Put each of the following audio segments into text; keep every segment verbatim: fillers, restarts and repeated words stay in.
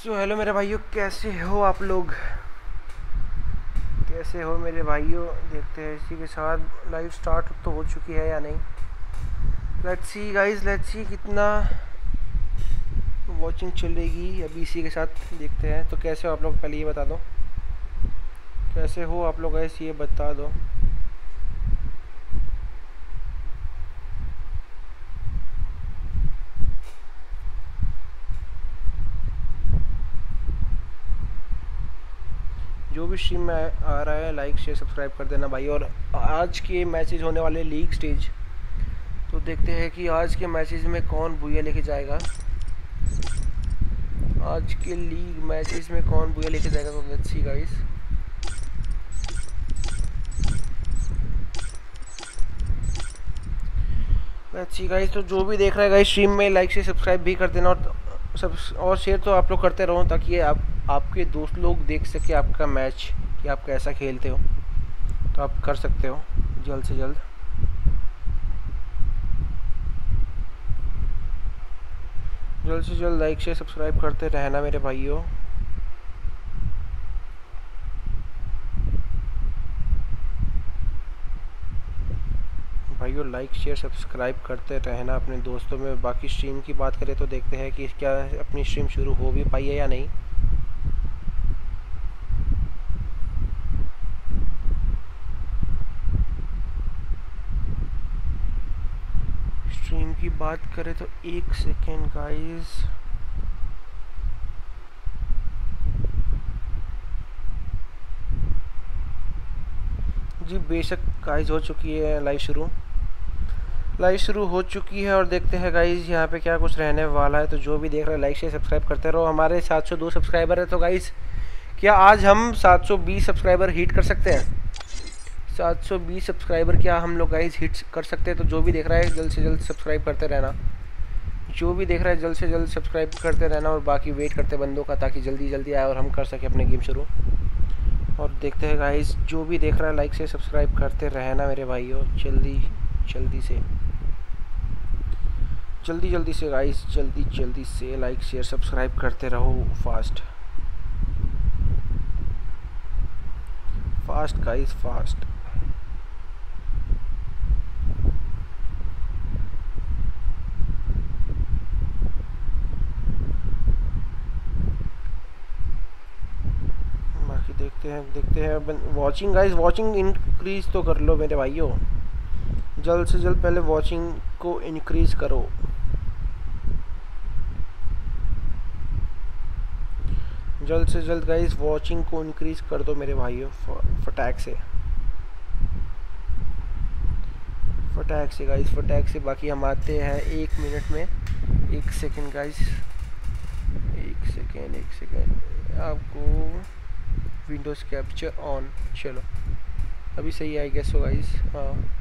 So hello मेरे भाइयों, कैसे हो आप लोग? कैसे हो मेरे भाइयों? देखते हैं इसी के साथ लाइव स्टार्ट तो हो चुकी है या नहीं। Let's see guys, let's see कितना वॉचिंग चलेगी अभी। इसी के साथ देखते हैं। तो कैसे हो आप लोग, पहले ये बता दो कैसे हो आप लोग, गाइस ये बता दो। जो भी स्ट्रीम में आ रहा है लाइक शेयर सब्सक्राइब कर देना भाई। और आज के मैचेज होने वाले लीग स्टेज, तो देखते हैं कि आज के मैचेस में कौन बुया लेके जाएगा। आज के लीग मैचेस में कौन बुया लेके जाएगा, तो let's see guys. Let's see guys, तो जो भी देख रहा है गाइस स्ट्रीम में लाइक से सब्सक्राइब भी कर देना। और सब और शेयर तो आप लोग करते रहो, ताकि आप आपके दोस्त लोग देख सके आपका मैच कि आप कैसा खेलते हो। तो आप कर सकते हो जल्द से जल्द। जल्द से जल्द लाइक शेयर सब्सक्राइब करते रहना मेरे भाइयों। भाइयों लाइक शेयर सब्सक्राइब करते रहना अपने दोस्तों में। बाकी स्ट्रीम की बात करें तो देखते हैं कि क्या अपनी स्ट्रीम शुरू हो भी पाई है या नहीं। स्ट्रीम की बात करें तो एक सेकेंड गाइस। जी बेशक गाइस, हो चुकी है लाइव शुरू। लाइव शुरू हो चुकी है और देखते हैं गाइस यहाँ पे क्या कुछ रहने वाला है। तो जो भी देख रहे हैं लाइक शेयर सब्सक्राइब करते रहो। हमारे सात सौ दो सब्सक्राइबर है, तो गाइस क्या आज हम सात सौ बीस सब्सक्राइबर हिट कर सकते हैं? सात सौ बीस सब्सक्राइबर क्या हम लोग गाइस हिट कर सकते हैं? तो जो भी देख रहा है जल्द से जल्द सब्सक्राइब करते रहना। जो भी देख रहा है जल्द से जल्द सब्सक्राइब करते रहना। और बाकी वेट करते बंदों का, ताकि जल्दी जल्दी आए और हम कर सकें अपने गेम शुरू। और देखते हैं गाइस, जो भी देख रहा है लाइक से सब्सक्राइब करते रहना मेरे भाइयों। जल्दी जल्दी से जल्दी जल्दी से गाइस, जल्दी जल्दी से लाइक शेयर सब्सक्राइब करते रहो। Fast fast guys, fast. बाकी देखते हैं देखते हैं वॉचिंग गाइस, वॉचिंग इंक्रीज तो कर लो मेरे भाइयों। जल्द से जल्द पहले वॉचिंग को इंक्रीज करो। जल्द से जल्द गाइस वॉचिंग को इंक्रीज कर दो मेरे भाइयों। फटाक से फटाक से गाइस, फटाक से। बाकी हम आते हैं एक मिनट में। एक सेकेंड गाइस, एक सेकेंड एक सेकेंड। आपको विंडोज़ कैप्चर ऑन, चलो अभी सही आई गेस हो गाइस। हाँ।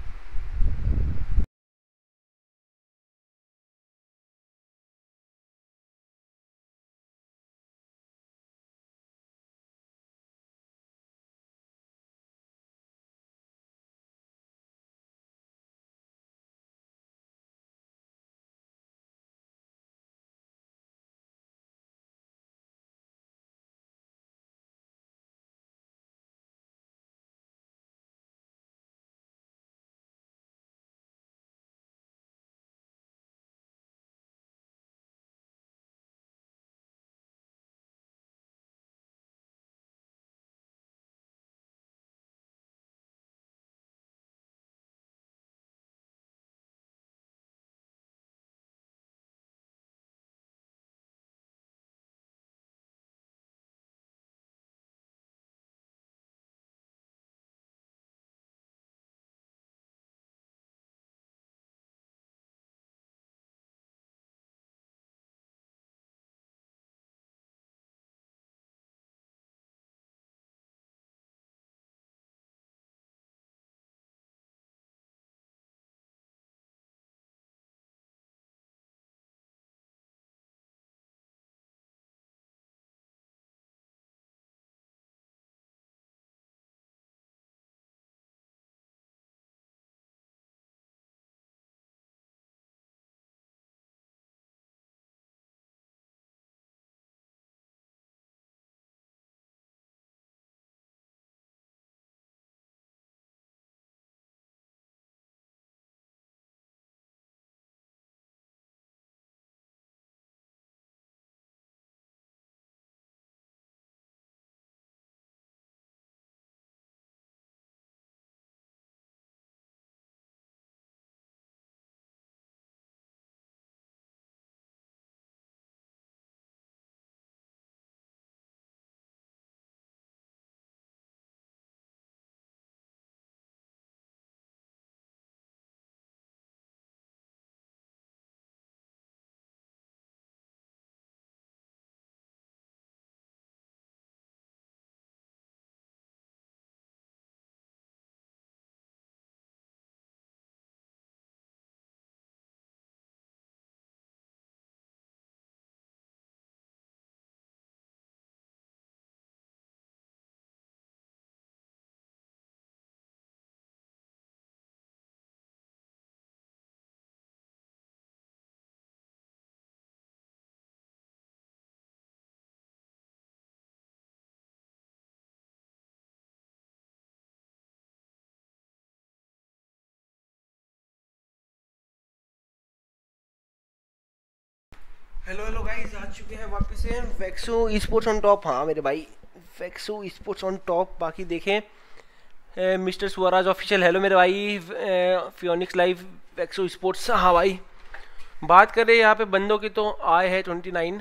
हेलो हेलो गाइस, आ चुके हैं वापस से वेक्सो स्पोर्ट्स ऑन टॉप। हाँ मेरे भाई, वेक्सो स्पोर्ट्स ऑन टॉप। बाकी देखें मिस्टर स्वराज ऑफिशियल। हेलो मेरे भाई, फियोनिक्स लाइव वेक्सो स्पोर्ट्स। हाँ भाई, बात करें यहाँ पे बंदों की तो आए है ट्वेंटी नाइन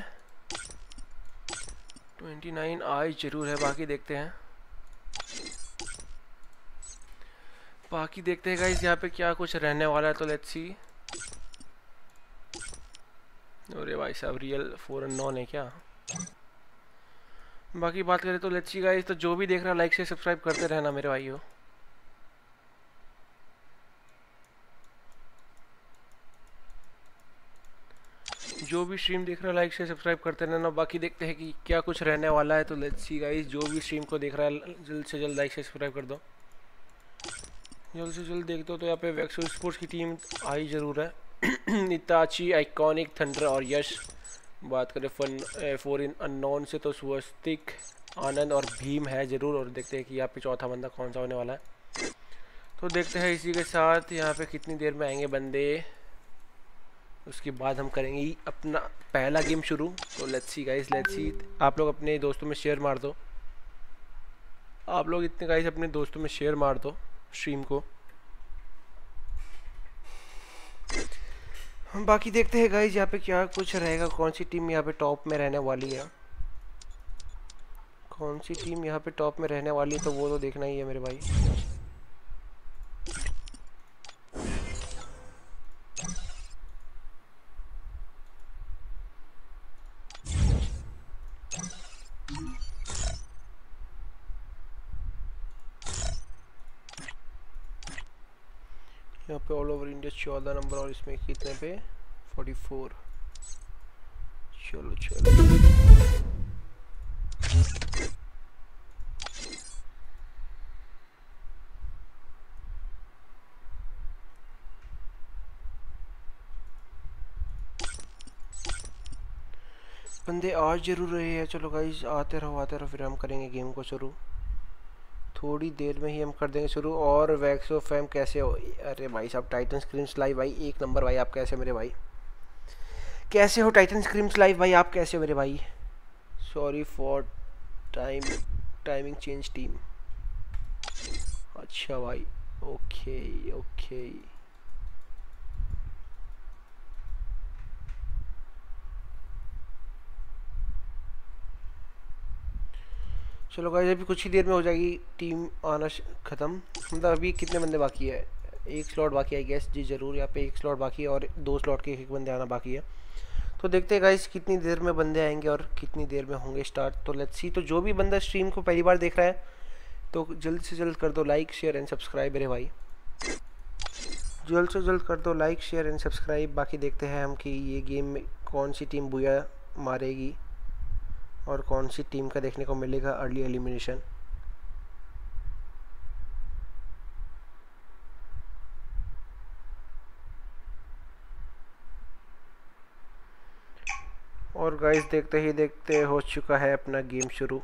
ट्वेंटी नाइन आए जरूर है। बाकी देखते हैं बाकी देखते हैं गाइस यहाँ पे क्या कुछ रहने वाला है। तो लेट्स सी। अरे भाई साहब, रियल फोर नॉन है क्या? बाकी बात करें तो लेट्स सी गाइस। तो जो भी देख रहा है लाइक से सब्सक्राइब करते रहना मेरे भाइयों। जो भी स्ट्रीम देख रहा है लाइक से सब्सक्राइब करते रहना। बाकी देखते हैं कि क्या कुछ रहने वाला है। तो लेट्स सी गाइस, जो भी स्ट्रीम को देख रहा है जल्द से जल्द लाइक से सब्सक्राइब कर दो। जल्द से जल्द देख दो। तो यहाँ पे वेक्सो स्पोर्ट्स की टीम आई जरूर है। इताची, आइकॉनिक, थंडर और यश। बात करें फन फोर इन अननोन से तो स्वस्तिक, आनंद और भीम है ज़रूर। और देखते हैं कि यहाँ पे चौथा बंदा कौन सा होने वाला है। तो देखते हैं इसी के साथ यहाँ पे कितनी देर में आएंगे बंदे, उसके बाद हम करेंगे अपना पहला गेम शुरू। तो let's see guys, let's see. आप लोग अपने दोस्तों में शेयर मार दो। आप लोग इतने गाइस अपने दोस्तों में शेयर मार दो स्ट्रीम को। हम बाकी देखते हैं गाइस यहाँ पे क्या कुछ रहेगा। कौन सी टीम यहाँ पे टॉप में रहने वाली है, कौन सी टीम यहाँ पे टॉप में रहने वाली है, तो वो तो देखना ही है मेरे भाई। यहाँ पे ऑल ओवर इंडिया चौदह नंबर और इसमें कितने पे फोर्टी फोर। चलो चलो बंदे आज जरूर रहे हैं। चलो गाइस, आते रहो आते रहो, फिर हम करेंगे गेम को शुरू। थोड़ी देर में ही हम कर देंगे शुरू। और वैक्सो फैम कैसे हो? अरे भाई साहब, टाइटन स्क्रीम्स लाइव भाई एक नंबर भाई। आप कैसे हो मेरे भाई? कैसे हो टाइटन स्क्रीम्स लाइव भाई? आप कैसे हो मेरे भाई? Sorry for time timing change team. अच्छा भाई, ओके ओके। चलो गाइस, अभी कुछ ही देर में हो जाएगी टीम आना ख़त्म। मतलब अभी कितने बंदे बाकी है? एक स्लॉट बाकी है गैस जी ज़रूर। यहाँ पे एक स्लॉट बाकी है और दो स्लॉट के एक एक बंदे आना बाकी है। तो देखते हैं गाइस कितनी देर में बंदे आएंगे और कितनी देर में होंगे स्टार्ट। तो लेट्स सी। तो जो भी बंदा स्ट्रीम को पहली बार देख रहा है तो जल्द से जल्द कर दो लाइक शेयर एंड सब्सक्राइब मेरे भाई। जल्द से जल्द कर दो लाइक शेयर एंड सब्सक्राइब। बाकी देखते हैं हम कि ये गेम में कौन सी टीम बुया मारेगी और कौन सी टीम का देखने को मिलेगा अर्ली एलिमिनेशन। और गाइस देखते ही देखते हो चुका है अपना गेम शुरू।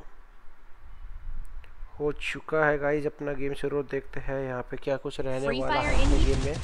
हो चुका है गाइस अपना गेम शुरू। देखते हैं यहाँ पे क्या कुछ रहने वाला है अपने गेम में।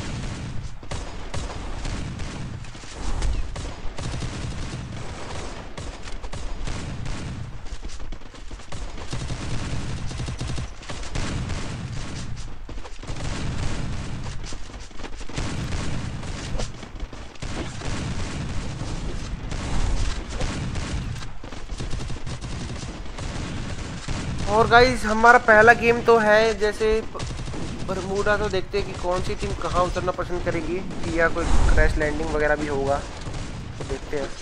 और गाइस हमारा पहला गेम तो है जैसे बरमूडा। तो देखते हैं कि कौन सी टीम कहाँ उतरना पसंद करेगी, कि या कोई क्रैश लैंडिंग वगैरह भी होगा। तो देखते हैं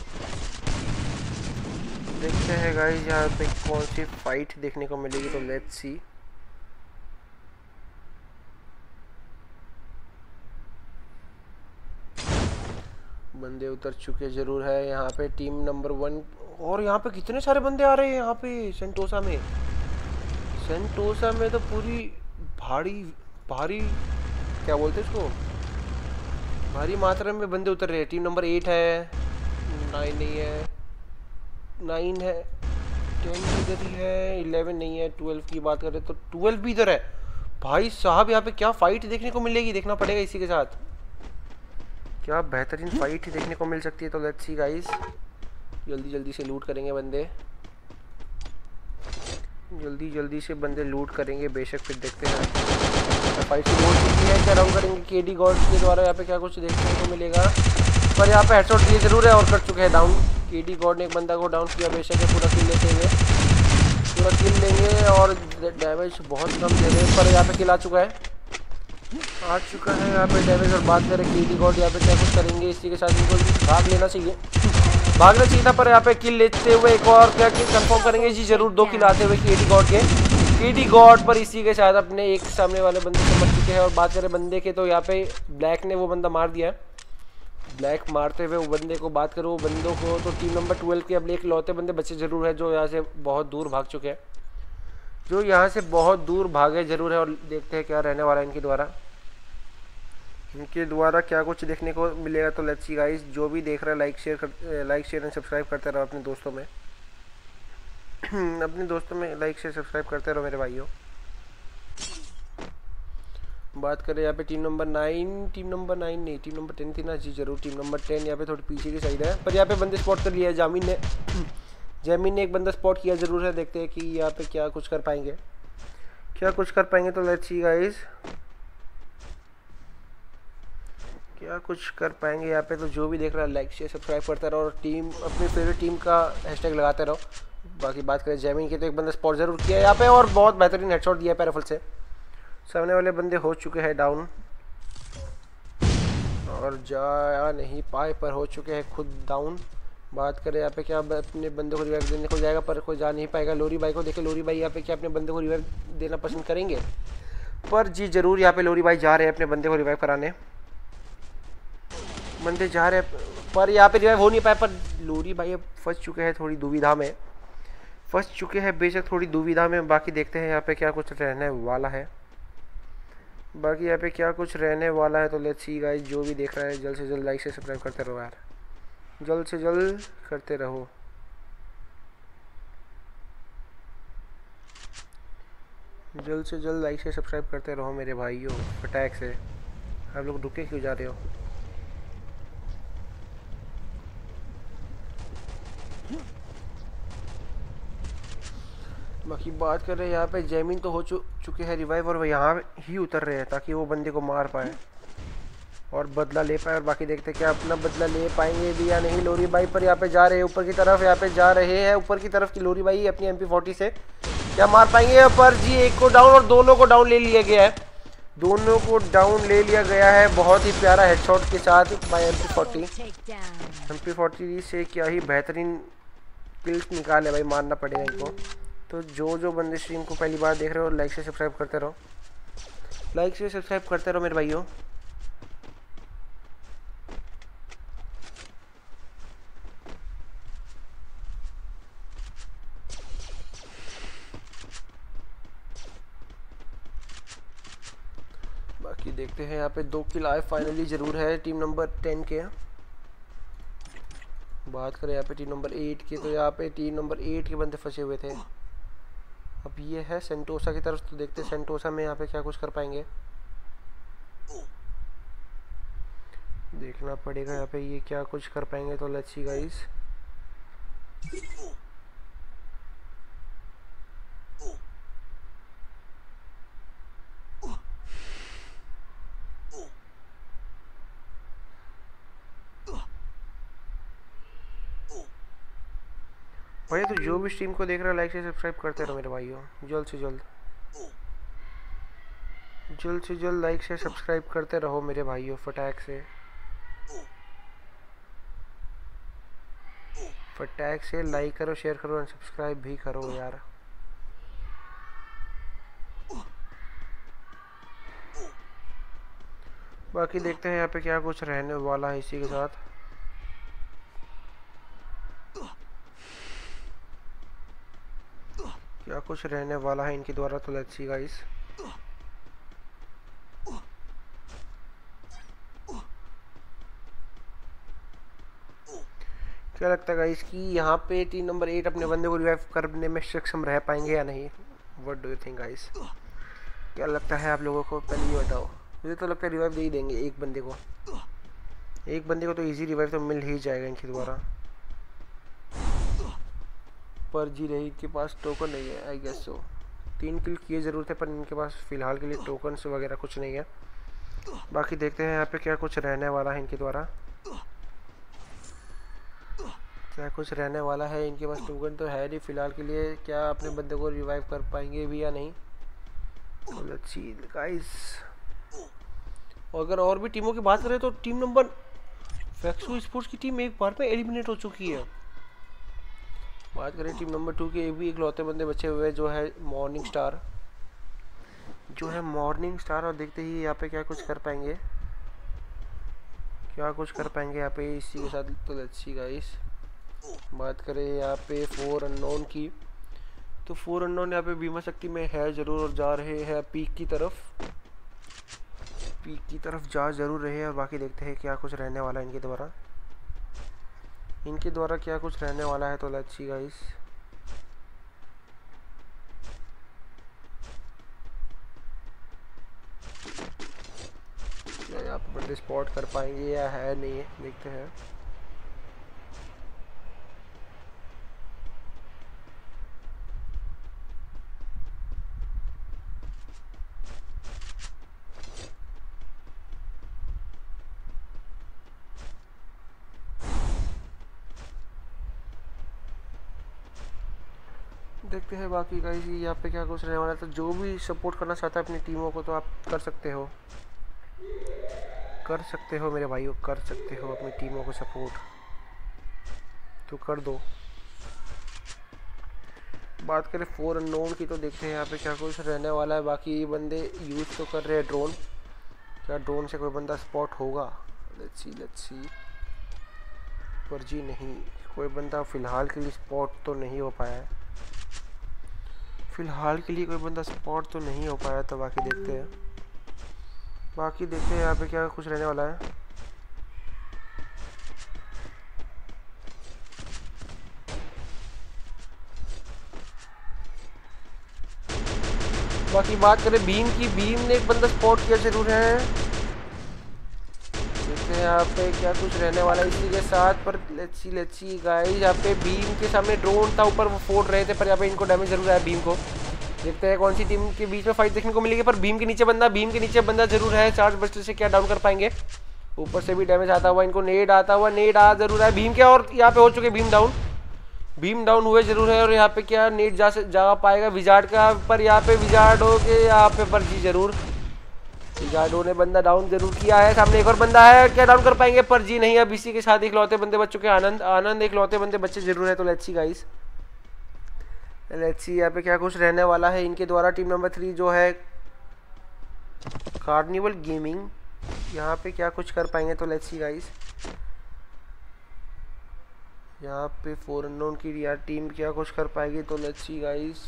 देखते हैं गाइस यहाँ पे कौन सी फाइट देखने को मिलेगी। तो लेट्स सी। बंदे उतर चुके जरूर है यहाँ पे टीम नंबर वन। और यहाँ पे कितने सारे बंदे आ रहे हैं यहाँ पे सेंटोसा में। सेंटोसा में तो पूरी भारी भारी क्या बोलते हैं इसको, भारी मात्रा में बंदे उतर रहे हैं। टीम नंबर एट है, नाइन नहीं है, नाइन है, टेन इधर ही है, इलेवन नहीं है, ट्वेल्व की बात करें तो ट्वेल्व भी इधर है। भाई साहब यहाँ पे क्या फाइट देखने को मिलेगी, देखना पड़ेगा इसी के साथ। क्या बेहतरीन फाइट देखने को मिल सकती है। तो लेट्स सी गाइस, जल्दी जल्दी से लूट करेंगे बंदे, जल्दी जल्दी से बंदे लूट करेंगे बेशक। फिर देखते हैं फाइट शुरू हो चुकी है, क्या राउंड करेंगे केडी गॉड के द्वारा। यहाँ पे क्या कुछ देखने को मिलेगा, पर यहाँ पे हेडशॉट दिए जरूर है और कर चुके हैं डाउन। केडी गॉड ने एक बंदा को डाउन किया बेशक है, पूरा किल लेते हुए, पूरा किल लेंगे और डैमेज बहुत कम दे रहे हैं, पर यहाँ पे किल आ चुका है, आ चुका है यहाँ पे डैमेज। और बात करें केडी गॉड यहाँ पे क्या कुछ करेंगे, इसी के साथ इनको भाग लेना चाहिए, भागना चाहिए था, पर यहाँ पे किल लेते हुए एक और क्या किल कंफर्म करेंगे जी जरूर, दो किल आते हुए केडी गॉड के। केडी गॉड पर इसी के साथ अपने एक सामने वाले बंदे से मर चुके हैं। और बात करें बंदे के, तो यहाँ पे ब्लैक ने वो बंदा मार दिया है, ब्लैक मारते हुए वो बंदे को। बात करो बंदों को, तो टीम नंबर ट्वेल्व के अब एक लौते बंदे बचे जरूर है जो यहाँ से बहुत दूर भाग चुके हैं, जो यहाँ से बहुत दूर भागे जरूर है। और देखते हैं क्या रहने वाला है इनके द्वारा, इनके द्वारा क्या कुछ देखने को मिलेगा। तो लेट्स सी गाइस, जो भी देख रहा है लाइक शेयर कर लाइक शेयर एंड सब्सक्राइब करते रहो अपने दोस्तों में अपने दोस्तों में लाइक शेयर सब्सक्राइब करते रहो मेरे भाइयों। बात करें यहाँ पे team number nine, team number nine नहीं टीम नंबर टेन थी ना जी जरूर, टीम नंबर टेन यहाँ पे थोड़ी पीछे की साइड है, पर यहाँ पे बंदे स्पॉट कर लिया है जामिन ने जैमिन ने एक बंदा स्पॉट किया जरूर है। देखते हैं कि यहाँ पे क्या कुछ कर पाएंगे, क्या कुछ कर पाएंगे। तो लेट्स सी गाइस, क्या कुछ कर पाएंगे यहाँ पे। तो जो भी देख रहा है लाइक शेयर सब्सक्राइब करते रहो और टीम अपनी फेवरेट टीम का हैशटैग लगाते रहो। बाकी बात करें जैमिन की, तो एक बंदा स्पॉट जरूर किया है यहाँ पे और बहुत बेहतरीन हेडशॉट दिया है पैराफल से। सामने वाले बंदे हो चुके हैं डाउन और जा नहीं पाए, पर हो चुके हैं खुद डाउन। बात करें यहाँ पे क्या अपने बंदे को रिवाइव देने को जाएगा, पर कोई जा नहीं पाएगा। लोरी भाई को देखे, लोरी भाई यहाँ पे क्या अपने बंदे को रिवाइव देना पसंद करेंगे, पर जी जरूर यहाँ पे लोरी भाई जा रहे हैं अपने बंदे को रिवाइव कराने। बंदे जा रहे हैं पर यहाँ पे रिवाइव हो नहीं पाए, पर लोरी भाई अब फंस चुके हैं, थोड़ी दुविधा में फंस चुके हैं बेशक, थोड़ी दुविधा में। बाकी देखते हैं यहाँ पे क्या कुछ रहने वाला है, बाकी यहाँ पे क्या कुछ रहने वाला है। तो लेट्स सी गाइस, जो भी देख रहा है जल्द से जल्द लाइक से सब्सक्राइब करते रहो यार, जल्द से जल्द करते रहो। जल्द से जल्द लाइक से सब्सक्राइब करते रहो मेरे भाइयों फटाक से। आप लोग रुके क्यों जा रहे हो। बाकी बात कर रहे हैं यहाँ पे जैमिन तो हो चु, चुके हैं रिवाइव और वो यहाँ ही उतर रहे हैं ताकि वो बंदे को मार पाए और बदला ले पाए। और बाकी देखते हैं क्या अपना बदला ले पाएंगे भी या नहीं। लोरी भाई पर यहाँ पे जा रहे हैं ऊपर की तरफ, यहाँ पे जा रहे हैं ऊपर की तरफ की लोरी भाई अपनी एम पी फोर्टी से क्या मार पाएंगे। पर जी एक को डाउन और दोनों को डाउन ले लिया गया है, दोनों को डाउन ले लिया गया है बहुत ही प्यारा हेडशॉट के साथ by M P forty. M P forty से क्या ही बेहतरीन किल्स निकाले भाई, मारना पड़ेगा इनको। तो जो जो बंदे स्ट्रीम को पहली बार देख रहे हो लाइक से सब्सक्राइब करते रहो, लाइक से सब्सक्राइब करते रहो मेरे भाइयों। बाकी देखते हैं यहाँ पे दो किल आए फाइनली जरूर है टीम नंबर टेन के। बात करें यहाँ पे टीम नंबर एट की, तो यहाँ पे टीम नंबर एट के बंदे फंसे हुए थे। अब ये है सेंटोसा की तरफ, तो देखते हैं सेंटोसा में यहाँ पे क्या कुछ कर पाएंगे, देखना पड़ेगा यहाँ पे ये क्या कुछ कर पाएंगे। तो लेट्स सी गाइस, भाई तो जो भी स्ट्रीम को देख रहा है लाइक से सब्सक्राइब करते रहो मेरे भाइयों, जल्द से जल्द जल्द से जल्द लाइक से सब्सक्राइब करते रहो मेरे भाइयों फटाक से फटाक से लाइक करो, शेयर करो और सब्सक्राइब भी करो यार। बाकी देखते हैं यहाँ पे क्या कुछ रहने वाला है इसी के साथ। क्या कुछ रहने वाला है इनके द्वारा। तो लेट्स सी गाइस, क्या लगता है गाइस कि यहाँ पे टीम नंबर एट अपने बंदे को रिवाइव करने में सक्षम रह पाएंगे या नहीं। What do you think guys, क्या लगता है आप लोगों को, पहले ये बताओ। मुझे तो लगता है रिवाइव दे ही देंगे एक बंदे को, एक बंदे को तो इजी रिवाइव तो मिल ही जाएगा इनके द्वारा, पर जी रही इनके पास टोकन नहीं है आई गेस सो। तीन किल किए ज़रूर थे पर इनके पास फ़िलहाल के लिए टोकन वगैरह कुछ नहीं है। बाकी देखते हैं यहाँ पे क्या कुछ रहने वाला है इनके द्वारा, क्या कुछ रहने वाला है। इनके पास टोकन तो है नहीं फ़िलहाल के लिए, क्या अपने बंदे को रिवाइव कर पाएंगे भी या नहीं। Let's see guys. अगर और भी टीमों की बात करें तो टीम नंबर फैक्सो स्पोर्ट्स की टीम एक बार में एलिमिनेट हो चुकी है। बात करें टीम नंबर टू के, भी इकलौते बंदे बचे हुए जो है मॉर्निंग स्टार, जो है मॉर्निंग स्टार। और देखते ही यहाँ पे क्या कुछ कर पाएंगे, क्या कुछ कर पाएंगे यहाँ पे इसी के साथ। तो लेट्स सी गाइस। बात करें यहाँ पे फोर अननोन की, तो फोर अननोन यहाँ पे बीमा शक्ति में है ज़रूर और जा रहे हैं पीक की तरफ, पीक की तरफ जा ज़रूर रहे हैं। और बाकी देखते हैं क्या कुछ रहने वाला है इनके द्वारा, इनके द्वारा क्या कुछ रहने वाला है। तो लेट्स सी गाइस। क्या यहाँ पे बंदे स्पॉट कर पाएंगे या है नहीं है, देखते हैं। देखते हैं बाकी गाइस यहाँ पे क्या कुछ रहने वाला है। तो जो भी सपोर्ट करना चाहता है अपनी टीमों को तो आप कर सकते हो, कर सकते हो मेरे भाइयों, कर सकते हो अपनी टीमों को सपोर्ट तो कर दो। बात करें फोर अननोन की, तो देखते हैं यहाँ पे क्या कुछ रहने वाला है। बाकी ये बंदे यूज़ तो कर रहे हैं ड्रोन, क्या ड्रोन से कोई बंदा स्पॉट होगा। Let's see let's see. पर जी नहीं, कोई बंदा फ़िलहाल के लिए स्पॉट तो नहीं हो पाया है, फ़िलहाल के लिए कोई बंदा स्पॉट तो नहीं हो पाया। तो बाकी देखते हैं, बाकी देखते हैं यहाँ पे क्या कुछ रहने वाला है। बाकी बात करें भीम की, भीम ने एक बंदा स्पॉट किया जरूर है। देखते हैं यहाँ पे क्या कुछ रहने वाला है इसी के साथ। पर let's see let's see guys, यहाँ पे भीम के सामने ड्रोन था, ऊपर वो फोड़ रहे थे पर यहाँ पे इनको डैमेज जरूर आया भीम को। देखते हैं कौन सी टीम के बीच में फाइट देखने को मिलेगी। पर भीम के नीचे बंदा, भीम के नीचे बंदा जरूर है। चार्ज बस्टर से क्या डाउन कर पाएंगे, ऊपर से भी डैमेज आता हुआ, इनको नेड आता हुआ, नेड आ जरूर है भीम के। और यहाँ पे हो चुके भीम डाउन, भीम डाउन हुए जरूर है। और यहाँ पे क्या नेट जा से जा पाएगा विजार्ड का, पर यहाँ पे विजार्ड हो के यहाँ पे पर जी जरूर, विजार्डो ने बंदा डाउन जरूर किया है। सामने एक और बंदा है, क्या डाउन कर पाएंगे, पर जी नहीं। अब इसी के साथ एक लौते बंदे बच चुके हैं, आनंद आनंद एक लौते बंदे बच्चे जरूर है। तो let's see guys, let's see यहाँ पे क्या कुछ रहने वाला है इनके द्वारा। टीम नंबर थ्री जो है कार्निवल गेमिंग, यहाँ पे क्या कुछ कर पाएंगे। तो लेट्स सी गाइस, यहाँ पे फोर अननोन की यार टीम क्या कुछ कर पाएगी। तो लेट्स सी गाइस,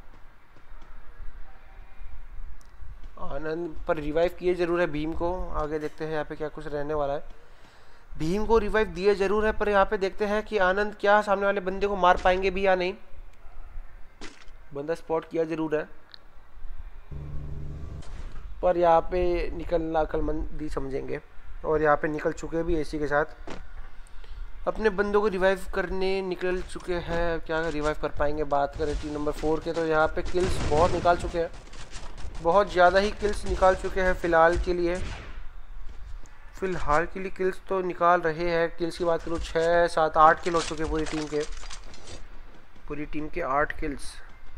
आनंद पर रिवाइव किए जरूर है भीम को। आगे देखते हैं यहाँ पे क्या कुछ रहने वाला है। भीम को रिवाइव दिए जरूर है, पर यहाँ पे देखते हैं कि आनंद क्या सामने वाले बंदे को मार पाएंगे भी या नहीं। बंदा स्पॉट किया जरूर है, पर यहाँ पे निकलना अक्लमंदी समझेंगे और यहाँ पे निकल चुके भी इसी के साथ। अपने बंदों को रिवाइव करने निकल चुके हैं, क्या रिवाइव कर पाएंगे। बात करें टीम नंबर फोर के, तो यहाँ पे किल्स बहुत निकाल चुके हैं, बहुत ज़्यादा ही किल्स निकाल चुके हैं फ़िलहाल के लिए। फ़िलहाल के लिए किल्स तो निकाल रहे हैं। किल्स की बात करूँ, छः सात आठ किल हो चुके हैं पूरी टीम के, पूरी टीम के आठ किल्स,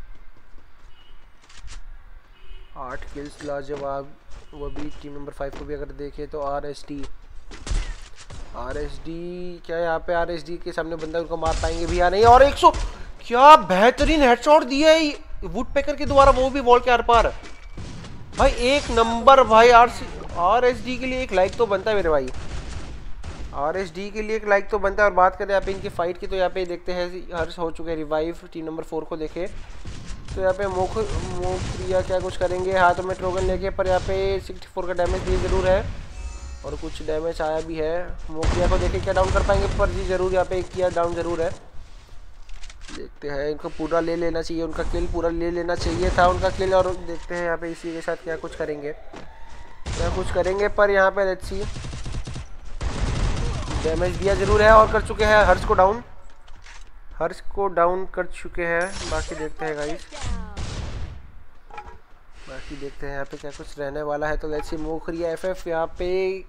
आठ किल्स लाजवाब। वो भी टीम नंबर फाइव को भी अगर देखें तो R S D R S D क्या यहाँ पे आर एस डी के सामने बंदा उनको मार पाएंगे भी या नहीं। और एक सौ क्या बेहतरीन हेडशॉट दिया है वुड पैकर के द्वारा, वो भी वॉल के आर पार। भाई एक नंबर भाई। आर आर एस डी के लिए एक लाइक तो बनता है मेरे भाई, आर एस डी के लिए एक लाइक तो बनता है। और बात करें यहाँ पे इनकी फाइट की, तो यहाँ पे देखते हैं हर्ष हो चुके हैं रिवाइव। टीम नंबर फोर को देखे तो यहाँ पे मोख मोखरिया क्या कुछ करेंगे हाथों में ट्रोगन लेके, पर यहाँ पे सिक्सटी फोर का डैमेज भी जरूर है और कुछ डैमेज आया भी है। मोखरिया को देखे क्या डाउन कर पाएंगे, पर जी जरूर यहाँ पे एक किया डाउन जरूर है। देखते हैं, इनको पूरा ले लेना चाहिए, उनका किल पूरा ले लेना चाहिए था उनका किल। और देखते हैं यहाँ पे इसी के साथ क्या कुछ करेंगे, क्या कुछ करेंगे। पर यहाँ पे लेट्स सी, डैमेज दिया जरूर है और कर चुके हैं हर्ष को डाउन, हर्ष को डाउन कर चुके हैं। बाकी देखते हैं गाइस, बाकी देखते हैं यहाँ पे क्या कुछ रहने वाला है। तो लेट्स सी मोखरिया एफएफ यहाँ पे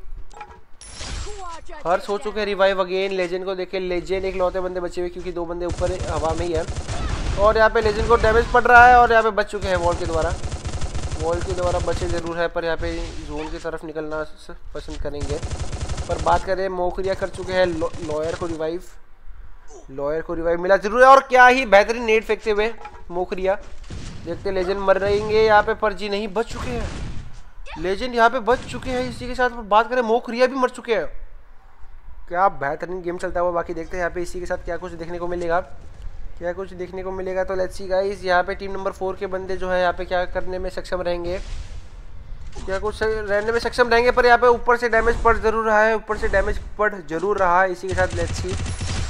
हर्ष हो चुके हैं रिवाइव अगेन। लेजेंड को देखे, लेजेंड एक लौते बंदे बचे हुए क्योंकि दो बंदे ऊपर हवा में ही है और यहाँ पे लेजेंड को डैमेज पड़ रहा है और यहाँ पे बच चुके हैं वॉल के द्वारा, वॉल के द्वारा बचे जरूर है पर यहाँ पे जोन की तरफ निकलना पसंद करेंगे। पर बात करें मोखरिया कर चुके हैं लॉयर को रिवाइव, लॉयर को रिवाइव मिला जरूर है और क्या ही बेहतरीन नेट फेंकते हुए मोखरिया। देखते लेजेंड मर रहेंगे यहाँ पे पर जी नहीं, बच चुके हैं लेजेंड, यहाँ पे बच चुके हैं। इसी के साथ बात करें मोखरिया भी मर चुके हैं, क्या बेहतरीन गेम चलता हुआ। बाकी देखते हैं यहाँ पे इसी के साथ क्या कुछ देखने को मिलेगा, क्या कुछ देखने को मिलेगा। तो लेट्स सी गाइस यहाँ पे टीम नंबर फोर के बंदे जो है यहाँ पे क्या करने में सक्षम रहेंगे, क्या कुछ रहने में सक्षम रहेंगे। पर यहाँ पे ऊपर से डैमेज पड़ जरूर रहा है, ऊपर से डैमेज पड़ जरूर रहा है। इसी के साथ लेट्स सी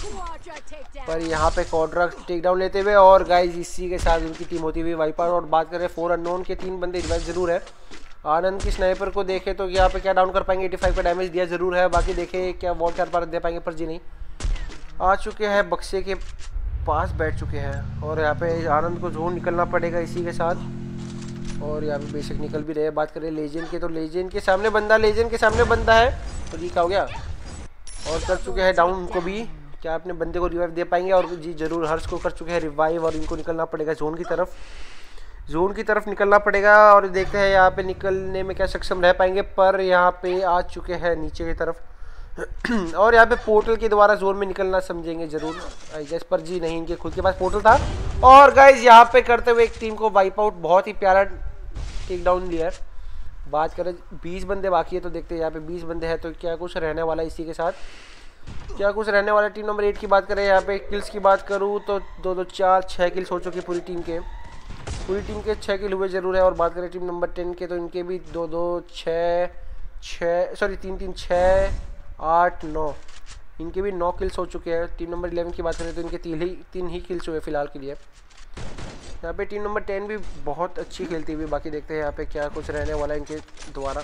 पर यहाँ पे कॉड्रा टेक डाउन लेते हुए और गाइस इसी के साथ उनकी टीम होती हुई वाइप आउट। और बात करें फोर अननोन के तीन बंदे रिवाइव जरूर है। आनंद की स्नाइपर को देखे तो यहाँ पे क्या डाउन कर पाएंगे, पचासी का डैमेज दिया जरूर है। बाकी देखे क्या वॉल कर पा दे पाएंगे पर जी नहीं, आ चुके हैं बक्से के पास बैठ चुके हैं और यहाँ पे आनंद को जोन निकलना पड़ेगा इसी के साथ और यहाँ पे बेशक निकल भी रहे। बात करें लेजेंड के तो लेजेंड के सामने बंदा, लेजेंड के सामने बंदा है तो जी क्या हो गया और कर चुके हैं डाउन उनको भी। क्या अपने बंदे को रिवाइव दे पाएंगे और जी जरूर हर्ष को कर चुके हैं रिवाइव और इनको निकलना पड़ेगा जोन की तरफ, जोन की तरफ निकलना पड़ेगा। और देखते हैं यहाँ पे निकलने में क्या सक्षम रह पाएंगे पर यहाँ पे आ चुके हैं नीचे की तरफ और यहाँ पे पोर्टल के द्वारा जोन में निकलना समझेंगे जरूर आई गेस, पर जी नहीं इनके खुद के पास पोर्टल था। और गाइज यहाँ पे करते हुए एक टीम को वाइप आउट, बहुत ही प्यारा टेक डाउन लिया है। बात करें बीस बंदे बाकी है तो देखते हैं यहाँ पे बीस बंदे हैं तो क्या कुछ रहने वाला है इसी के साथ, क्या कुछ रहने वाला। टीम नंबर एट की बात करें, यहाँ पे किल्स की बात करूँ तो दो दो चार छः किल्स हो चुके पूरी टीम के, पूरी टीम के छः किल हुए जरूर है। और बात करें टीम नंबर टेन के तो इनके भी दो दो छः छः सॉरी तीन तीन छः आठ नौ, इनके भी नौ किल्स हो चुके हैं। टीम नंबर इलेवन की बात करें तो इनके तीन ही तीन ही किल्स हुए फिलहाल के लिए। यहाँ पे टीम नंबर टेन भी बहुत अच्छी खेलती हुई। बाकी देखते हैं यहाँ पे क्या कुछ रहने वाला है इनके द्वारा।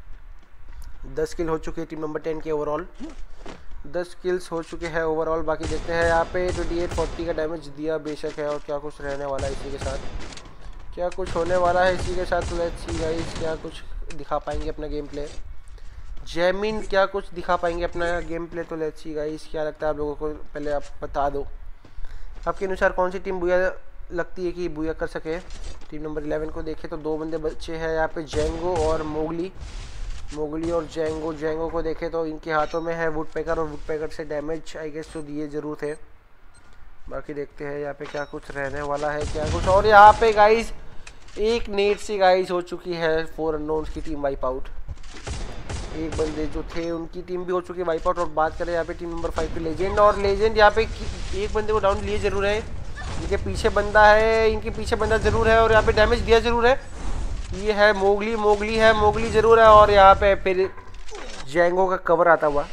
दस किल हो चुके हैं टीम नंबर टेन के ओवरऑल, दस किल्स हो चुके हैं ओवरऑल। बाकी देखते हैं यहाँ पे अट्ठाईस चालीस का डैमेज दिया बेशक है और क्या कुछ रहने वाला है इसी के साथ, क्या कुछ होने वाला है इसी के साथ। तो लेट्स सी गाइस क्या कुछ दिखा पाएंगे अपना गेम प्ले, जैमिन क्या कुछ दिखा पाएंगे अपना गेम प्ले। तो लेट्स सी गाइस क्या लगता है आप लोगों को, पहले आप बता दो आपके अनुसार कौन सी टीम बुया लगती है कि बुया कर सके। टीम नंबर इलेवन को देखें तो दो बंदे बच्चे हैं यहाँ पे, जेंगो और मोगली, मोगली और जेंगो। जेंगो को देखें तो इनके हाथों में है वुड पैकर और वुड पैकर से डैमेज आई गेस तो दिए जरूर थे। बाकी देखते हैं यहाँ पे क्या कुछ रहने वाला है, क्या कुछ। और यहाँ पे गाइस एक नेट से गाइस हो चुकी है फोर अननोन्स की टीम वाइप आउट, एक बंदे जो थे उनकी टीम भी हो चुकी है वाइप आउट। और बात करें यहाँ पे टीम नंबर फाइव पे लेजेंड, और लेजेंड यहाँ पे एक बंदे को डाउन लिए जरूर है, इनके पीछे बंदा है, इनके पीछे बंदा जरूर है और यहाँ पे डैमेज दिया जरूर है। ये है मोगली, मोगली है, मोगली जरूर है। और यहाँ पे फिर जेंगो का कवर आता हुआ,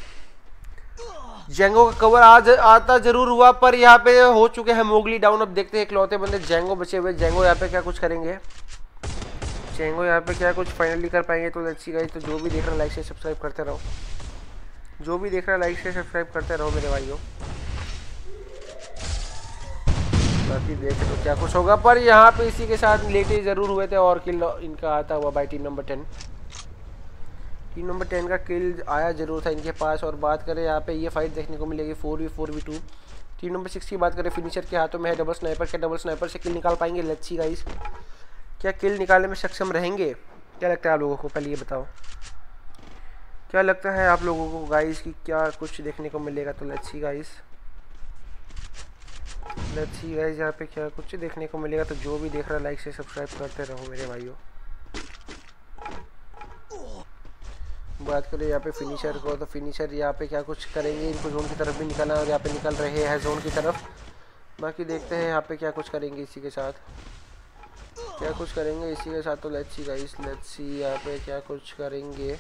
जेंगो का कवर आज आता जरूर हुआ पर यहाँ पे हो चुके हैं मोगली डाउन। अब देखते हैं इकलौते बंदे जेंगो बचे हुए, जेंगो यहाँ पे क्या कुछ करेंगे, जेंगो यहाँ पे क्या कुछ फाइनली कर पाएंगे। तो लेट्स सी गाइस, तो जो भी देख रहा है लाइक से सब्सक्राइब करते रहो, जो भी देख रहा है लाइक से सब्सक्राइब करते रहो मेरे भाइयों। बाकी देखें तो क्या कुछ होगा, पर यहाँ पे इसी के साथ लेटे जरूर हुए थे और किल इनका आता हुआ by team number ten, team number ten का किल आया जरूर था इनके पास। और बात करें यहाँ पे ये फाइट देखने को मिलेगी four v four v two. Team number six की बात करें, फिनिशर के हाथों में है डबल स्नाइपर, के डबल स्नाइपर से किल निकाल पाएंगे। लेट्स सी गाइस क्या किल निकालने में सक्षम रहेंगे, क्या लगता है आप लोगों को, पहले ये बताओ क्या लगता है आप लोगों को गाइस कि क्या कुछ देखने को मिलेगा। तो let's see guys, let's see guys यहाँ पे क्या कुछ देखने को मिलेगा। तो जो भी देख रहा है लाइक से सब्सक्राइब करते रहो मेरे भाइयों। बात करें यहाँ पे फिनिशर को, तो फिनिशर यहाँ पे क्या कुछ करेंगे, इनको जोन की तरफ भी निकलना और यहाँ पे निकल रहे हैं जोन की तरफ। बाकी देखते हैं यहाँ पे क्या कुछ करेंगे इसी के साथ, क्या कुछ करेंगे इसी के साथ। तो let's see guys, let's see यहाँ पे क्या कुछ करेंगे।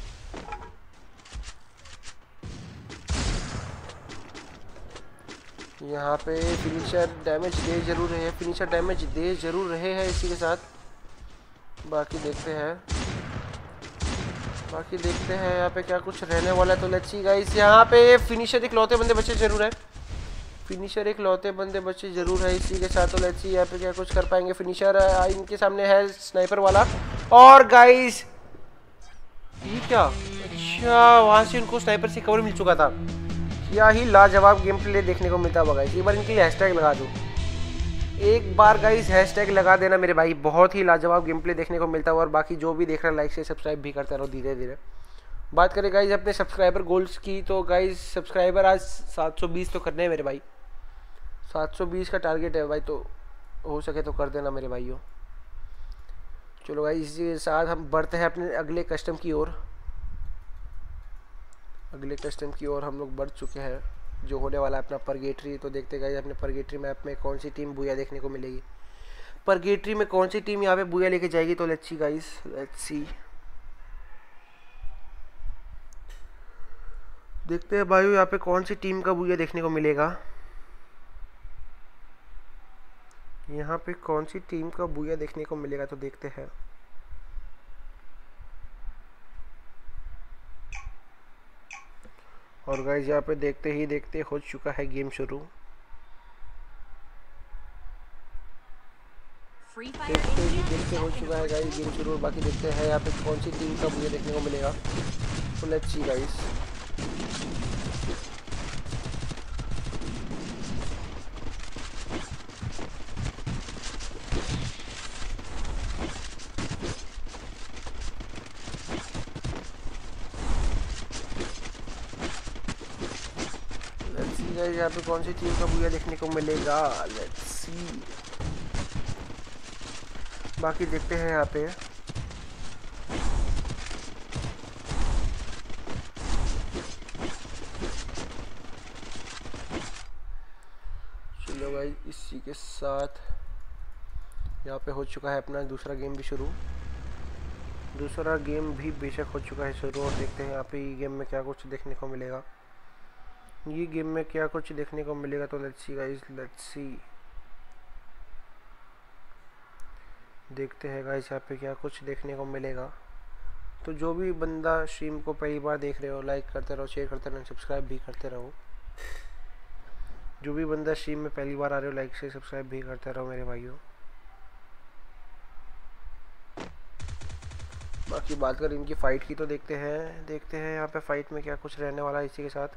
यहाँ पे फिनिशर डैमेज दे जरूर रहे हैं, फिनिशर डैमेज दे जरूर रहे हैं इसी के साथ। बाकी देखते हैं, बाकी देखते हैं यहाँ पे क्या कुछ रहने वाला है। तो लेट्स सी गाइस, यहाँ पे फिनिशर एक लौते बंदे बच्चे जरूर है, फिनिशर एक लौते बंदे बच्चे जरूर है इसी के साथ। तो लेट्स सी यहाँ पे क्या कुछ कर पाएंगे। फिनिशर इनके सामने है स्नाइपर वाला, और गाइस ये क्या, अच्छा वहाँ से उनको स्नाइपर से कवर मिल चुका था। क्या ही लाजवाब गेम प्ले देखने को मिलता होगा गाइस। एक बार इनके लिए हैशटैग लगा दो, एक बार गाइस हैशटैग लगा देना मेरे भाई, बहुत ही लाजवाब गेम प्ले देखने को मिलता है। और बाकी जो भी देख रहा है लाइक से सब्सक्राइब भी करते रहो धीरे धीरे। बात करें गाइस अपने सब्सक्राइबर गोल्स की, तो गाइस सब्सक्राइबर आज सात सौ बीस तो करने हैं मेरे भाई, सात सौ बीस का टारगेट है भाई, तो हो सके तो कर देना मेरे भाइयों। चलो गाइस इसी के साथ हम बढ़ते हैं अपने अगले कस्टम की ओर, अगले कस्टम की ओर हम लोग बढ़ चुके हैं, जो होने वाला है अपना परगेटरी। तो देखते गाइस अपने परगेटरी मैप में कौन सी टीम बुया देखने को मिलेगी, परगेटरी में कौन सी टीम यहाँ पे बुया लेके जाएगी। तो let's see guys, let's see, देखते हैं भाई यहाँ पे कौन सी टीम का बुया देखने को मिलेगा, यहाँ पे कौन सी टीम का बुया देखने को मिलेगा। तो देखते हैं, और गाइस यहाँ पे देखते ही देखते हो चुका है गेम शुरू। देखते ही देखते हो चुका है गाइस गेम शुरू। बाकी देखते हैं यहाँ पे कौन सी टीम का बुया देखने को मिलेगा। तो लेट्स सी गाइस, गाइस यहाँ पे कौन सी टीम का बुया देखने को मिलेगा। लेट्स सी, बाकी देखते हैं यहाँ पे, चलो गाइस इसी के साथ यहाँ पे हो चुका है अपना दूसरा गेम भी शुरू, दूसरा गेम भी बेशक हो चुका है शुरू। और देखते हैं यहाँ पे गेम में क्या कुछ देखने को मिलेगा, ये गेम में क्या कुछ देखने को मिलेगा। तो let's see guys, let's see, देखते हैं गाइस यहाँ पे क्या कुछ देखने को मिलेगा। तो जो भी बंदा स्ट्रीम को पहली बार देख रहे हो लाइक करते रहो, शेयर करते रहो, सब्सक्राइब भी करते रहो। जो भी बंदा स्ट्रीम में पहली बार आ रहे हो लाइक से सब्सक्राइब भी करते रहो मेरे भाइयों। बाकी बात करें इनकी फ़ाइट की, तो देखते हैं देखते हैं यहाँ पे फ़ाइट में क्या कुछ रहने वाला है। इसी के साथ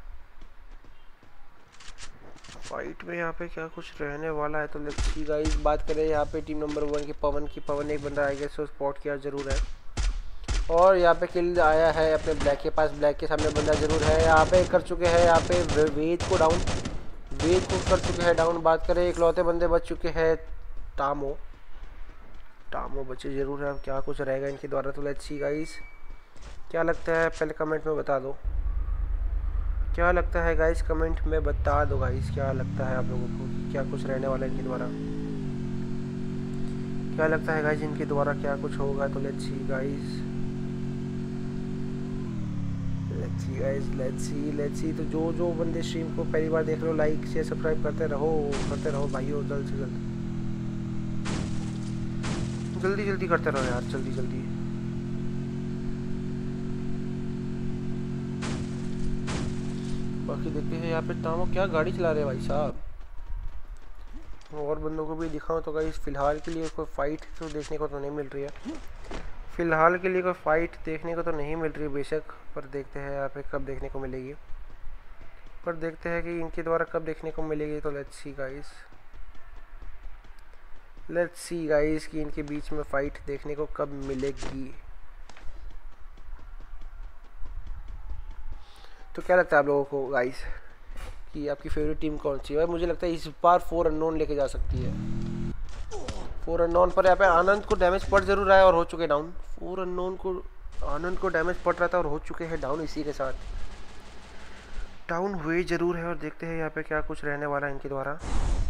फाइट में यहाँ पे क्या कुछ रहने वाला है। तो लेट्स सी गाइस, बात करें यहाँ पे टीम नंबर वन की पवन की, पवन एक बंदा आएगा सो स्पॉट किया जरूर है, और यहाँ पे किल आया है अपने ब्लैक के पास, ब्लैक के सामने बंदा जरूर है। यहाँ पे कर चुके हैं यहाँ पे वेज को डाउन, वेज को कर चुके हैं डाउन। बात करें एक लौते बंदे बच चुके हैं, टामो, टामो बचे जरूर है। अब क्या कुछ रहेगा इनके द्वारा। तो लेट्स सी गाइस, क्या लगता है पहले कमेंट में बता दो, क्या लगता है गाइस कमेंट में बता दो गाइस, क्या लगता है आप लोगों को कि क्या कुछ रहने वाला है इनके द्वारा, क्या लगता है गाइस इनके द्वारा क्या कुछ होगा। तो let's see guys, let's see guys, let's see let's see तो जो जो बंदे स्ट्रीम को पहली बार देख रहे हो लाइक शेयर सब्सक्राइब करते रहो करते रहो भाइयों, जल्द से जल्द जल्दी जल्दी करते रहो यार, जल्दी जल्दी। बाकी देखते हैं यहाँ पे टामो क्या गाड़ी चला रहे हैं भाई साहब। और बंदों को भी दिखाऊं तो गाइस फिलहाल के लिए कोई फाइट तो देखने को तो नहीं मिल रही है, फिलहाल के लिए कोई फाइट देखने को तो नहीं मिल रही है बेशक, पर देखते हैं यहाँ पे कब देखने को मिलेगी, पर देखते हैं कि इनके द्वारा कब देखने को मिलेगी। तो let's see guys, let's see guys कि इनके बीच में फाइट देखने को कब मिलेगी। तो क्या लगता है आप लोगों को गाइस कि आपकी फेवरेट टीम कौन सी है। भाई मुझे लगता है इस बार फोर अननोन लेके जा सकती है, फोर अननोन पर यहाँ पे आनंद को डैमेज पड़ जरूर रहा है और हो चुके डाउन, फोर अननोन को आनंद को डैमेज पड़ रहा था और हो चुके हैं डाउन, इसी के साथ डाउन हुए जरूर है। और देखते हैं यहाँ पे क्या कुछ रहने वाला है इनके द्वारा,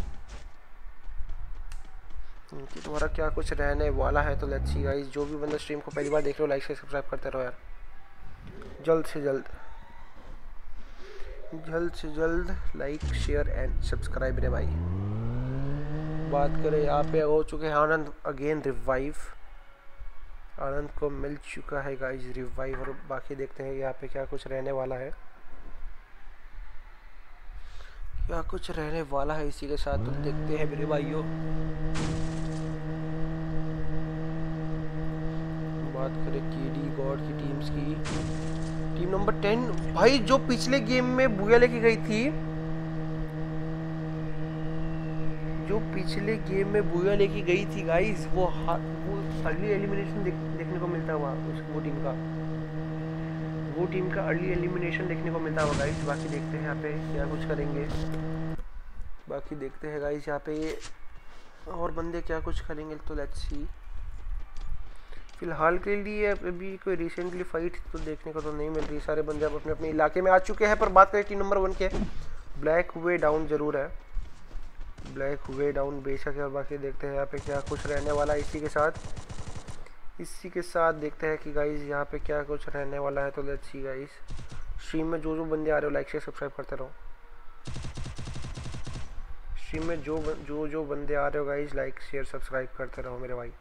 इनके द्वारा क्या कुछ रहने वाला है। तो लेट्स सी गाइस, जो भी बंदा स्ट्रीम को पहली बार देख रहे हो लाइक से सब्सक्राइब करते रहो यार, जल्द से जल्द जल्द से जल्द लाइक शेयर एंड सब्सक्राइब रे भाई। बात करें यहाँ पे हो चुके हैं आनंद अगेन रिवाइव, आनंद को मिल चुका है गाइस रिवाइव, और बाकी देखते हैं यहाँ पे क्या कुछ रहने वाला है, क्या कुछ रहने वाला है इसी के साथ। तो देखते हैं मेरे भाइयों, बात करें केडी गॉड की टीम्स की, टीम नंबर टेन भाई जो पिछले गेम में बुया लेके गई थी, जो पिछले गेम में बुया लेके गई थी गाइस, वो वो अर्ली एलिमिनेशन देख, देखने को मिलता हुआ उस वो टीम का, वो टीम का अर्ली एलिमिनेशन देखने को मिलता हुआ गाइस। बाकी देखते हैं यहाँ पे क्या कुछ करेंगे, बाकी देखते हैं गाइस यहाँ पे और बंदे क्या कुछ करेंगे। तो लेट्स सी, फिलहाल के लिए अभी कोई रिसेंटली फाइट तो देखने को तो नहीं मिल रही, सारे बंदे अब अपने अपने इलाके में आ चुके हैं। पर बात करें टीम नंबर वन के, ब्लैक वे डाउन जरूर है, ब्लैक वे डाउन बेशक है। और बाकी देखते हैं यहाँ पे क्या कुछ रहने वाला है इसी के साथ, इसी के साथ देखते हैं कि गाइस यहाँ पे क्या कुछ रहने वाला है। तो लेट्स सी गाइस, स्ट्रीम में जो जो बंदे आ रहे हो लाइक शेयर सब्सक्राइब करते रहो, स्ट्रीम में जो जो जो बंदे आ रहे हो गाइस लाइक शेयर सब्सक्राइब करते रहो मेरे भाई।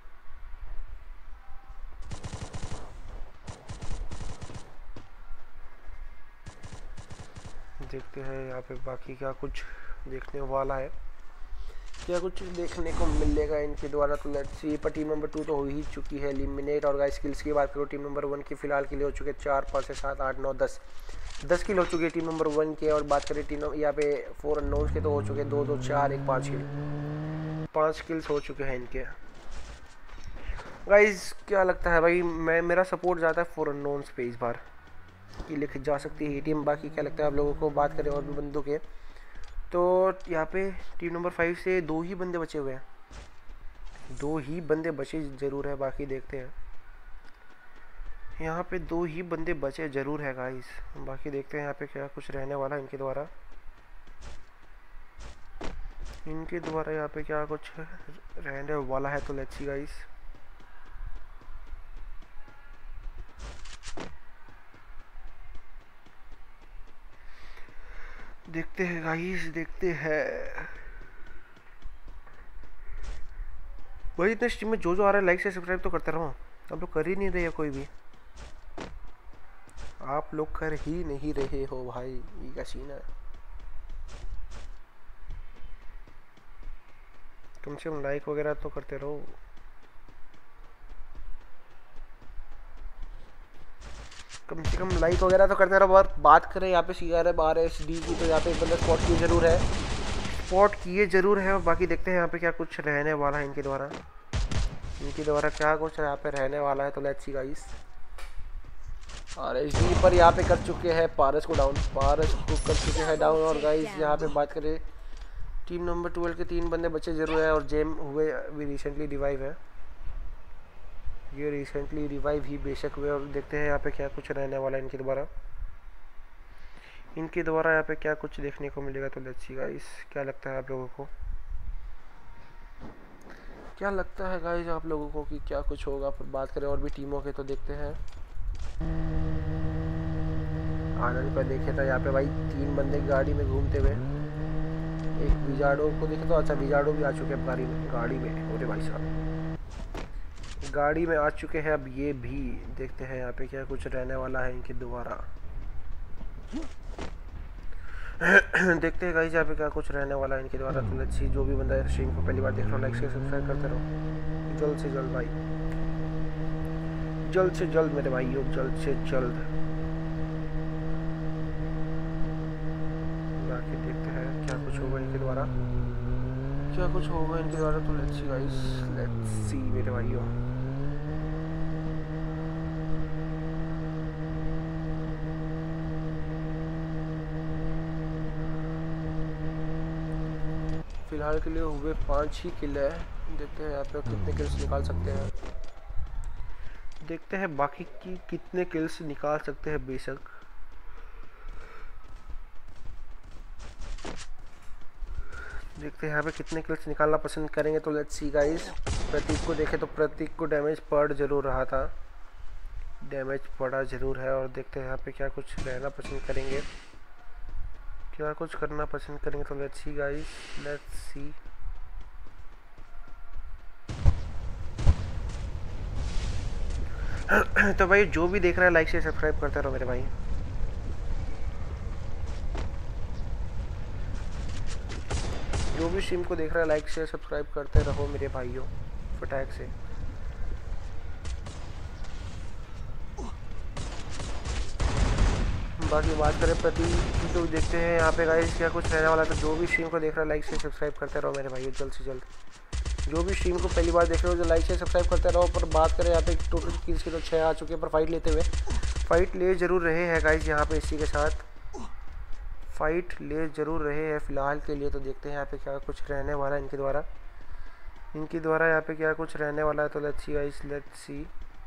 देखते हैं यहाँ पे बाकी क्या कुछ देखने वाला है, क्या कुछ देखने को मिलेगा इनके द्वारा। तो लेट्स सी, पर टीम नंबर टू तो हो ही चुकी है एलिमिनेट। और गाइस स्किल्स की बात करो टीम नंबर वन की, फिलहाल के लिए हो चुके चार पाँच छः सात आठ नौ दस दस किल हो चुके हैं टीम नंबर वन के। और बात करें टीम यहाँ पे फोर अननोन्स के तो हो चुके हैं दो दो चार एक पाँच किल, पाँच किल्स हो चुके हैं इनके। गाइस क्या लगता है भाई, मैं मेरा सपोर्ट जाता है फोर अननोन्स पे, इस बार ये लिख जा सकती है ये टीम। बाकी क्या लगता है आप लोगों को, बात करें और भी बंदों के, तो यहाँ पे टीम नंबर फाइव से दो ही बंदे बचे हुए हैं, दो ही बंदे बचे ज़रूर है। बाकी देखते हैं यहाँ पे दो ही बंदे बचे ज़रूर है गाइस। बाकी देखते हैं यहाँ पे क्या कुछ रहने वाला है इनके द्वारा, इनके द्वारा यहाँ पे क्या कुछ रहने वाला है। तो लेट्स सी गाइस, देखते हैं गाइस, देखते हैं भाई। इतने स्ट्रीम में जो जो आ रहा है लाइक से सब्सक्राइब तो करते रहो, आप लोग कर ही नहीं रहे, कोई भी आप लोग कर ही नहीं रहे हो भाई, ये क्या सीन है। कम से कम लाइक वगैरह तो करते रहो। कम से कम लाइक वगैरह तो करते रहो। और बात करें यहाँ पे C R F R S D की, तो यहाँ पे एक बंदा स्पॉट किए ज़रूर है, स्पॉट किए ज़रूर है। और बाकी देखते हैं यहाँ पे क्या कुछ रहने वाला है इनके द्वारा, इनके द्वारा क्या कुछ यहाँ पे रहने वाला है। तो let's see guys, R S D पर यहाँ पे कर चुके हैं पारस को डाउन, पारस को कर चुके हैं डाउन। और गाइस यहाँ पे बात करें टीम नंबर ट्वेल्व के तीन बंदे बचे ज़रूर है, और जेम हुए अभी रिसेंटली रिवाइव है, ये रिसेंटली रिवाइव ही बेशक हुए। और देखते हैं यहाँ पे क्या कुछ रहने वाला है इनके द्वारा, इनके द्वारा यहाँ पे क्या कुछ देखने को मिलेगा। तो लेट्स सी गाइस, क्या लगता है आप लोगों को, क्या लगता है गाइस आप लोगों को कि क्या कुछ होगा। पर बात करें और भी टीमों के, तो देखते हैं आनंद पर देखे था यहाँ पे भाई तीन बंदे गाड़ी में घूमते हुए, एक विजार्डो को देखे तो, अच्छा विजार्डो भी आ चुके हैं गाड़ी में, गाड़ी में अरे भाई साहब गाड़ी में आ चुके हैं। अब ये भी देखते हैं यहाँ पे क्या कुछ रहने वाला है इनके द्वारा। देखते हैं गाइस यहाँ पे क्या कुछ रहने वाला है इनके द्वारा। तो लेट्स सी, जो भी बंदा स्ट्रीम को पहली बार देख रहा हो लाइक से सब्सक्राइब करते रहो, जल्द से जल्द भाई, जल्द से जल्द मेरे भाइयों, जल्द से जल्द। बाकी देखते हैं क्या कुछ होगा इनके द्वारा, क्या कुछ होगा इनके द्वारा। तो let's see guys, let's see मेरे भाइयों। फिलहाल के लिए हुए पांच ही किल है, देखते हैं यहाँ पे कितने किल्स निकाल सकते हैं, देखते हैं बाकी की कितने किल्स निकाल सकते हैं बेशक। देखते हैं यहाँ पे कितने किल्स निकालना पसंद करेंगे। तो लेट्स सी गाइस, प्रतीक को देखें तो प्रतीक को डैमेज पड़ जरूर रहा था, डैमेज पड़ा जरूर है। और देखते हैं यहाँ पे क्या कुछ रहना पसंद करेंगे, क्या कुछ करना पसंद करेंगे। तो let's see guys, let's see. तो भाई जो भी देख रहा है लाइक से सब्सक्राइब करते रहो मेरे भाई। जो भी स्ट्रीम को देख रहा है लाइक से सब्सक्राइब करते रहो मेरे भाइयों फटाक से। बाकी बात करें प्रति तो देखते हैं यहाँ पे गाइस क्या कुछ रहने वाला है। तो जो भी स्ट्रीम को देख रहा है लाइक से सब्सक्राइब करते रहो मेरे भाइयों जल्द से जल्द। जो भी स्ट्रीम को पहली बार देख रहे हो जो लाइक से सब्सक्राइब करते रहो। पर बात करें यहाँ पे टोटल किल्स के तो छः आ चुके हैं, पर फाइट लेते हुए फाइट ले जरूर रहे हैं गाइस यहाँ पे इसी के साथ फाइट ले जरूर रहे हैं फ़िलहाल के लिए। तो देखते हैं यहाँ पे क्या कुछ रहने वाला है इनके द्वारा इनके द्वारा यहाँ पे क्या कुछ रहने वाला है। तो let's see guys, let's see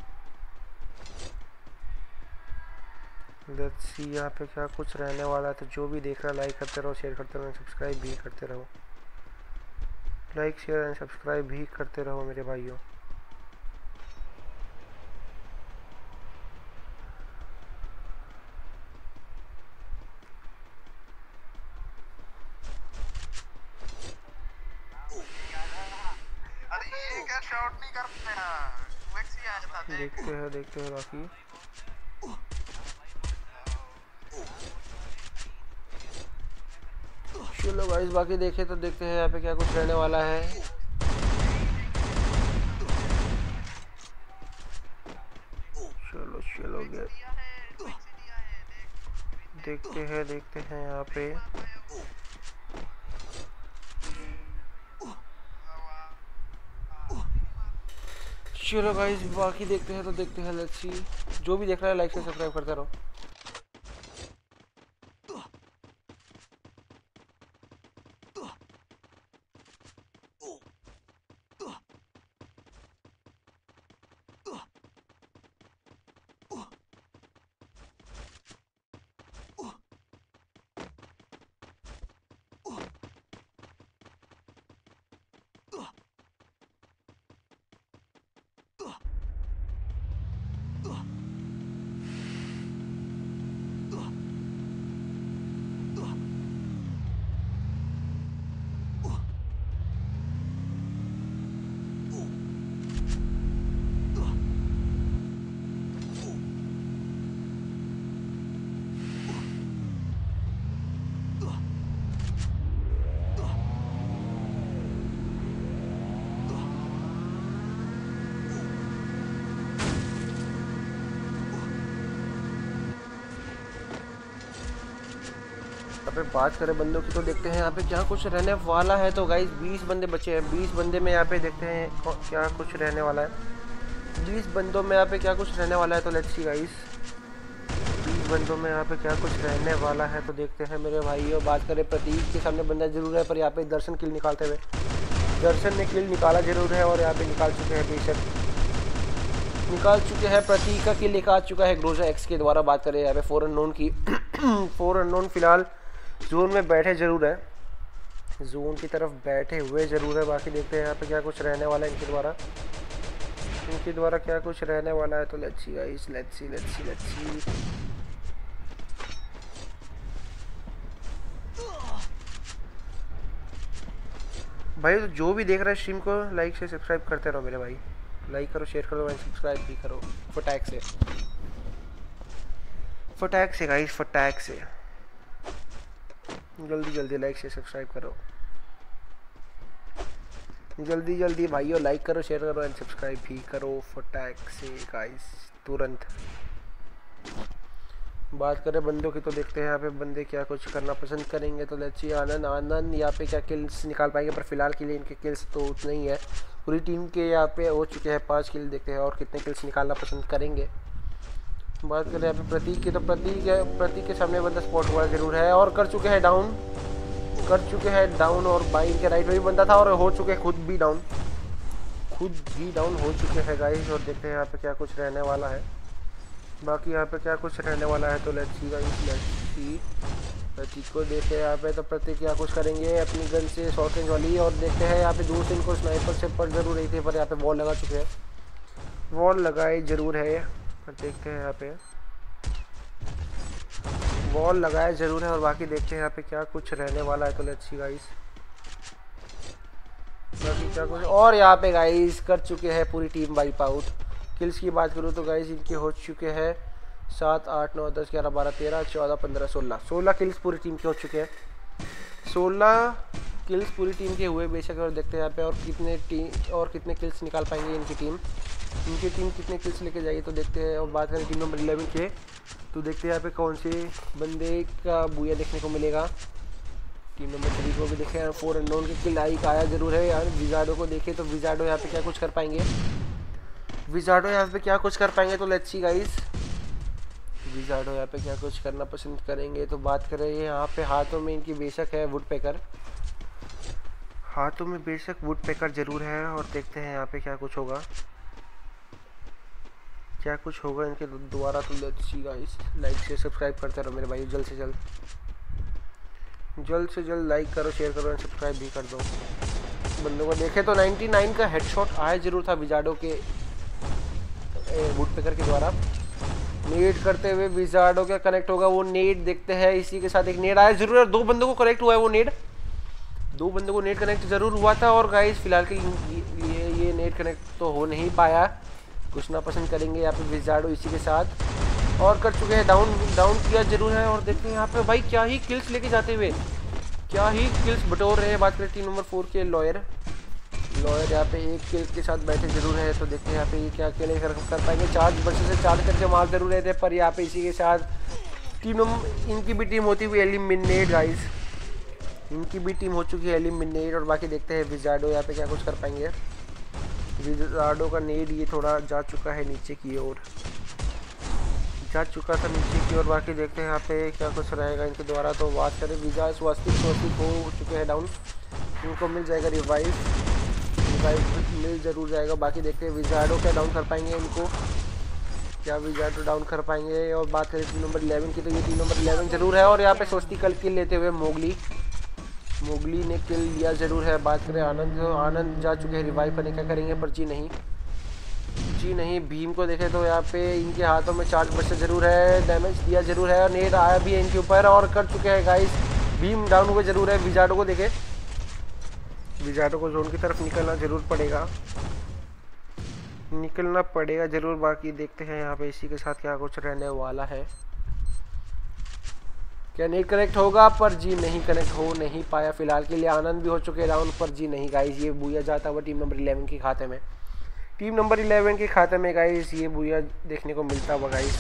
let's see यहाँ पे क्या कुछ रहने वाला है। तो जो भी देख रहा है लाइक करते रहो, शेयर करते रहो, सब्सक्राइब भी करते रहो। लाइक शेयर एंड सब्सक्राइब भी करते रहो मेरे भाइयों। देखते हैं देखते हैं बाकी चलो गाइस बाकी देखें तो देखते हैं यहाँ पे क्या कुछ रहने वाला है। चलो चलो देखते हैं देखते हैं यहाँ पे चलो गाइस बाकी देखते हैं तो देखते हैं लेट्स सी। जो भी देख रहा है लाइक से सब्सक्राइब करते रहो। पे बात करें बंदों की तो देखते हैं यहाँ पे क्या कुछ रहने वाला है। तो गाइस बीस बंदे बचे हैं, बीस बंदे में यहाँ पे देखते हैं क्या कुछ रहने वाला है। बीस बंदों में यहाँ पे क्या कुछ रहने वाला है। तो लेट्स सी गाइस बीस बंदों में यहाँ पे क्या कुछ रहने वाला है। तो देखते हैं मेरे भाइयों। बात करें प्रतीक के सामने बंदा जरूर है, पर यहाँ पे दर्शन किल निकालते हुए दर्शन ने किल निकाला जरूर है और यहाँ पे निकाल चुके हैं, बेशक निकाल चुके हैं। प्रतीक का किल निकाल चुका है ग्रोजा एक्स के द्वारा। बात करें यहाँ पे फोर अननोन की फोर अननोन फिलहाल जोन में बैठे जरूर है, जोन की तरफ बैठे हुए जरूर है। बाकी देखते हैं यहाँ पे क्या कुछ रहने वाला है इनके द्वारा इनके द्वारा क्या कुछ रहने वाला है। तो let's see guys, let's see let's see let's see भाई। तो जो भी देख रहा है स्ट्रीम को लाइक से सब्सक्राइब करते रहो मेरे भाई। लाइक करो, शेयर करो एंड सब्सक्राइब भी करो फटाक से फटाक से गाइस फटाक से। जल्दी जल्दी लाइक से सब्सक्राइब करो, जल्दी जल्दी भाइयों लाइक करो, शेयर करो एंड सब्सक्राइब भी करो फटाक से गाइस तुरंत। बात करें बंदों की तो देखते हैं यहाँ पे बंदे क्या कुछ करना पसंद करेंगे। तो लेट्स सी आनंद आनंद यहाँ पे क्या किल्स निकाल पाएंगे, पर फिलहाल के लिए इनके किल्स तो उतने ही है। पूरी टीम के यहाँ पे हो चुके हैं पाँच किल। देखते हैं और कितने किल्स निकालना पसंद करेंगे। बात करें यहाँ पे प्रतीक की तो प्रतीक है प्रतीक के सामने बंदा स्पॉट हुआ जरूर है और कर चुके हैं डाउन कर चुके हैं डाउन और बाई के राइट में भी बंदा था और हो चुके हैं खुद भी डाउन खुद भी डाउन हो चुके हैं गाइस। और देखते हैं यहाँ पे क्या कुछ रहने वाला है। बाकी यहाँ पे क्या कुछ रहने वाला है। तो let's see guys, let's see Prateek को देखते हैं यहाँ पे। तो प्रतीक क्या कुछ करेंगे अपनी गन से शॉर्ट रेंज वाली। और देखते हैं यहाँ पे दूर से इनको स्नाइपर से पड़ जरूर रही थी, पर यहाँ पे वॉल लगा चुके हैं, वॉल लगाए जरूर है। पर देखते हैं यहाँ पे वॉल लगाया जरूर है। और बाकी देखते हैं यहाँ पे क्या कुछ रहने वाला है। तो लेट्स सी गाइस बाकी क्या कुछ। और यहाँ पे गाइस कर चुके हैं पूरी टीम वाइप आउट। किल्स की बात करूँ तो गाइस इनके हो चुके हैं सात आठ नौ दस ग्यारह बारह तेरह चौदह पंद्रह सोलह सोलह किल्स पूरी टीम के हो चुके हैं। सोलह किल्स पूरी टीम के हुए बेशक। और देखते हैं यहाँ पे और कितने टीम और कितने किल्स निकाल पाएंगे इनकी टीम इनकी टीम कितने किल्स लेके जाएगी तो देखते हैं। और बात करें टीम नंबर इलेवन के तो देखते हैं यहाँ पे कौन से बंदे का बुया देखने को मिलेगा। टीम नंबर थ्री को भी देखें, फोर अननोन के किल आई आया जरूर है यार। विजार्डो को देखें तो विजार्डो यहाँ पे क्या कुछ कर पाएंगे विजार्डो यहाँ पे क्या कुछ कर पाएंगे तो लेट्स सी गाइस विजार्डो यहाँ पे क्या कुछ करना पसंद करेंगे। तो बात करें यहाँ पे हाथों में इनकी बेशक है वुड पेकर, हाथों में बेशक वुड पेकर जरूर है। और देखते हैं यहाँ पे क्या कुछ होगा क्या कुछ होगा इनके द्वारा। तो let's see guys like share subscribe करते रहो मेरे भाई, जल्द से जल्द जल्द से जल्द लाइक करो शेयर करो एंड सब्सक्राइब भी कर दो। बंदों को देखे तो निन्यानवे का हेडशॉट आया जरूर था विजार्डो के वुड पेकर के द्वारा। नेड करते हुए विजार्डो क्या कनेक्ट होगा वो नेड, देखते हैं। इसी के साथ एक नेड आया जरूर है, दो बंदों को कनेक्ट हुआ है वो नेड, दो बंदों को नेट कनेक्ट जरूर हुआ था। और गाइस फिलहाल के लिए ये नेट कनेक्ट तो हो नहीं पाया, कुछ ना पसंद करेंगे यहाँ पे विजार्डो इसी के साथ। और कर चुके हैं डाउन डाउन किया जरूर है। और देखते हैं यहाँ पे भाई क्या ही किल्स लेके जाते हुए क्या ही किल्स बटोर रहे हैं। बात करें टीम नंबर फोर के लॉयर लॉयर यहाँ पे एक किल के साथ बैठे जरूर है। तो देखते हैं यहाँ पे ये क्या अकेले कर, कर पाएंगे। चार्ज बच्चे से चार्ज करके मार जरूर रहे थे पर यहाँ पे इसी के साथ टीम नंबर इनकी भी टीम होती हुई एलिमिनेट गाइस, इनकी भी टीम हो चुकी है एलिमिनेट। और बाकी देखते हैं विजार्डो यहाँ पे क्या कुछ कर पाएंगे। विजार्डो का नेड ये थोड़ा जा चुका है नीचे की ओर जा चुका था नीचे की ओर। बाकी देखते हैं यहाँ पे क्या कुछ रहेगा इनके द्वारा। तो बात करें विजा स्वस्तिक स्वस्तिक हो चुके हैं डाउन, इनको मिल जाएगा रिवाइव रिवाइव मिल जरूर जाएगा। बाकी देखते हैं विजार्डो क्या डाउन कर पाएंगे इनको, क्या विजार्डो डाउन कर पाएंगे। और बात करें टीम नंबर इलेवन की तो ये टीम नंबर इलेवन जरूर है। और यहाँ पे स्वस्तिक कल किल लेते हुए मोगली मोगली ने किल लिया जरूर है। बात करें आनंद जो आनंद जा चुके हैं रिवाइव करने, क्या करेंगे पर जी नहीं जी नहीं। भीम को देखें तो यहाँ पे इनके हाथों में चार्ज बचा जरूर है, डैमेज दिया जरूर है और नेट आया भी है इनके ऊपर और कर चुके हैं गाइस। भीम डाउन हुए जरूर है। विजार्डो को देखें, विजार्डो को जोन की तरफ निकलना जरूर पड़ेगा निकलना पड़ेगा जरूर। बाकी देखते हैं यहाँ पे इसी के साथ क्या कुछ रहने वाला है। क्या नेट कनेक्ट होगा पर जी नहीं कनेक्ट हो नहीं पाया फिलहाल के लिए। आनंद भी हो चुके हैं डाउन पर जी नहीं गाइस। ये बुया जाता हुआ टीम नंबर इलेवन के खाते में टीम नंबर इलेवन के खाते में गाइस ये बुया देखने को मिलता हुआ गाइस।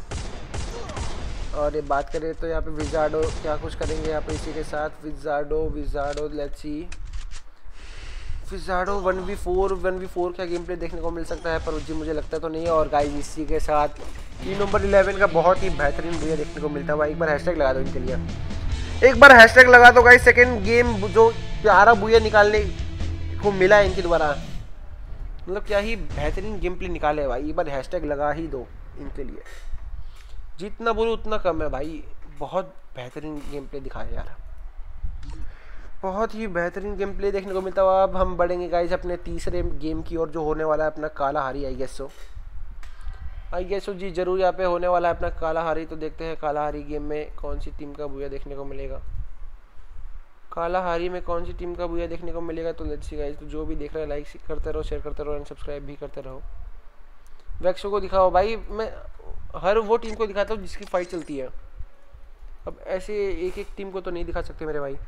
और ये बात करें तो यहाँ पे विजार्डो क्या कुछ करेंगे यहाँ पे इसी के साथ। Wizardo Wizardo let's see Wizardo one v four one v four का गेम प्ले देखने को मिल सकता है पर जी मुझे लगता तो नहीं है। और गाइस इसी के साथ टीम नंबर इलेवन का बहुत ही बेहतरीन बुया देखने को मिलता है। एक बार हैशटैग लगा दो इनके लिए, एक बार हैशटैग लगा दो गाइस। सेकंड गेम जो प्यारा बुया निकालने को मिला है इनके द्वारा, मतलब क्या ही बेहतरीन गेम प्ले निकाले है भाई। एक बार हैशटैग लगा ही दो इनके लिए, जितना बोलो उतना कम है भाई। बहुत बेहतरीन गेम प्ले दिखाया यार, बहुत ही बेहतरीन गेम प्ले देखने को मिलता है। अब हम बढ़ेंगे गाइस अपने तीसरे गेम की ओर जो होने वाला है अपना Kalahari I guess so I guess so जी जरूर यहाँ पे होने वाला है अपना कालाहारी। तो देखते हैं कालाहारी गेम में कौन सी टीम का बुया देखने को मिलेगा। कालाहारी में कौन सी टीम का बुया देखने को मिलेगा तो लेट्स सी गाइस। तो जो भी देख रहे हैं लाइक करते रहो शेयर करते रहो एंड सब्सक्राइब भी करते रहो। वैक्सो को दिखाओ भाई, मैं हर वो टीम को दिखाता हूँ जिसकी फाइट चलती है। अब ऐसे एक एक टीम को तो नहीं दिखा सकते मेरे भाई।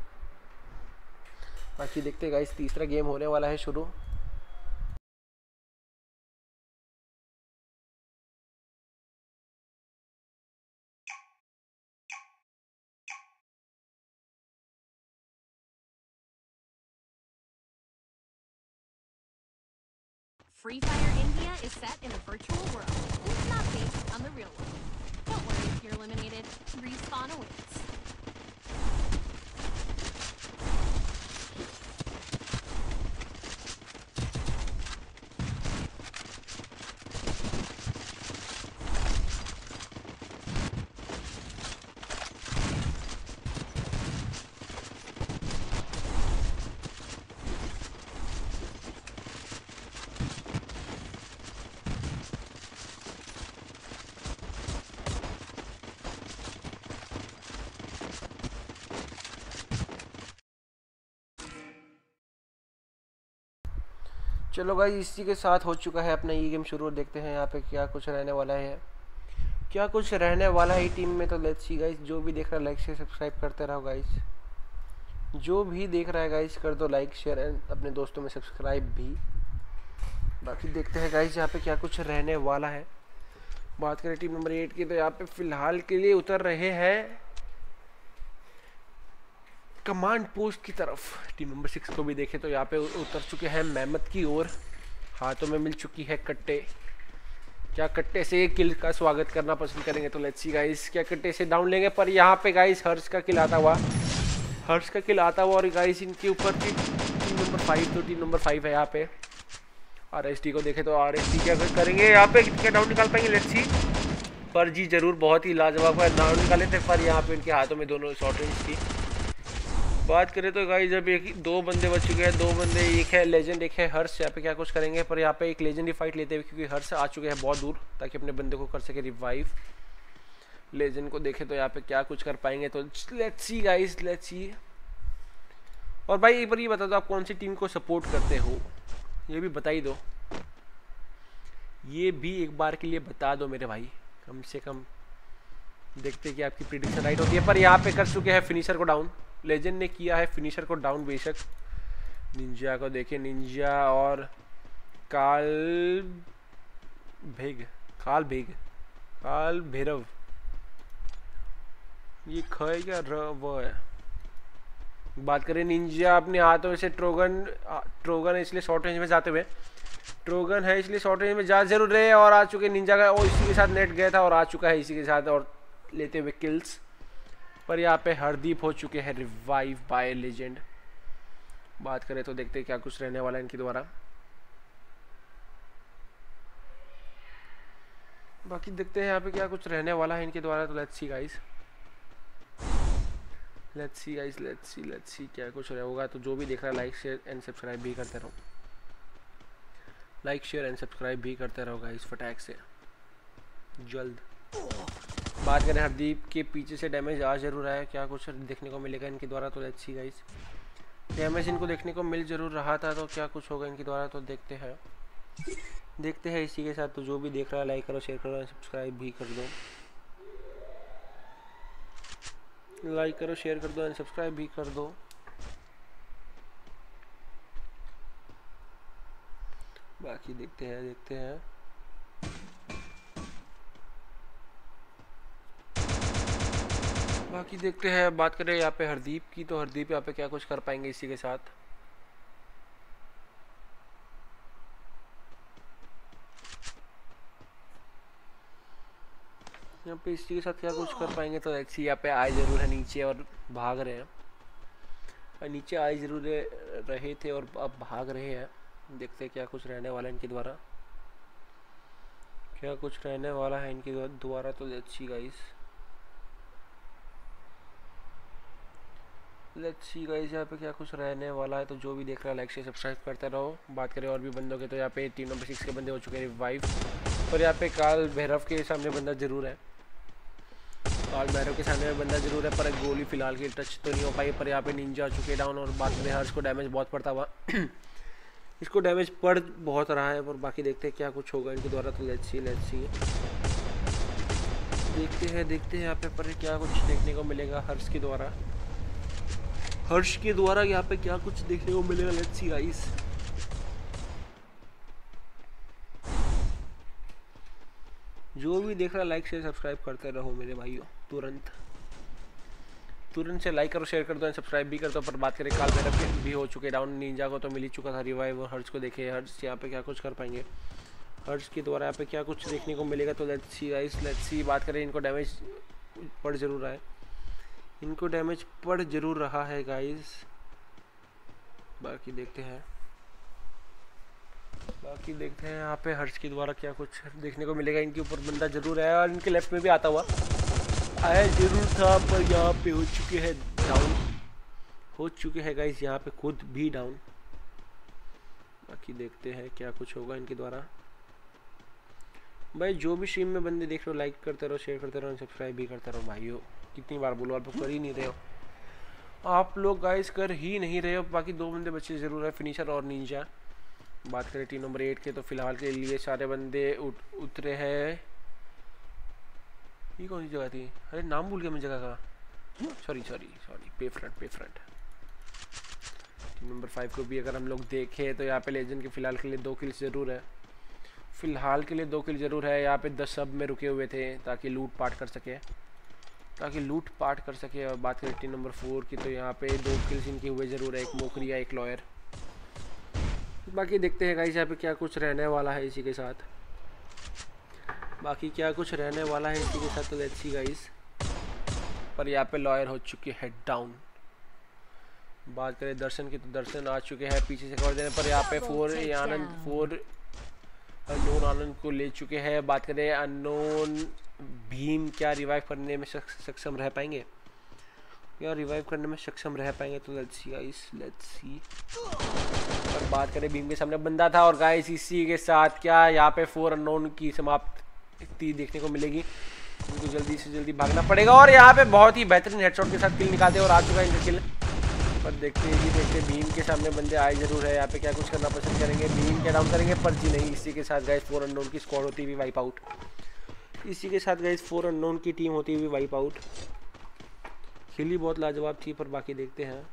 बाकी देखते हैं गाइस तीसरा गेम होने वाला है शुरू। Free Fire India is set in a virtual world. It's not based on the real world. Don't worry if you're eliminated. Respawn awaits. चलो गाइस इसी के साथ हो चुका है अपना ये गेम शुरू। देखते हैं यहाँ पे क्या कुछ रहने वाला है, क्या कुछ रहने वाला है टीम में। तो लेट्स सी गाइस, जो भी देख रहा है लाइक शेयर सब्सक्राइब करते रहो गाइस। जो भी देख रहा है गाइस कर दो लाइक शेयर एंड अपने दोस्तों में सब्सक्राइब भी। बाकी देखते हैं गाइस यहाँ पे क्या कुछ रहने वाला है। बात करें टीम नंबर एट की तो यहाँ पे फिलहाल के लिए उतर रहे हैं कमांड पोस्ट की तरफ। टीम नंबर सिक्स को भी देखें तो यहाँ पे उतर चुके हैं मेहमत की ओर। हाथों में मिल चुकी है कट्टे। क्या कट्टे से किल का स्वागत करना पसंद करेंगे? तो लेट्स सी गाइस, क्या कट्टे से डाउन लेंगे? पर यहाँ पे गाइस हर्ष का किल आता हुआ, हर्ष का किल आता हुआ और गाइस इनके ऊपर टीम नंबर फाइव, तो टीम नंबर फाइव है यहाँ पे। आर एस टी को देखे तो आर एस टी क्या करेंगे यहाँ पे, क्या डाउन निकाल पाएंगे? Let's see. पर जी जरूर बहुत ही लाजवाब है, डाउन निकाले थे पर यहाँ पे इनके हाथों में दोनों शॉर्ट रेंज की। बात करें तो गाइस जब एक दो बंदे बच चुके हैं, दो बंदे, एक है लेजेंड एक है हर्ष। यहाँ पे क्या कुछ करेंगे? पर यहाँ पे एक लेजेंडरी फाइट लेते हुए, क्योंकि हर्ष आ चुके हैं बहुत दूर ताकि अपने बंदे को कर सके रिवाइव। लेजेंड को देखे तो यहाँ पे क्या कुछ कर पाएंगे? तो let's see guys, let's see. और भाई एक बार ये बता दो आप कौन सी टीम को सपोर्ट करते हो, ये भी बता ही दो। ये भी एक बार के लिए बता दो मेरे भाई, कम से कम देखते हैं कि आपकी प्रिडिक्शन राइट होती है। पर यहाँ पे कर चुके हैं फिनिशर को डाउन, लेजेंड ने किया है फिनिशर को डाउन बेशक। निंजा को देखे, निंजा और काल भेग काल भेग काल भैरव, ये ख है क्या र वो है। बात करें निंजा अपने हाथों से ट्रोगन, ट्रोगन है इसलिए शॉर्ट रेंज में जाते हुए, ट्रोगन है इसलिए शॉर्ट रेंज में जा जरूर रहे और आ चुके निंजा का, और इसी के साथ नेट गया था और आ चुका है इसी के साथ और लेते हुए किल्स। पर यहाँ पे हरदीप हो चुके हैं रिवाइव बाय लेजेंड। बात करें तो देखते हैं क्या कुछ रहने वाला है इनके द्वारा। बाकी देखते हैं यहाँ पे क्या कुछ रहने वाला है इनके द्वारा। तो let's see guys, let's see guys, let's see let's see क्या कुछ होगा। तो जो भी देख रहा है लाइक शेयर एंड सब्सक्राइब भी करते रहो, लाइक शेयर एंड सब्सक्राइब भी करते रहो गाइस फटाक से जल्द। बात करें हरदीप के पीछे से डैमेज आ जरूर रहा है, क्या कुछ देखने को मिलेगा इनके द्वारा। तो लेट्स सी गाइस, डैमेज इनको देखने को मिल जरूर रहा था, तो क्या कुछ होगा इनके द्वारा। तो देखते हैं देखते हैं इसी के साथ। तो जो भी देख रहा है लाइक करो शेयर करो सब्सक्राइब भी कर दो, लाइक करो शेयर कर दो एंड सब्सक्राइब भी कर दो। बाकी देखते हैं देखते हैं बाकी देखते हैं। बात करें यहाँ पे हरदीप की, तो हरदीप यहाँ पे क्या कुछ कर पाएंगे इसी के साथ। यहाँ पे इसी के साथ क्या कुछ कर पाएंगे? तो एक्सी यहाँ पे आए जरूर है नीचे और भाग रहे हैं, और नीचे आए जरूर रहे थे और अब भाग रहे हैं। देखते हैं क्या कुछ रहने वाला है इनके द्वारा, क्या कुछ रहने वाला है इनके द्वारा। तो let's see guys, let's see guys यहाँ पे क्या कुछ रहने वाला है। तो जो भी देख रहा है लाइक शेयर सब्सक्राइब करते रहो। बात करें और भी बंदों के, तो यहाँ पे टीम नंबर सिक्स के बंदे हो चुके हैं रिवाइव। पर यहाँ पे काल भैरव के सामने बंदा जरूर है, काल भैरव के सामने बंदा जरूर है, पर एक गोली फिलहाल की टच तो नहीं हो पाई। पर यहाँ पे निंजा आ चुके डाउन और बात करें हर्ष को डैमेज बहुत पड़ता हुआ इसको डैमेज पड़ बहुत रहा है। पर बाकी देखते हैं क्या कुछ होगा इनके द्वारा। तो लेट्स सी लेट्स सी देखते हैं देखते हैं यहाँ पे पर क्या कुछ देखने को मिलेगा हर्ष के द्वारा, हर्ष के द्वारा यहाँ पे क्या कुछ देखने को मिलेगा। लेट्स सी गाइस, जो भी देख रहा है लाइक शेयर सब्सक्राइब करते रहो मेरे भाइयों। तुरंत तुरंत से लाइक करो शेयर कर दो एंड सब्सक्राइब भी कर दो। पर बात करें काल भैरव के भी हो चुके डाउन, निंजा को तो मिल ही चुका था रिवाइव। और हर्ष को देखे, हर्ष यहाँ पे क्या कुछ कर पाएंगे, हर्ष के द्वारा यहाँ पे क्या कुछ देखने को मिलेगा। तो let's see guys, let's see. बात करें इनको डैमेज पड़ जरूर रहा है, इनको डैमेज पड़ जरूर रहा है गाइस। बाकी देखते हैं बाकी देखते हैं यहाँ पे हर्ष के द्वारा क्या कुछ देखने को मिलेगा। इनके ऊपर बंदा जरूर है और इनके लेफ्ट में भी आता हुआ आया जरूर था, पर यहाँ पे हो चुके हैं डाउन, हो चुके हैं गाइस यहाँ पे खुद भी डाउन। बाकी देखते हैं क्या कुछ होगा इनके द्वारा। भाई जो भी स्ट्रीम में बंदे देख रहे हो लाइक करते रहो शेयर करते रहो सब्सक्राइब भी करते रहो भाइयों। कितनी बार बोलो, आप लोग कर ही नहीं रहे हो, आप लोग गाइस कर ही नहीं रहे हो। बाकी दो बंदे बच्चे जरूर है, फिनिशर और निंजा। बात करें टीम नंबर एट के तो फिलहाल के लिए सारे बंदे उत, उतरे हैं। ये कौन सी जगह थी? अरे नाम भूल गया मैं जगह का, सॉरी सॉरी सॉरी पे फ्रंट पे फ्रंट। टीम नंबर फाइव को भी अगर हम लोग देखें तो यहाँ पे लेजेंड के फिलहाल के लिए दो किल्स ज़रूर है, फिलहाल के लिए दो किल ज़रूर है। यहाँ पे दस सब में रुके हुए थे ताकि लूट पाट कर सके ताकि लूट पाट कर सके और बात करें टीम नंबर फोर की तो यहाँ पे दो किल्स इनके हुए ज़रूर है, एक मोकरिया एक लॉयर। बाकी देखते हैं गाइस यहाँ पे क्या कुछ रहने वाला है इसी के साथ, बाकी क्या कुछ रहने वाला है इसी के साथ तो लेट्स सी गाइस। पर यहाँ पे लॉयर हो चुके हैं डाउन। बात करें दर्शन की तो दर्शन आ चुके हैं पीछे से कवर देने पर, यहाँ पे four Anand four unknown Anand को ले चुके हैं। बात करें अननोन भीम क्या रिवाइव करने में सक्षम रह पाएंगे, क्या रिवाइव करने में सक्षम रह पाएंगे तो let's see guys let's see. और बात करें भीम के सामने बंदा था और गाइस इसी के साथ क्या यहाँ पे फोर अननोन की समाप्ति देखने को मिलेगी। उनको जल्दी से जल्दी भागना पड़ेगा और यहाँ पे बहुत ही बेहतरीन हेडशॉट के साथ किल निकालते और आ चुका है इनका किल। पर देखते ही देखते भीम के सामने बंदे आए जरूर है, यहाँ पे क्या कुछ करना पसंद करेंगे, भीम क्या डाउन करेंगे पर जी नहीं। इसी के साथ गाइस फोर अननोन की स्क्वाड होती हुई वाइप आउट, इसी के साथ गाइस फोर अननोन की टीम होती हुई वाइप आउट। खेली बहुत लाजवाब थी पर बाकी देखते हैं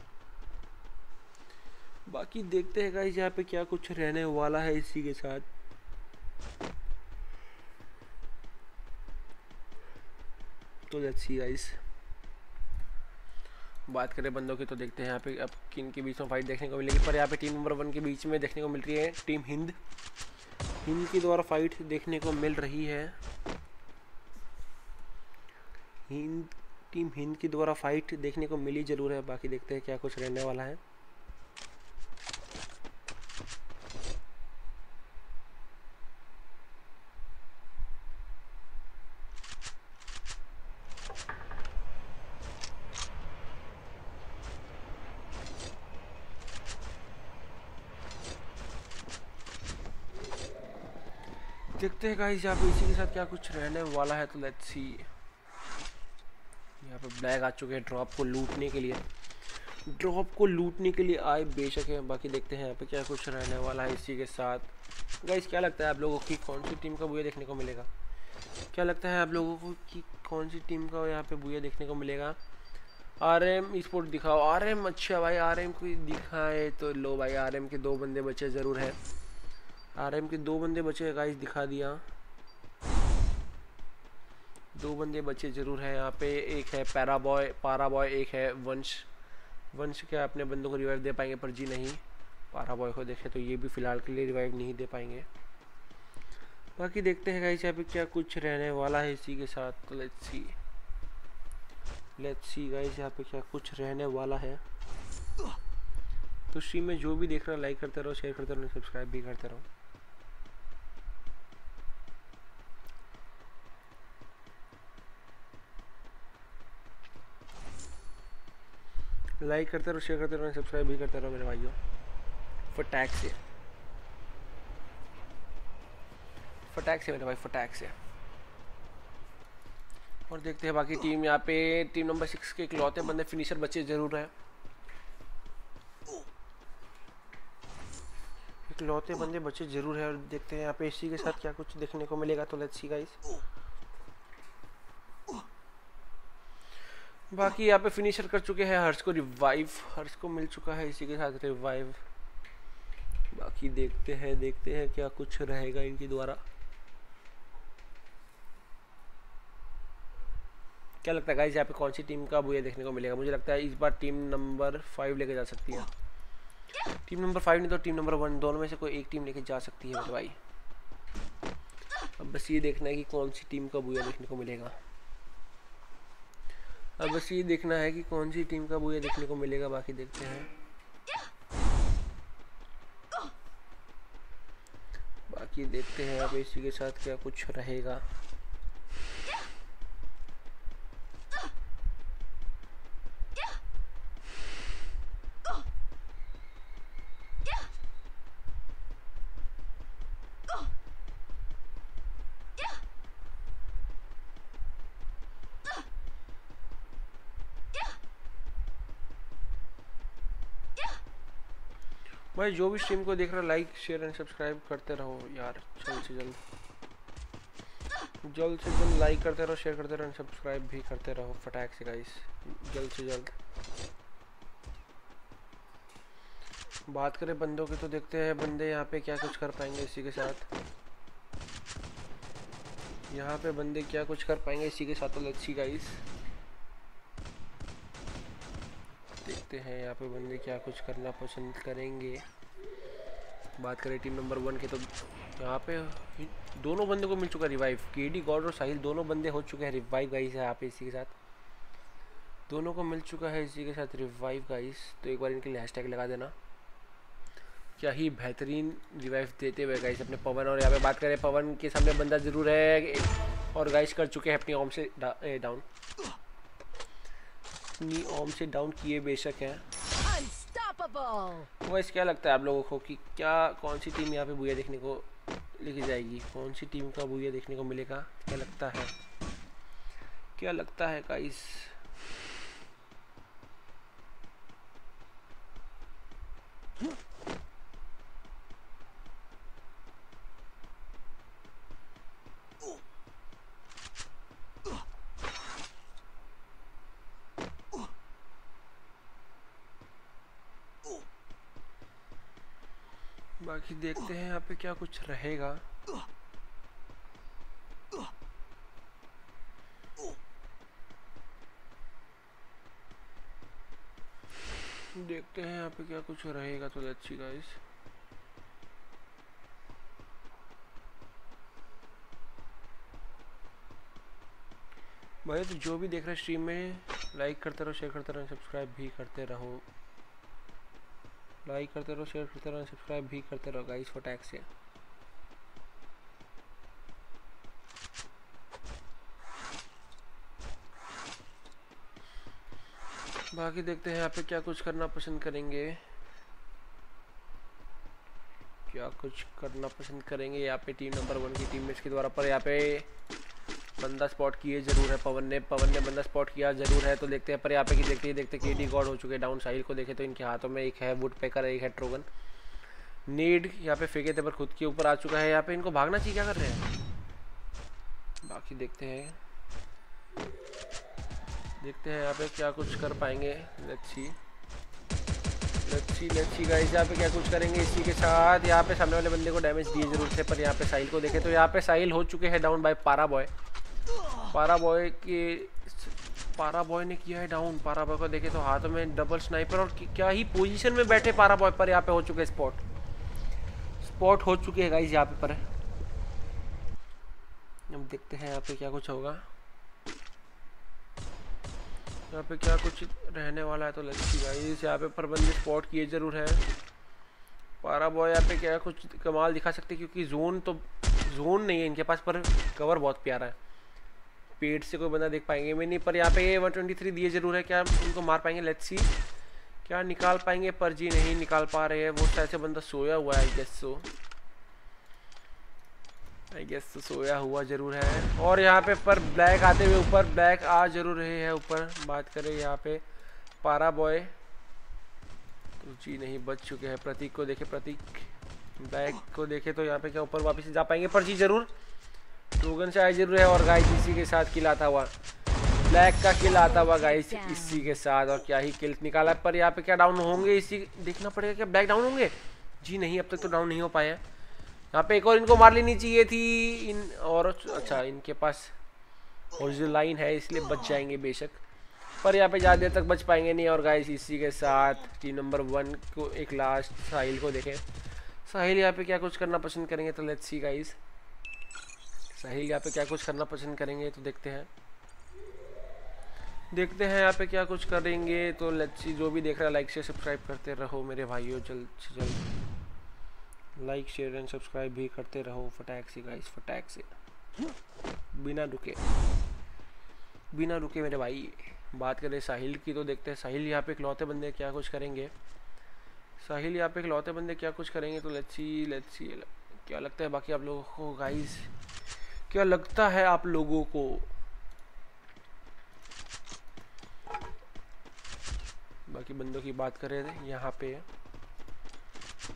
बाकी देखते हैं गाइस यहाँ पे क्या कुछ रहने वाला है इसी के साथ। तो लेट्स सी गाइस। बात करें बंदों की तो देखते हैं यहाँ पे अब किन के बीच में फाइट देखने को मिलेगी। पर यहाँ पे टीम नंबर वन के बीच में देखने को मिल रही है टीम हिंद, हिंद के द्वारा फाइट देखने को मिल रही है। हिंद टीम हिंद के द्वारा फाइट देखने को मिली जरूर है, बाकी देखते हैं क्या कुछ रहने वाला है। देखते हैं गाइस यहाँ पे इसी के साथ क्या कुछ रहने वाला है तो लेट्स सी। यहाँ पे ब्लैक आ चुके हैं ड्रॉप को लूटने के लिए, ड्रॉप को लूटने के लिए आए बेशक है। बाकी देखते हैं यहाँ पे क्या कुछ रहने वाला है इसी के साथ। गाइस क्या लगता है आप लोगों की कौन सी टीम का बुया देखने को मिलेगा, क्या लगता है आप लोगों को कि कौन सी टीम का यहाँ पे बुया देखने को मिलेगा। आर एम स्पोर्ट दिखाओ, आर एम अच्छा भाई आर एम को दिखाए तो लो भाई। आर एम के दो बंदे बचे ज़रूर है, आर एम के दो बंदे बचे गाइस दिखा दिया, दो बंदे बचे जरूर है यहाँ पे। एक है पैरा बॉय पारा बॉय, एक है वंश। वंश क्या अपने बंदों को रिवाइव दे पाएंगे पर जी नहीं। पारा बॉय को देखे तो ये भी फिलहाल के लिए रिवाइव नहीं दे पाएंगे। बाकी देखते हैं गाइस यहाँ पे क्या कुछ रहने वाला है इसी के साथ तो let's see let's see guys यहाँ पे क्या कुछ रहने वाला है। तो स्ट्रीम में जो भी देख रहा है लाइक करते रहो, शेयर करते रहो, सब्सक्राइब भी करते रहो। लाइक करते रहो, शेयर करते रहो, सब्सक्राइब भी करते रहो मेरे भाइयों। फटाक से फटाक से मेरे भाई फटाक से। और देखते हैं बाकी टीम यहाँ पे टीम नंबर सिक्स के इकलौते बंदे फिनिशर बचे जरूर है, इकलौते बंदे बचे जरूर है। और देखते हैं यहाँ पे इसी के साथ क्या कुछ देखने को मिलेगा तो लेट्स सी गाइस। बाकी यहाँ पे फिनिशर कर चुके हैं, हर्ष को रिवाइव, हर्ष को मिल चुका है इसी के साथ रिवाइव। बाकी देखते हैं देखते हैं क्या कुछ रहेगा इनके द्वारा। क्या लगता है गाइस यहाँ पे कौन सी टीम का बुया देखने को मिलेगा। मुझे लगता है इस बार टीम नंबर फाइव लेके जा सकती है, टीम नंबर फाइव नहीं तो टीम नंबर वन, दोनों में से कोई एक टीम लेके जा सकती है मेरे भाई। अब बस ये देखना है कि कौन सी टीम का बुया देखने को मिलेगा, अब बस ये देखना है कि कौन सी टीम का बुया देखने को मिलेगा। बाकी देखते हैं बाकी देखते हैं अब इसी के साथ क्या कुछ रहेगा। भाई जो भी स्ट्रीम को देख रहा है लाइक शेयर एंड सब्सक्राइब करते रहो यार, जल्द से जल्द जल्द से जल्द लाइक करते रहो, शेयर करते रहो एंड सब्सक्राइब भी करते रहो फटाक से गाइस, जल्द से जल्द। बात करें बंदों की तो देखते हैं बंदे यहाँ पे क्या कुछ कर पाएंगे इसी के साथ, यहाँ पे बंदे क्या कुछ कर पाएंगे इसी के साथ। तो लेट्स सी गाइस, देखते हैं यहाँ पे बंदे क्या कुछ करना पसंद करेंगे। बात करें टीम नंबर वन की तो यहाँ पे दोनों बंदे को मिल चुका है रिवाइव, केडी गॉड और साहिल दोनों बंदे हो चुके हैं रिवाइव गाइस यहाँ पे इसी के साथ, दोनों को मिल चुका है इसी के साथ रिवाइव गाइस। तो एक बार इनके लिए हैशटैग लगा देना, क्या ही बेहतरीन रिवाइव देते हुए गाइस अपने पवन। और यहाँ पे बात करें पवन के सामने बंदा जरूर है और गाइस कर चुके हैं अपनी ओम से डा, ए, डाउन, अपनी ओम से डाउन किए बेशक हैं। वैसे क्या लगता है आप लोगों को कि क्या कौन सी टीम यहाँ पे बुया देखने को लेके जाएगी, कौन सी टीम का बुया देखने को मिलेगा, क्या लगता है, क्या लगता है गाइस? बाकी देखते हैं यहाँ पे क्या कुछ रहेगा। देखते हैं यहाँ पे क्या कुछ रहेगा। तो लेट्स सी गाइस, भाई तो जो भी देख रहे स्ट्रीम में लाइक करते रहो, शेयर करते रहो, सब्सक्राइब भी करते रहो, लाइक करते रहो, शेयर करते रहो, सब्सक्राइब भी करते रहो गाइस फटाक से। बाकी देखते हैं यहाँ पे क्या कुछ करना पसंद करेंगे, क्या कुछ करना पसंद करेंगे यहाँ पे टीम नंबर वन की टीममेट्स के द्वारा। पर यहाँ पे बंदा स्पॉट किए जरूर है पवन ने, पवन ने बंदा स्पॉट किया जरूर है। तो देखते हैं पर यहाँ पे कि देखते ही देखते केडी गॉड हो चुके हैं डाउन। साहिल को देखे तो इनके हाथों में एक है वुड पेकर, एक है ट्रोगन। नीड यहाँ पे फेंके थे पर खुद के ऊपर आ चुका है। यहाँ पे इनको भागना चाहिए, क्या कर रहे हैं? बाकी देखते हैं देखते हैं यहाँ पे क्या कुछ कर पाएंगे। Let's see let's see let's see guys, यहाँ पे क्या कुछ करेंगे इसी के साथ। यहाँ पे सामने वाले बंदे को डैमेज दिए जरूर थे पर यहाँ पे साहिल को देखे तो यहाँ पे साहिल हो चुके हैं down by para boy. Para boy के पारा बॉय ने किया है डाउन। पारा बॉय को देखे तो हाथों में डबल स्नाइपर और क्या ही पोजीशन में बैठे पारा बॉय। पर यहाँ पे हो चुके हैं स्पॉट स्पॉट हो चुके हैं गाइस यहाँ पे। पर अब देखते हैं यहाँ पे क्या कुछ होगा, यहाँ पे क्या कुछ रहने वाला है। तो लेट्स सी गाइस, यहाँ पे पर बंदे स्पॉट किए जरूर है। पारा बॉय यहाँ पे क्या कुछ कमाल दिखा सकते क्योंकि जोन तो जोन नहीं है इनके पास पर कवर बहुत प्यारा है। पेट से कोई बंदा देख पाएंगे मैं नहीं, पर यहाँ पे वन ट्वेंटी थ्री दिए जरूर है। क्या उनको मार पाएंगे? लेट्स सी क्या निकाल पाएंगे, पर जी नहीं निकाल पा रहे हैं। वो शायद से बंदा सोया हुआ है, आई गेस सो आई गेस तो सोया हुआ जरूर है। और यहाँ पे पर ब्लैक आते हुए ऊपर ब्लैक आ जरूर रहे हैं ऊपर। बात करें यहाँ पे पारा बॉय तो जी नहीं बच चुके हैं। प्रतीक को देखे, प्रतीक ब्लैक को देखे तो यहाँ पे क्या ऊपर वापस जा पाएंगे? पर जी जरूर ट्रोगन से आए जरूर है। और गाइस इसी के साथ किल आता हुआ ब्लैक का किल आता हुआ गाइस इसी के साथ। और क्या ही किल निकाला। पर यहाँ पे क्या डाउन होंगे इसी देखना पड़ेगा। क्या ब्लैक डाउन होंगे? जी नहीं, अब तक तो डाउन नहीं हो पाए हैं। यहाँ पे एक और इनको मार लेनी चाहिए थी इन। और अच्छा इनके पास ओरिजिनल लाइन है इसलिए बच जाएंगे बेशक, पर यहाँ पे ज़्यादा देर तक बच पाएंगे नहीं। और गाइस इसी के साथ टीम नंबर वन को एक लास्ट साहिल को देखें। साहिल यहाँ पे क्या कुछ करना पसंद करेंगे? तो लेट्स सी गाइस, साहिल यहाँ पे क्या कुछ करना पसंद करेंगे तो देखते हैं देखते हैं यहाँ पे क्या कुछ करेंगे। तो लेट्स सी, जो भी देख रहा है लाइक से सब्सक्राइब करते रहो मेरे भाइयों, जल्द से जल्द लाइक शेयर एंड सब्सक्राइब भी करते रहो फटाक से गाइस, फटाक से बिना रुके बिना रुके मेरे भाई। बात करें साहिल की तो देखते हैं साहिल यहाँ पे इकलौते बंदे क्या कुछ करेंगे। साहिल यहाँ पे इकलौते बंदे क्या कुछ करेंगे। तो लेट्स सी लेट्स सी क्या लगता है बाकी आप लोगों को गाइस, क्या लगता है आप लोगों को? बाकी बंदों की बात करें यहाँ पे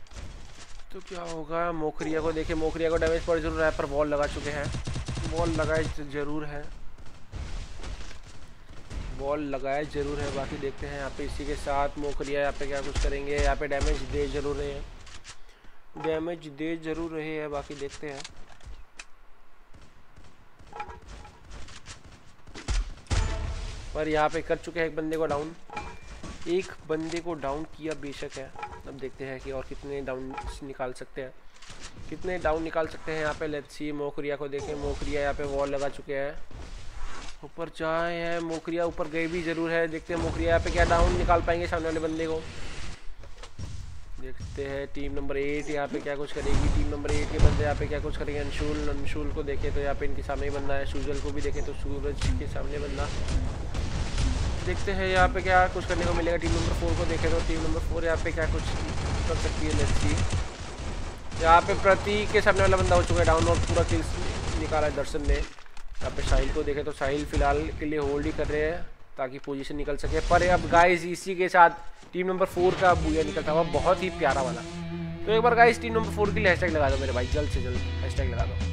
तो क्या होगा, मोखरिया को देखे, मोखरिया को डैमेज पड़ जरूर रहा है पर वॉल लगा चुके हैं, वॉल लगाए जरूर है, वॉल लगाए जरूर है। बाकी देखते हैं यहाँ पे इसी के साथ मोखरिया यहाँ पे क्या कुछ करेंगे, यहाँ पे डैमेज दे जरूर रहे हैं, डैमेज दे जरूर रहे हैं। बाकी देखते हैं, पर यहाँ पे कर चुके हैं एक बंदे को डाउन, एक बंदे को डाउन किया बेशक है। अब देखते हैं कि और कितने डाउन निकाल सकते हैं, कितने डाउन निकाल सकते हैं यहाँ पे। लेट्स सी, मोखरिया को देखें, मोखरिया यहाँ पे वॉल लगा चुके हैं, ऊपर जाए हैं, मोखरिया ऊपर गए भी जरूर है। देखते हैं मोखरिया यहाँ पे क्या डाउन निकाल पाएंगे सामने वाले बंदे को। देखते हैं टीम नंबर एट यहाँ पे क्या कुछ करेगी, टीम नंबर एट के बंदे यहाँ पे क्या कुछ करेंगे। अंशुल, अंशुल को देखें तो यहाँ पे इनके सामने ही बंदा है, सूजल को भी देखें तो सूरज के सामने बंदा। देखते हैं यहाँ पे क्या कुछ करने को मिलेगा। टीम नंबर फोर को देखें तो टीम नंबर फोर यहाँ पे क्या कुछ कर सकती है। लेट्स सी, यहाँ पे प्रतीक के सामने वाला बंदा हो चुका है डाउन और पूरा किल्स निकाला है दर्शन ने। यहाँ पे साहिल को देखें तो साहिल फिलहाल के लिए होल्ड ही कर रहे हैं ताकि पोजीशन निकल सके। पर अब गाइस इसी के साथ टीम नंबर फोर का बुया निकलता हुआ बहुत ही प्यारा वाला। तो एक बार गाइस टीम नंबर फोर के लिए हैशटैग लगा दो मेरे भाई, जल्द से जल्द हैशटैग लगा दो।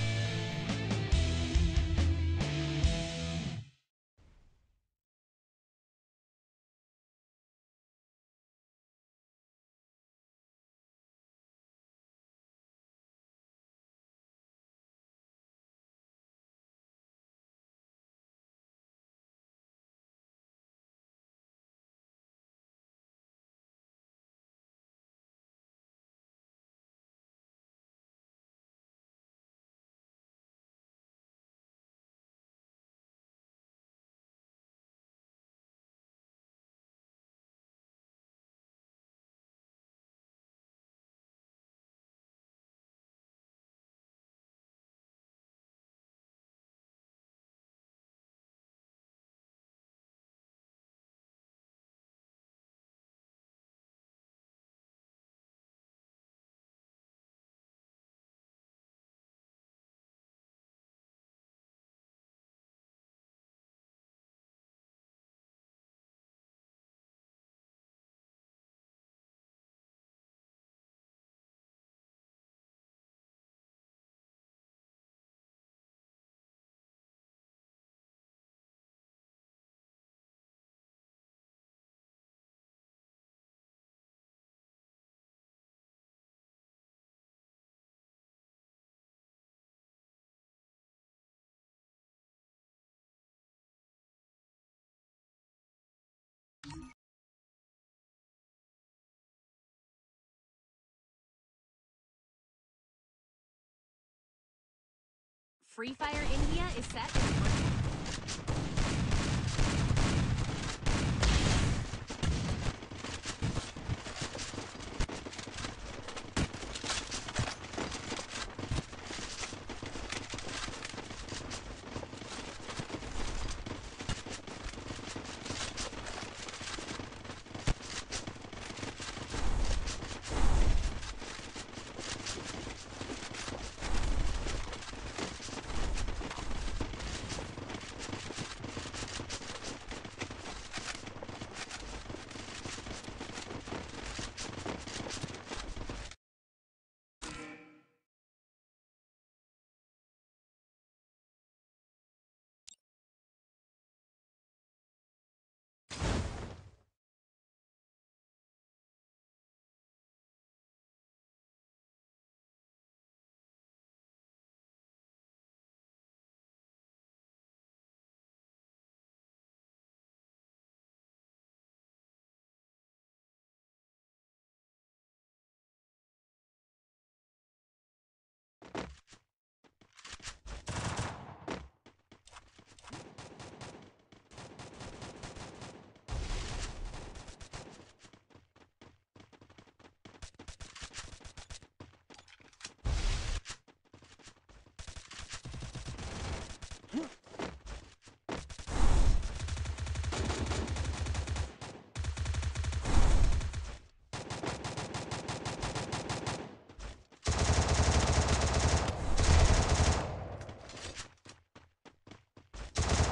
Free Fire India is set in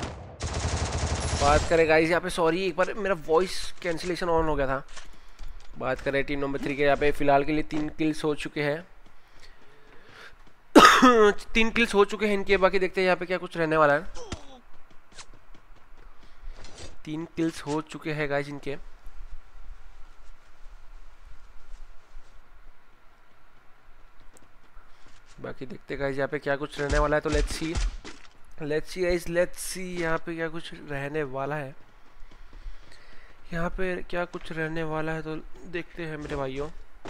बात करें गाइस यहाँ पे, सॉरी एक बार मेरा वॉइस कैंसिलेशन ऑन हो गया था। बात करें टीम नंबर थ्री के, यहाँ पे फिलहाल के लिए तीन किल्स हो चुके हैं। तीन किल्स हो चुके हैं इनके। बाकी देखते हैं यहाँ पे क्या कुछ रहने वाला है। तीन किल्स हो चुके हैं गाइस इनके। बाकी देखते हैं गाइस यहाँ पे क्या कुछ रहने वाला है। तो let's see let's see guys let's see यहाँ पे क्या कुछ रहने वाला है। यहाँ पे क्या कुछ रहने वाला है तो देखते हैं मेरे भाइयों।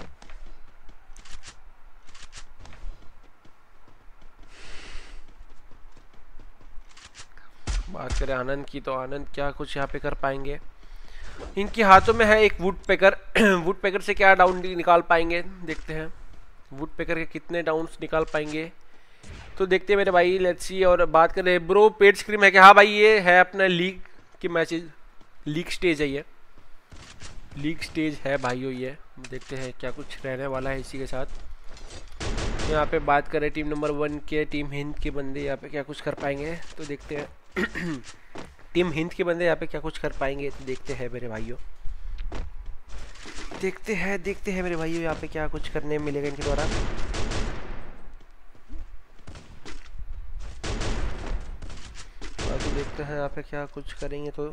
बात करें आनंद की, तो आनंद क्या कुछ यहाँ पे कर पाएंगे। इनके हाथों में है एक वुड पेकर। वुड पेकर से क्या डाउन निकाल पाएंगे, देखते हैं वुड पेकर के कितने डाउन्स निकाल पाएंगे। तो देखते हैं मेरे भाई, लेट्स सी। और बात करें ब्रो पेड स्क्रीम है कि हाँ भाई ये है अपना लीग की मैचेज, लीग स्टेज है, ये लीग स्टेज है भाइयों ये। देखते हैं क्या कुछ रहने वाला है इसी के साथ। यहाँ पे बात करें टीम नंबर वन के, टीम हिंद के बंदे यहाँ पे क्या कुछ कर पाएंगे तो देखते हैं। टीम हिंद के बंदे यहाँ पे क्या कुछ कर पाएंगे तो देखते हैं मेरे भाइयों। देखते हैं देखते हैं मेरे भाइयों यहाँ पे क्या कुछ करने मिलेगा इनके द्वारा। बाकी देखते हैं यहाँ पे क्या कुछ करेंगे तो।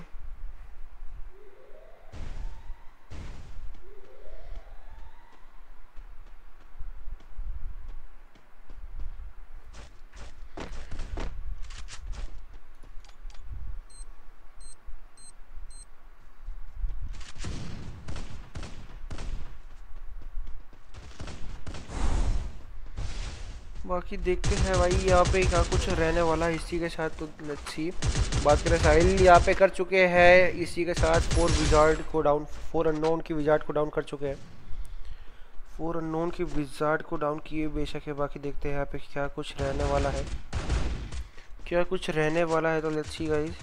बाकी देखते हैं भाई यहाँ पे क्या कुछ रहने वाला है इसी के साथ। तो लेट्स सी। बात करें साहिल यहाँ पे कर चुके हैं इसी के साथ फोर विजार्ड को डाउन, फोर अननोन की विजार्ड को डाउन कर चुके हैं। फोर अननोन की विजार्ड को डाउन किए बेशक है। बाकी देखते हैं यहाँ पे क्या कुछ रहने वाला है, क्या कुछ रहने वाला है तो लेट्स सी गाइस।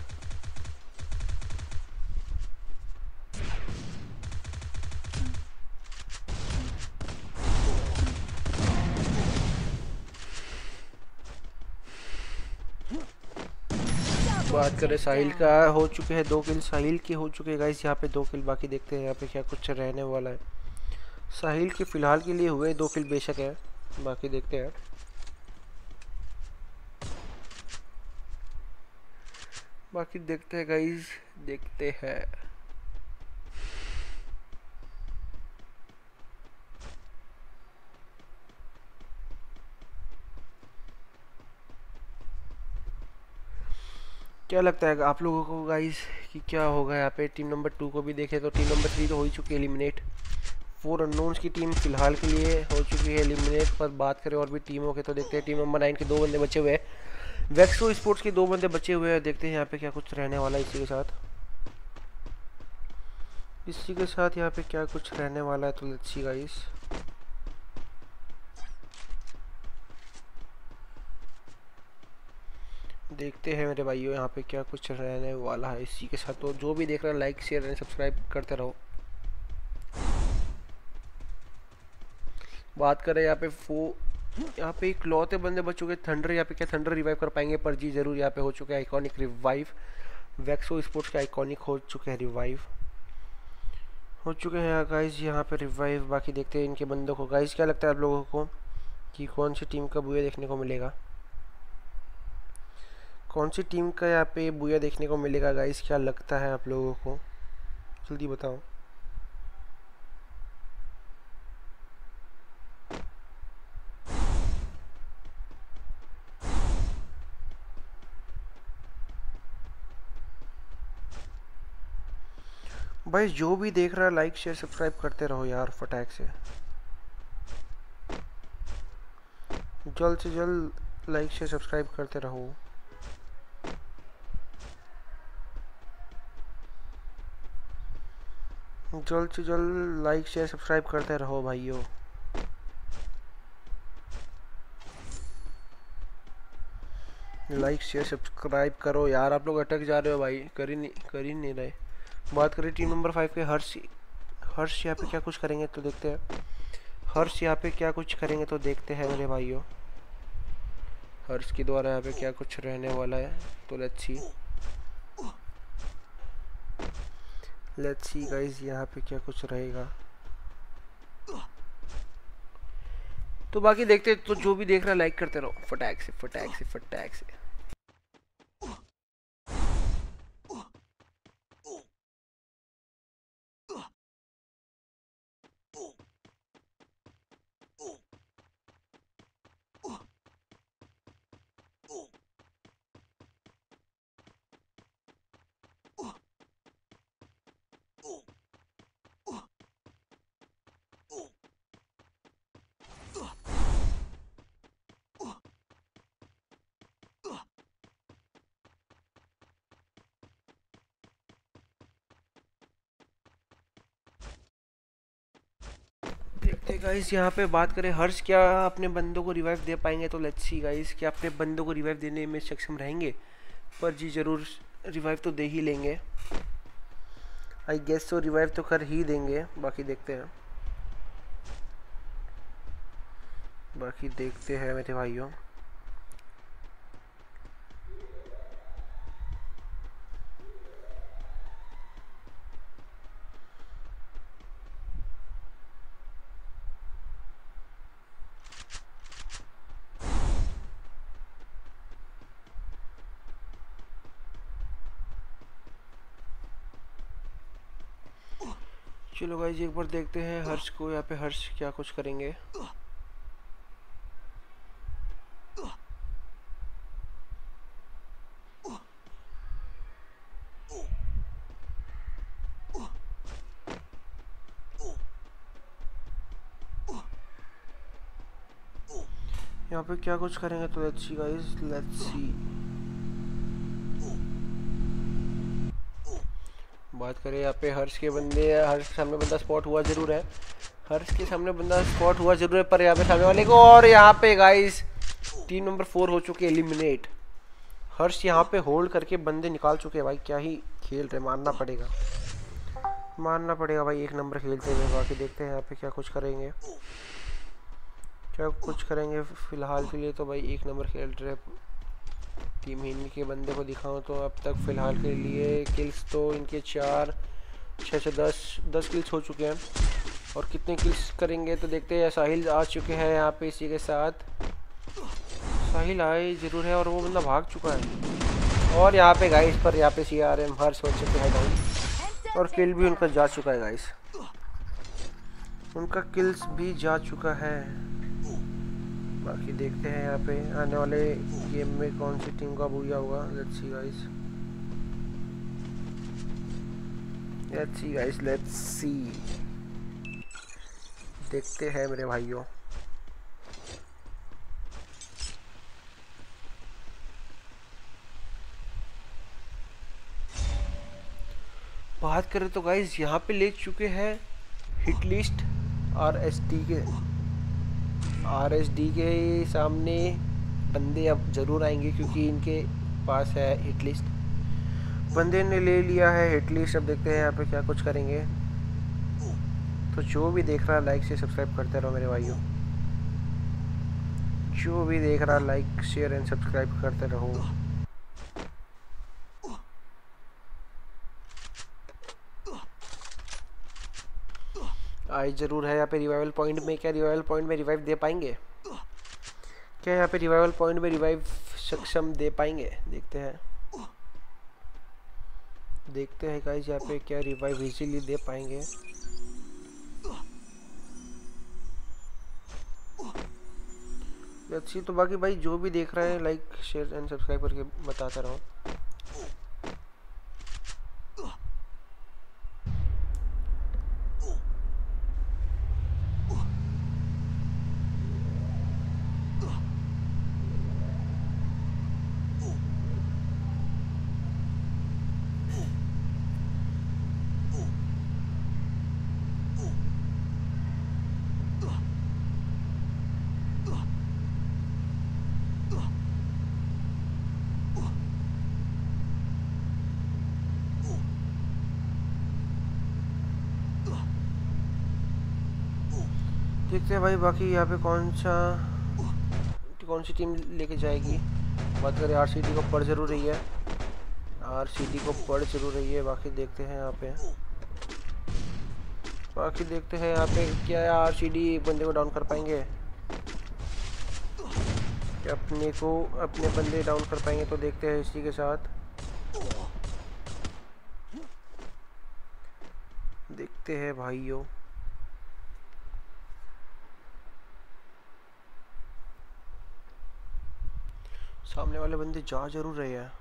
बात करें साहिल का, हो चुके हैं दो किल साहिल के हो चुके हैं गाइस यहाँ पे दो किल। बाकी देखते हैं यहाँ पे क्या कुछ रहने वाला है। साहिल के फिलहाल के लिए हुए दो किल बेशक है। बाकी देखते हैं। बाकी देखते हैं गाइस, देखते हैं। क्या लगता है आप लोगों को गाइस कि क्या होगा यहाँ पे। टीम नंबर टू को भी देखें तो टीम नंबर थ्री तो हो ही चुकी है एलिमिनेट। फोर अननोन्स की टीम फिलहाल के लिए हो चुकी है एलिमिनेट। पर बात करें और भी टीमों के तो देखते हैं। टीम नंबर नाइन के दो बंदे बचे हुए हैं, वैक्सो स्पोर्ट्स के दो बंदे बचे हुए हैं। देखते हैं यहाँ पे क्या कुछ रहने वाला है इसी के साथ। इसी के साथ यहाँ पे क्या कुछ रहने वाला है तो लेट्स सी गाइस। देखते हैं मेरे भाइयों यहाँ पे क्या कुछ रहने वाला है इसी के साथ। तो जो भी देख रहा है लाइक शेयर एंड सब्सक्राइब करते रहो। बात करें यहाँ पे फो यहाँ पे इकलौते बंदे बच चुके। थंडर यहाँ पे क्या थंडर रिवाइव कर पाएंगे, पर जी जरूर यहाँ पे हो चुके हैं आइकॉनिक रिवाइव। वैक्सो स्पोर्ट्स के आइकॉनिक हो चुके हैं रिवाइव, हो चुके हैं गाइस यहाँ पे रिवाइव। बाकी देखते हैं इनके बंदों को। गाइस क्या लगता है आप लोगों को कि कौन सी टीम का बुया देखने को मिलेगा, कौन सी टीम का यहाँ पे बुया देखने को मिलेगा गाइस। क्या लगता है आप लोगों को, जल्दी बताओ। भाई जो भी देख रहा है लाइक शेयर सब्सक्राइब करते रहो यार फटाक से, जल्द से जल्द लाइक शेयर सब्सक्राइब करते रहो। जल्द से जल्द लाइक शेयर सब्सक्राइब करते रहो भाइयों। लाइक शेयर सब्सक्राइब करो यार, आप लोग अटक जा रहे हो भाई, कर ही नहीं कर ही नहीं रहे। बात करें टीम नंबर फाइव के हर्ष, हर्ष यहाँ पे क्या कुछ करेंगे तो देखते हैं। हर्ष यहाँ पे क्या कुछ करेंगे तो देखते हैं मेरे भाइयों। हर्ष के द्वारा यहाँ पे क्या कुछ रहने वाला है तो let's see, let's see guys यहाँ पे क्या कुछ रहेगा। तो बाकी देखते, तो जो भी देख रहा है लाइक करते रहो फटाक से फटाक से फटाक से। देखते गाइस, यहाँ पे बात करें हर्ष क्या अपने बंदों को रिवाइव दे पाएंगे, तो लेट्स सी गाइस क्या अपने बंदों को रिवाइव देने में सक्षम रहेंगे। पर जी जरूर रिवाइव तो दे ही लेंगे, आई गेस तो रिवाइव तो कर ही देंगे। बाकी देखते हैं, बाकी देखते हैं मेरे भाइयों। चलो गाइस एक बार देखते हैं हर्ष को, यहाँ पे हर्ष क्या कुछ करेंगे। यहाँ पे क्या कुछ करेंगे, तो let's see guys, let's see. बात करें यहाँ पे हर्ष के बंदे, हर्ष के सामने बंदा स्पॉट हुआ जरूर है, हर्ष के सामने बंदा स्पॉट हुआ जरूर है, पर यहाँ पे सामने वाले को, और यहाँ पे गाइस टीम नंबर फोर हो चुके एलिमिनेट। हर्ष यहाँ पे होल्ड करके बंदे निकाल चुके हैं भाई, क्या ही खेल रहे, मानना पड़ेगा मानना पड़ेगा भाई, एक नंबर खेलते हुए। बाकी देखते हैं यहाँ पे क्या कुछ करेंगे, क्या कुछ करेंगे। फिलहाल के लिए तो भाई एक नंबर खेल रहे। टीम हिंद के बंदे को दिखाऊं तो अब तक फिलहाल के लिए किल्स तो इनके चार छः से दस दस किल्स हो चुके हैं, और कितने किल्स करेंगे तो देखते हैं। साहिल आ चुके हैं यहाँ पे, इसी के साथ साहिल आए जरूर है, और वो बंदा भाग चुका है। और यहाँ पे गाइस पर यहाँ पे सी आर एम हर्ष हो चुके हैं गाइस, और किल भी उनका जा चुका है गाइस, उनका किल्स भी जा चुका है। बाकी देखते हैं यहाँ पे आने वाले गेम में कौन सी टीम का बूया होगा। Let's see guys, let's see guys, let's see, देखते हैं मेरे भाइयों। बात करें तो गाइस यहाँ पे ले चुके हैं hit list R S D के, आर एस डी के सामने बंदे अब ज़रूर आएंगे, क्योंकि इनके पास है हिट लिस्ट। बंदे ने ले लिया है हिट लिस्ट। अब देखते हैं यहाँ पे क्या कुछ करेंगे। तो जो भी देख रहा है लाइक से सब्सक्राइब करते रहो मेरे भाइयों, जो भी देख रहा है लाइक शेयर एंड सब्सक्राइब करते रहो। आई जरूर है यहाँ पे रिवाइवल पॉइंट में, क्या रिवाइवल पॉइंट में रिवाइव दे पाएंगे, क्या यहाँ पे रिवाइवल पॉइंट में रिवाइव सक्षम दे पाएंगे। देखते हैं देखते हैं गाइस यहाँ पे क्या रिवाइव इजीली दे पाएंगे। अच्छी तो बाकी भाई जो भी देख रहा है लाइक शेयर एंड सब्सक्राइब करके बताता रहो। देखते हैं भाई बाकी यहाँ पे कौन सा कौन सी टीम लेके जाएगी। बात करें आर सी डी को पढ़ जरूर रही है, आर सी डी को पढ़ जरूर रही है। बाकी देखते हैं यहाँ पे बाकी देखते हैं यहाँ पे क्या आर सी डी बंदे को डाउन कर पाएंगे। कि अपने को अपने बंदे डाउन कर पाएंगे, तो देखते हैं इसी के साथ। देखते हैं भाइयों। सामने वाले बंदे जा जरूर रहे हैं।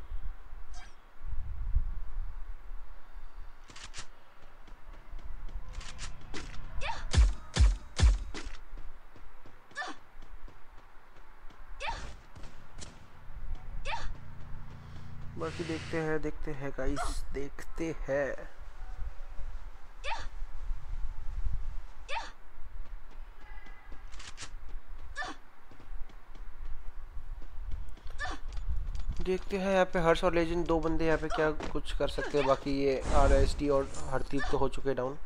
बाकी देखते हैं, देखते हैं गाइस, देखते हैं। देखते हैं यहाँ पे हर्ष और लेजेंड दो बंदे यहाँ पे क्या कुछ कर सकते हैं। बाकी ये आर एस टी और हरदीप तो हो चुके हैं डाउन,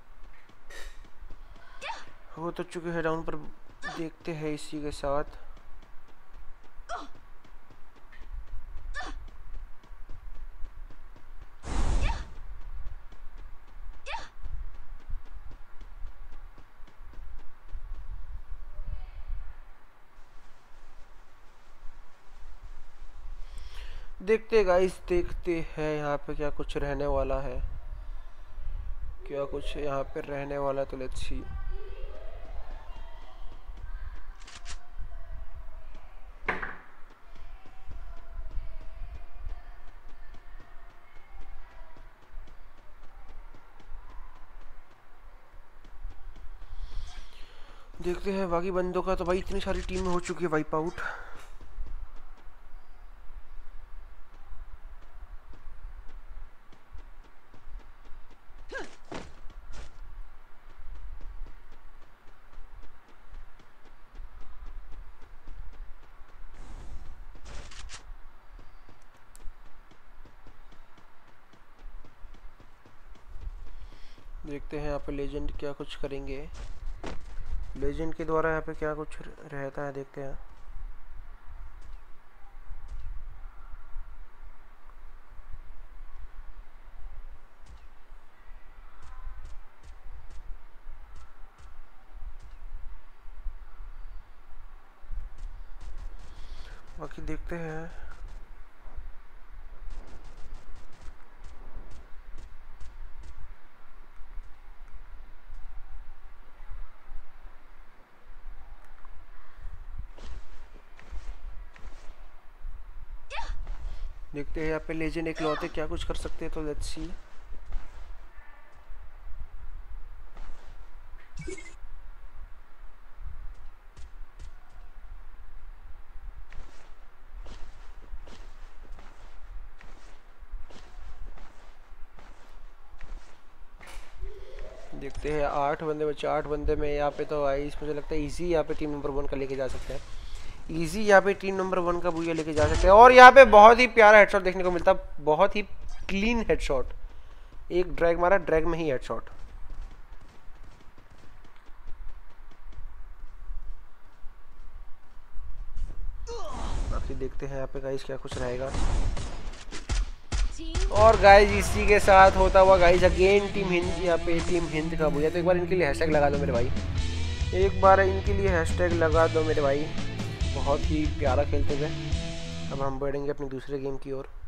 हो तो चुके हैं डाउन, पर देखते हैं इसी के साथ। देखते गाइस, देखते हैं यहाँ पे क्या कुछ रहने वाला है, क्या कुछ यहाँ पे रहने वाला है, तो लेट्स सी। देखते हैं बाकी बंदों का। तो भाई इतनी सारी टीमें हो चुकी है वाइप आउट। देखते हैं यहाँ पे लेजेंड क्या कुछ करेंगे, लेजेंड के द्वारा यहाँ पे क्या कुछ रहता है, देखते हैं। बाकी देखते हैं। देखते हैं यहाँ पे लेजेंड एक लौते क्या कुछ कर सकते हैं, तो लेट्स सी। देखते हैं आठ बंदे बचे, आठ बंदे में यहाँ पे तो आई मुझे लगता है इजी यहाँ पे टीम नंबर वन का लेके जा सकते हैं। इजी यहाँ पे टीम नंबर वन का बुया लेके जा सकते हैं। और यहाँ पे बहुत ही प्यारा हेडशॉट देखने को मिलता है, बहुत ही क्लीन हेडशॉट। एक ड्रैग मारा, ड्रैग में ही हेडशॉट। बाकी देखते हैं यहाँ पे गाइस क्या कुछ रहेगा। और गाइस इसी के साथ होता हुआ गाइस अगेन टीम हिंद, यहाँ पे टीम हिंद का बुया। तो एक बार इनके लिए हैशटैग लगा दो मेरे भाई, एक बार इनके लिए हैशटैग लगा दो मेरे भाई। बहुत ही प्यारा खेलते थे। अब हम बढ़ेंगे अपनी दूसरे गेम की ओर।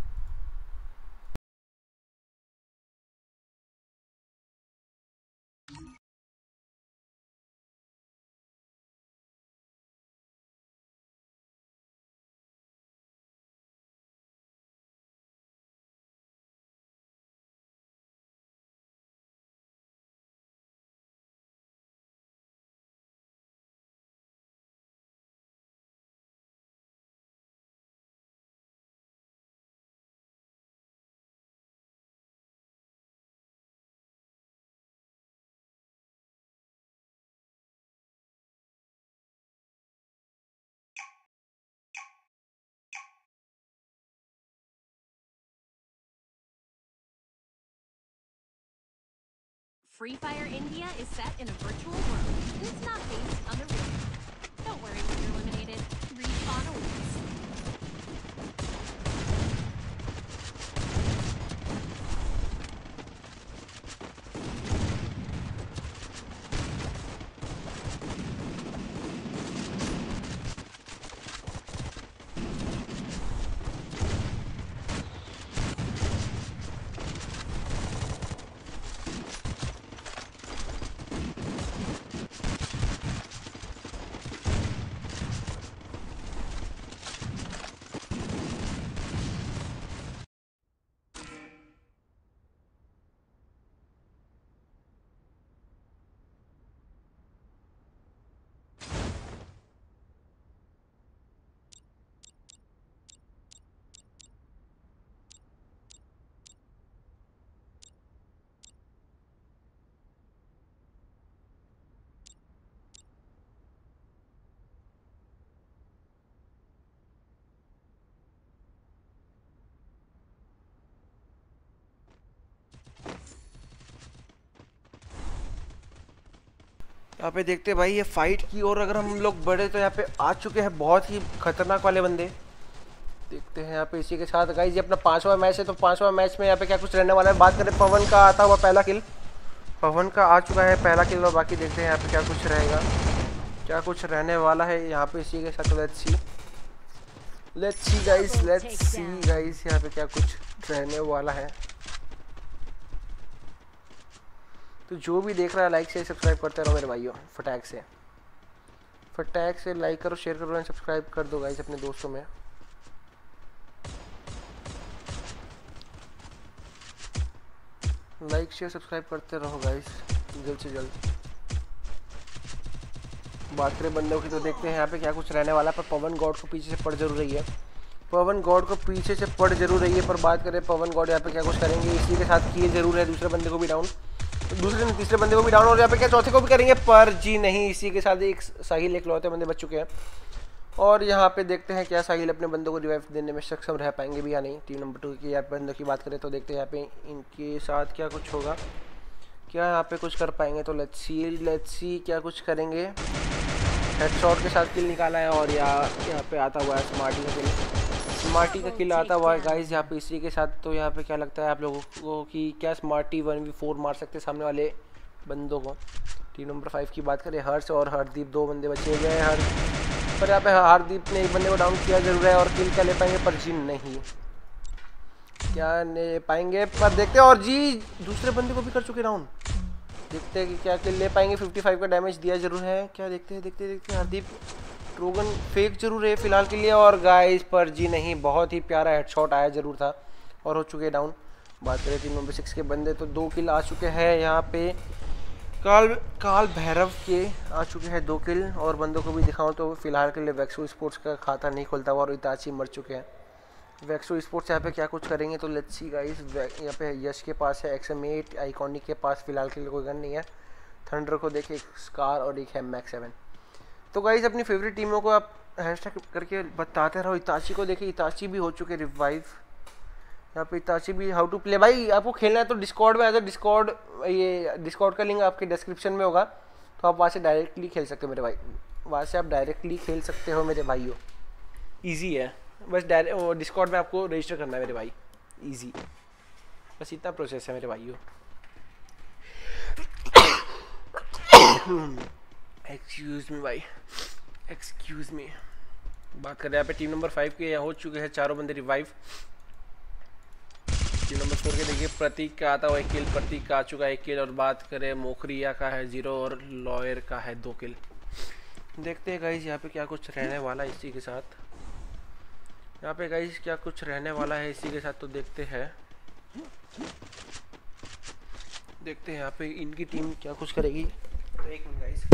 Free Fire India is set in a virtual world. It's not based on the real world. Don't worry when you're eliminated. Respawn awaits. यहाँ पे देखते हैं भाई ये फाइट की, और अगर हम लोग बढ़े तो यहाँ पे आ चुके हैं बहुत ही खतरनाक वाले बंदे। देखते हैं यहाँ पे इसी के साथ गाइस ये अपना पांचवा मैच है, तो पांचवा मैच में यहाँ पे क्या कुछ रहने वाला है। बात करें पवन का आता हुआ पहला किल, पवन का आ चुका है पहला किल, और बाकी देखते हैं यहाँ पे क्या कुछ रहेगा, क्या कुछ रहने वाला है यहाँ पे इसी के साथ। Let's see let's see guys let's see guys यहाँ पे क्या कुछ रहने वाला है। तो जो भी देख रहा है लाइक से सब्सक्राइब करते रहो मेरे भाइयों, फटाक से फटाक से लाइक करो, शेयर करो एंड सब्सक्राइब कर दो गाइस अपने दोस्तों में। लाइक शेयर सब्सक्राइब करते रहो गाइस जल्द से जल्द। बात करें बंदों की तो देखते हैं यहाँ पे क्या कुछ रहने वाला है, पर पवन गॉड को पीछे से पड़ जरूर रही है, पवन गॉड को पीछे से पड़ जरूर रही है। पर बात करें पवन गॉड यहाँ पे क्या कुछ करेंगे, इसी के साथ किए जरूर है दूसरे बंदे को भी डाउन, दूसरे ने तीसरे बंदे को भी डाउन, और यहाँ पे क्या चौथे को भी करेंगे, पर जी नहीं, इसी के साथ एक साहिल इकलौते बंदे बच चुके हैं। और यहाँ पे देखते हैं क्या साहिल अपने बंदों को रिवाइव देने में सक्षम रह पाएंगे भी या नहीं। टीम नंबर टू की यहाँ पे बंदों की बात करें तो देखते हैं यहाँ पे इनके साथ क्या कुछ होगा, क्या यहाँ पे कुछ कर पाएंगे। तो लेट्स सी लेट्स सी क्या कुछ करेंगे। हेडशॉट के साथ किल निकाला है, और यहाँ यहाँ पे आता हुआ है स्मार्टी का किल, स्मार्टी का किल आता हुआ है गाइस यहाँ पे इसी के साथ। तो यहाँ पे क्या लगता है आप लोगों को कि क्या स्मार्टी वन वी फोर मार सकते हैं सामने वाले बंदों को। टीम नंबर फाइव की बात करें, हर्ष और हरदीप दो बंदे बचे हुए हैं, हर पर यहाँ पे हरदीप ने एक बंदे को डाउन किया जरूर है, और किल क्या ले पाएंगे, पर जी नहीं क्या ले पाएंगे। पर देखते हैं, और जी दूसरे बंदे को भी कर चुके डाउन, देखते हैं कि क्या किल ले पाएंगे। पचपन का डैमेज दिया जरूर है, क्या देखते हैं देखते हैं देखते हैं। हरदीप ट्रोगन फेक जरूर है फिलहाल के लिए, और गाइस पर जी नहीं, बहुत ही प्यारा हेडशॉट आया जरूर था, और हो चुके डाउन। बात करें टीम नंबर सिक्स के बंदे तो दो किल आ चुके हैं यहाँ पे, काल काल भैरव के आ चुके हैं दो किल। और बंदों को भी दिखाऊं तो फिलहाल के लिए वैक्सो स्पोर्ट्स का खाता नहीं खुलता हुआ, और इताची मर चुके हैं। वैक्सो स्पोर्ट्स यहाँ पे क्या कुछ करेंगे, तो लेट्स सी गाइस। यहाँ पे यश के पास है एक्स एम एट, आइकॉनिक के पास फिलहाल के लिए कोई गन नहीं है, थंडर को देखिए एक स्कार और एक है मैक्स सेवन। तो गाइस अपनी फेवरेट टीमों को आप हैशटैग करके बताते रहो। इताची को देखिए, इताची भी हो चुके रिवाइव यहाँ पे, इताची भी। हाउ टू प्ले भाई, आपको खेलना है तो डिस्कॉर्ड में आ जाओ, डिस्कॉर्ड ये डिस्कॉर्ड का लिंक आपके डिस्क्रिप्शन में होगा, तो आप वहाँ से डायरेक्टली खेल सकते हो मेरे भाई, वहाँ से आप डायरेक्टली खेल सकते हो मेरे भाइयों। ईजी है, बस डायरेक्ट डिस्कॉर्ड में आपको रजिस्टर करना है मेरे भाई, ईजी, बस इतना प्रोसेस है मेरे भाइयों। एक्सक्यूज मी भाई, एक्सक्यूज मी। बात कर रहे हैं यहाँ पे टीम नंबर फाइव के, यहाँ हो चुके हैं चारों बंदे रिवाइव। टीम नंबर फोर के देखिए प्रतीक का आता हुआ एक किल, प्रतीक का आ चुका है एक किल। और बात करें मोखरिया का है जीरो, और लॉयर का है दो किल। देखते हैं गाइस यहाँ पे क्या कुछ रहने वाला है इसी के साथ, यहाँ पे गाइस क्या कुछ रहने वाला है इसी के साथ। तो देखते हैं देखते हैं यहाँ पे इनकी टीम क्या कुछ करेगी। तो एक मिनट गाइस,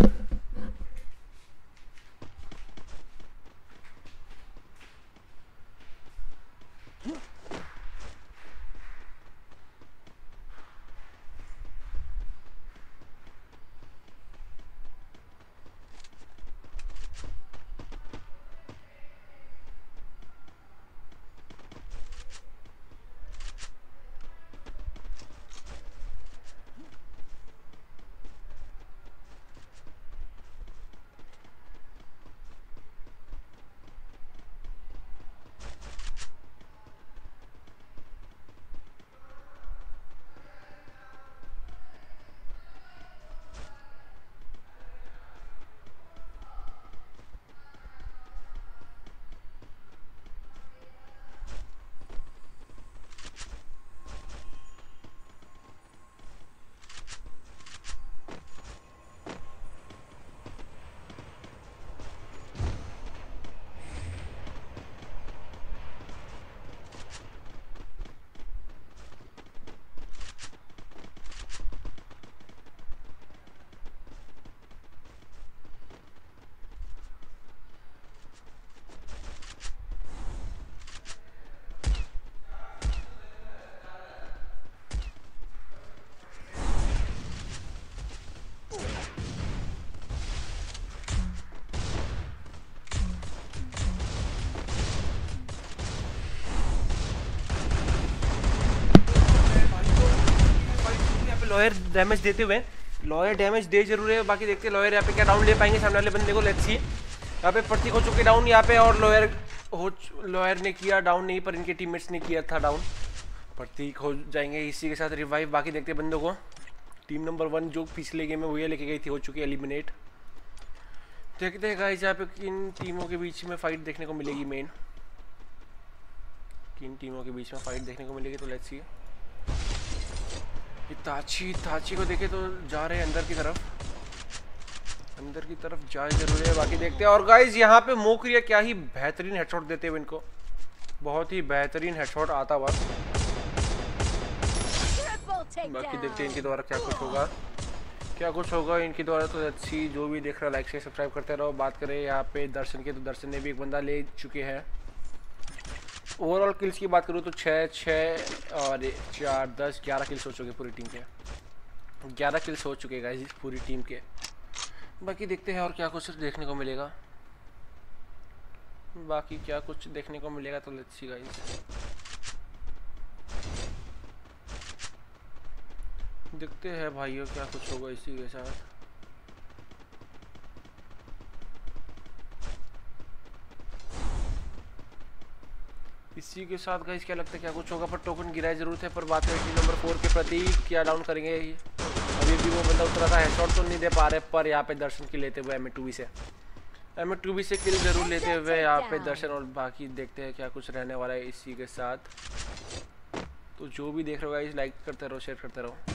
लॉयर डैमेज देते हुए लॉयर डैमेज दे जरूर है, बाकी देखते हैं लॉयर यहाँ पे क्या डाउन ले पाएंगे सामने वाले बंदे को। Let's see. यहाँ पे प्रतीक हो चुके डाउन यहाँ पे, और लॉयर हो लॉयर ने किया डाउन नहीं, पर इनके टीममेट्स ने किया था डाउन। प्रतीक हो जाएंगे इसी के साथ रिवाइव। बाकी देखते हैं बंदों को। टीम नंबर वन जो पिछले गेम में वही लेके गई थी हो चुकी है एलिमिनेट। देखते हैं गाइस यहाँ पे किन टीमों के बीच में फाइट देखने को मिलेगी। मेन किन टीमों के बीच में फाइट देखने को मिलेगी, तो लेट्स सी। ताची ताची को देखे तो जा रहे हैं अंदर की तरफ, अंदर की तरफ जाए जरूर है। बाकी देखते हैं। और गाइस यहाँ पे मोकरिया क्या ही बेहतरीन हेडशॉट देते हुए इनको, बहुत ही बेहतरीन हेडशॉट आता हुआ। बाकी देखते हैं इनके द्वारा क्या कुछ होगा, क्या कुछ होगा इनके द्वारा। तो अच्छी जो भी देख रहा है लाइक से सब्सक्राइब करते रहो। बात करें यहाँ पे दर्शन के, तो दर्शन ने भी एक बंदा ले चुके हैं। ओवरऑल किल्स की बात करूँ तो छः छः और चार दस ग्यारह किल्स हो चुके पूरी टीम के, ग्यारह किल्स हो चुके गाइस पूरी टीम के। बाकी देखते हैं और क्या कुछ देखने को मिलेगा, बाकी क्या कुछ देखने को मिलेगा। तो लेट्स सी गाइस, देखते हैं भाइयों क्या कुछ होगा इसी के साथ। इसी के साथ गाइस क्या लगता है क्या कुछ होगा, पर टोकन गिराए जरूर थे। पर बात है टीम नंबर फोर के प्रति, क्या डाउन करेंगे। अभी भी वो बंदा उतरा था, हेडशॉट तो नहीं दे पा रहे, पर यहाँ पे दर्शन की लेते हुए एम ए टू बी से एम ए टू बी से किल जरूर लेते हुए यहाँ पे दर्शन। और बाकी देखते हैं क्या कुछ रहने वाला है इसी के साथ। तो जो भी देख रहे हो गाइस लाइक करते रहो, शेयर करते रहो।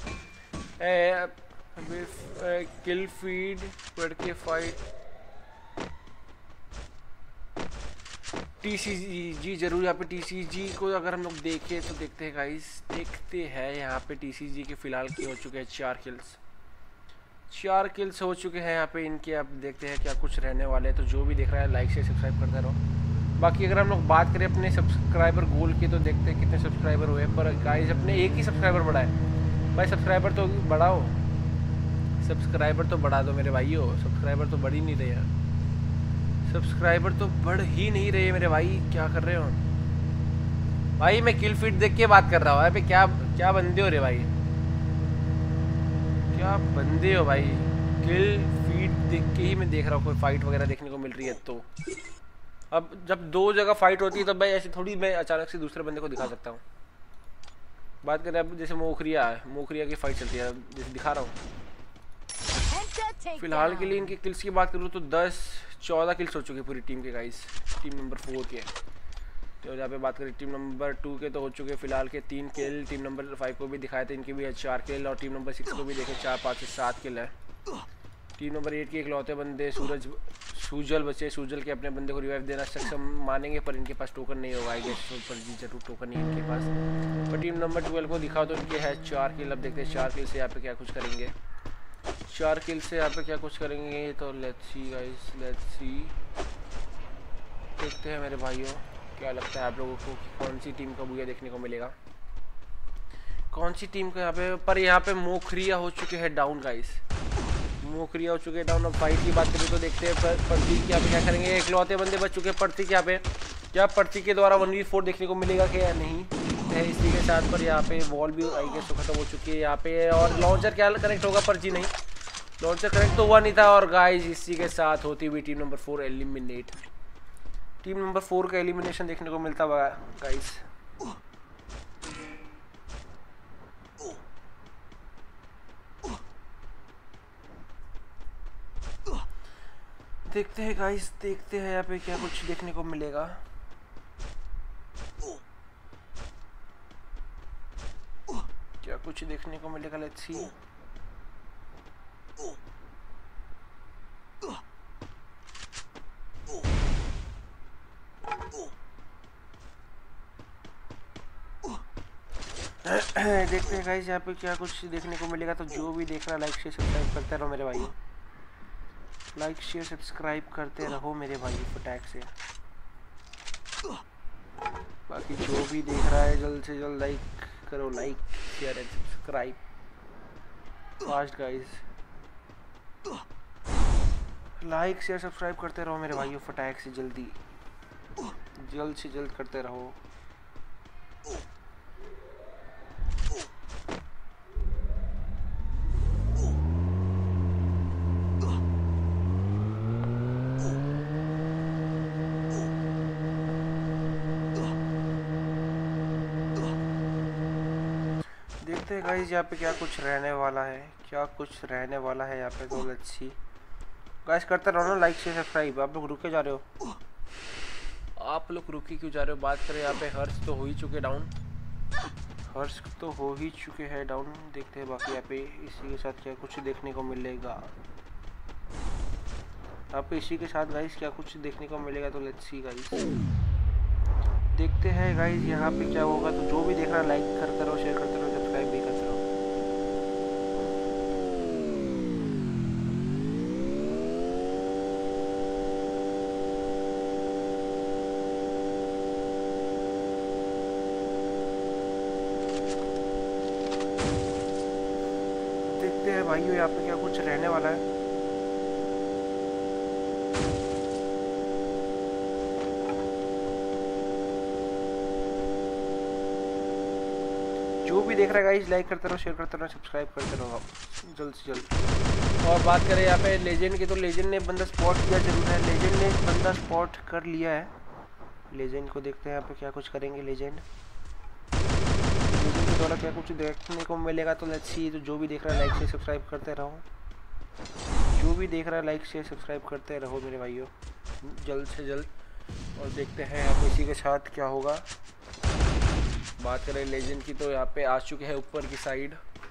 किल फीड बढ़ के फाइट टीसीजी जी जरूर। यहाँ पे टीसीजी को अगर हम लोग देखें तो देखते हैं गाइस, देखते हैं यहाँ पे टीसीजी के फिलहाल के हो चुके हैं चार किल्स, चार किल्स हो चुके हैं यहाँ पे इनके। अब देखते हैं क्या कुछ रहने वाले हैं। तो जो भी देख रहा है लाइक से सब्सक्राइब करते रहो। बाकी अगर हम लोग बात करें अपने सब्सक्राइबर गोल की, तो देखते हैं कितने सब्सक्राइबर हुए। पर गाइस अपने एक ही सब्सक्राइबर बढ़ाए भाई, सब्सक्राइबर तो बढ़ाओ, सब्सक्राइबर तो बढ़ा दो मेरे भाइयों। सब्सक्राइबर तो बढ़ ही नहीं रहे यार, सब्सक्राइबर तो बढ़ ही नहीं रहे मेरे भाई, क्या कर रहे हो भाई। मैं किल फीड देख के बात कर रहा हूँ भाई, क्या क्या बंदे हो रे भाई, क्या बंदे हो भाई। किल फीड देख के ही मैं देख रहा हूँ कोई फाइट वगैरह देखने को मिल रही है। तो अब जब दो जगह फाइट होती है तब भाई ऐसे थोड़ी मैं अचानक से दूसरे बंदे को दिखा सकता हूँ। बात करें अब जैसे मोखरिया है, मोखरिया की फाइट चलती है जैसे दिखा रहा हूँ। फिलहाल के लिए इनके किल्स की बात करूँ तो दस चौदह किल्स हो चुके पूरी टीम के गाइस, टीम नंबर फोर के। तो यहाँ पे बात करें टीम नंबर टू के, तो हो चुके फिलहाल के तीन किल। टीम नंबर फाइव को भी दिखाए थे, इनके भी चार किल। और टीम नंबर सिक्स को भी देखे चार पाँच से सात किल है। टीम नंबर एट के इकलौते बंदे सूरज सूजल बचे, सूजल के अपने बंदे को रिवाइव देना सक्षम मानेंगे, पर इनके पास टोकन नहीं होगा। आएगा पर जी जरूर टोकन नहीं इनके पास। पर टीम नंबर ट्वेल्व को दिखाओ तो इनके है चार किल। अब देखते हैं चार किल से यहाँ पे क्या कुछ करेंगे, चार किल से यहाँ पे क्या कुछ करेंगे। तो let's see guys, let's see, देखते हैं मेरे भाइयों क्या लगता है आप लोगों को कि कौन सी टीम का बुया देखने को मिलेगा, कौन सी टीम का यहाँ पे। पर यहाँ पे मोखरिया हो चुके हैं डाउन गाइस, मोखरिया हो चुके हैं डाउन। अब फाइट की बात करें तो देखते हैं प्रतीक यहाँ पे क्या करेंगे। इकलौते बंदे बच चुके हैं प्रतीक यहाँ पे, क्या प्रतीक के द्वारा वन वी फोर देखने को मिलेगा क्या नहीं है इसी के साथ। पर यहाँ पे वॉल भी आई गेस तो खत्म हो चुकी है यहाँ पे। और लॉन्चर क्या कनेक्ट होगा, पर जी नहीं, लॉन्चर कनेक्ट तो हुआ नहीं था। और गाइस इसी के साथ होती हुई team number four eliminate, team number four का एलिमिनेशन देखने को मिलता हुआ गाइस। देखते हैं गाइस, देखते हैं यहाँ पे क्या कुछ देखने को मिलेगा। क्या कुछ देखने को मिलेगा, लेट्स सी। देखते हैं गाइस यहाँ पे क्या कुछ देखने को मिलेगा। तो जो भी देख रहा है लाइक शेयर सब्सक्राइब करते रहो मेरे भाई, लाइक शेयर सब्सक्राइब करते रहो मेरे भाई फटाक से। बाकी जो भी देख रहा है जल्द से जल्द लाइक करो, like share and subscribe fast guys, like share subscribe करते रहो मेरे भाइयों फटाक से, जल्दी जल्द से जल्द करते रहो। देखते हैं गाइस यहाँ पे क्या कुछ रहने वाला है, क्या कुछ रहने वाला है यहाँ पे। तो लेट्स सी गाइस, करते रहो ना लाइक शेयर सब्सक्राइब। आप लोग रुके जा रहे हो, आप लोग रुके क्यों जा रहे हो? बात करें यहाँ पे, हर्ष तो हो ही चुके डाउन, हर्ष तो हो ही चुके हैं डाउन। देखते हैं बाकी यहाँ पे इसी के साथ क्या कुछ देखने को मिलेगा। यहाँ पे इसी के साथ गाइस क्या कुछ देखने को मिलेगा। तो लेट्स सी गाइस, देखते हैं गाइस यहाँ पे क्या होगा। तो जो भी देख रहा है लाइक करते रहो, शेयर करते रहो, सब्सक्राइब भी करते रहो। देखते हैं भाइयों यहाँ पे क्या कुछ रहने वाला है। जो भी देख रहा है गाइस लाइक करते रहो, शेयर करते रहो, सब्सक्राइब करते रहो जल्द से जल्द। और बात करें यहाँ पे लेजेंड की, तो लेजेंड ने बंदा स्पॉट किया जरूर है। लेजेंड ने बंदा स्पॉट कर लिया है। लेजेंड को देखते हैं यहाँ पे क्या कुछ करेंगे लेजेंड। लेजेंड के द्वारा क्या कुछ देखने को मिलेगा। तो लेट्स सी। तो जो भी देख रहा है लाइक शेयर सब्सक्राइब करते रहो, जो भी देख रहा है लाइक शेयर सब्सक्राइब करते रहो मेरे भाइयों जल्द से जल्द। और देखते हैं यहाँ पे इसी के साथ क्या होगा। बात करें लेजेंड की, तो यहाँ पे आ चुके हैं ऊपर की साइड,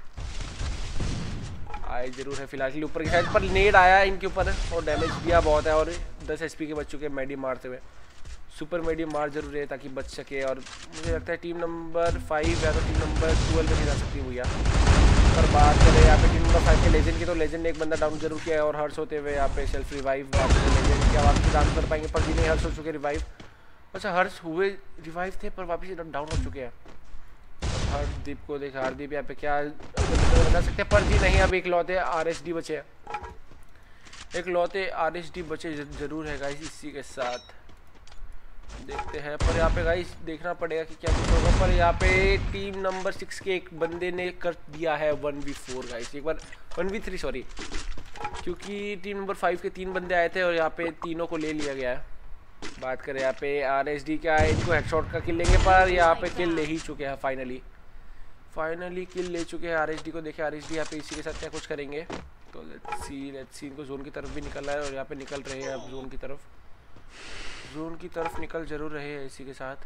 आए जरूर है फिलहाल के लिए ऊपर की साइड पर। नेड आया इनके ऊपर और डैमेज दिया बहुत है, और दस एचपी के बच चुके हैं मेडी मारते हुए। सुपर मेडी मार जरूर है ताकि बच सके। और मुझे लगता है टीम नंबर फाइव या तो टीम नंबर ट्वेल्व में जा सकती है भैया। पर बात करें यहाँ पे टीम नंबर फाइव के लेजेंड की, तो लेजेंड ने एक बंदा डाउन जरूर किया है। और हर्ष होते हुए यहाँ पे सेल्फ रिवाइव लेजेंड की आवाज़ डाउन कर पाएंगे, पर भी नहीं, हर्ष हो चुके रिवाइव। अच्छा, हर्ष हुए रिवाइव थे पर वापस डाउन हो चुके हैं। हरदीप को देखा, हरदीप यहाँ पे क्या बता सकते हैं, पर जी नहीं। अब एक लौते आर एस डी बचे, एक लौते आर एस डी बचे जरूर है गाइस इसी के साथ। देखते हैं पर यहाँ पे गाइस देखना पड़ेगा कि क्या कुछ होगा। पर यहाँ पे टीम नंबर सिक्स के एक बंदे ने कर दिया है वन वी फोर गाइस, एक बार वन वी थ्री सॉरी, क्योंकि टीम नंबर फाइव के तीन बंदे आए थे और यहाँ पे तीनों को ले लिया गया है। बात करें यहाँ पे आर एस डी क्या है, इनको हेडशॉट का किल लेंगे, पर यहाँ पे किल ले ही चुके हैं। फाइनली फाइनली किल ले चुके हैं आर एस डी को। देखे आर एस डी यहाँ पे इसी के साथ क्या कुछ करेंगे। तो लेट्स सी लेट्स सी इनको जोन की तरफ भी निकल रहा है और यहाँ पे निकल रहे हैं अब जोन की तरफ, जोन की तरफ निकल जरूर रहे हैं इसी के साथ,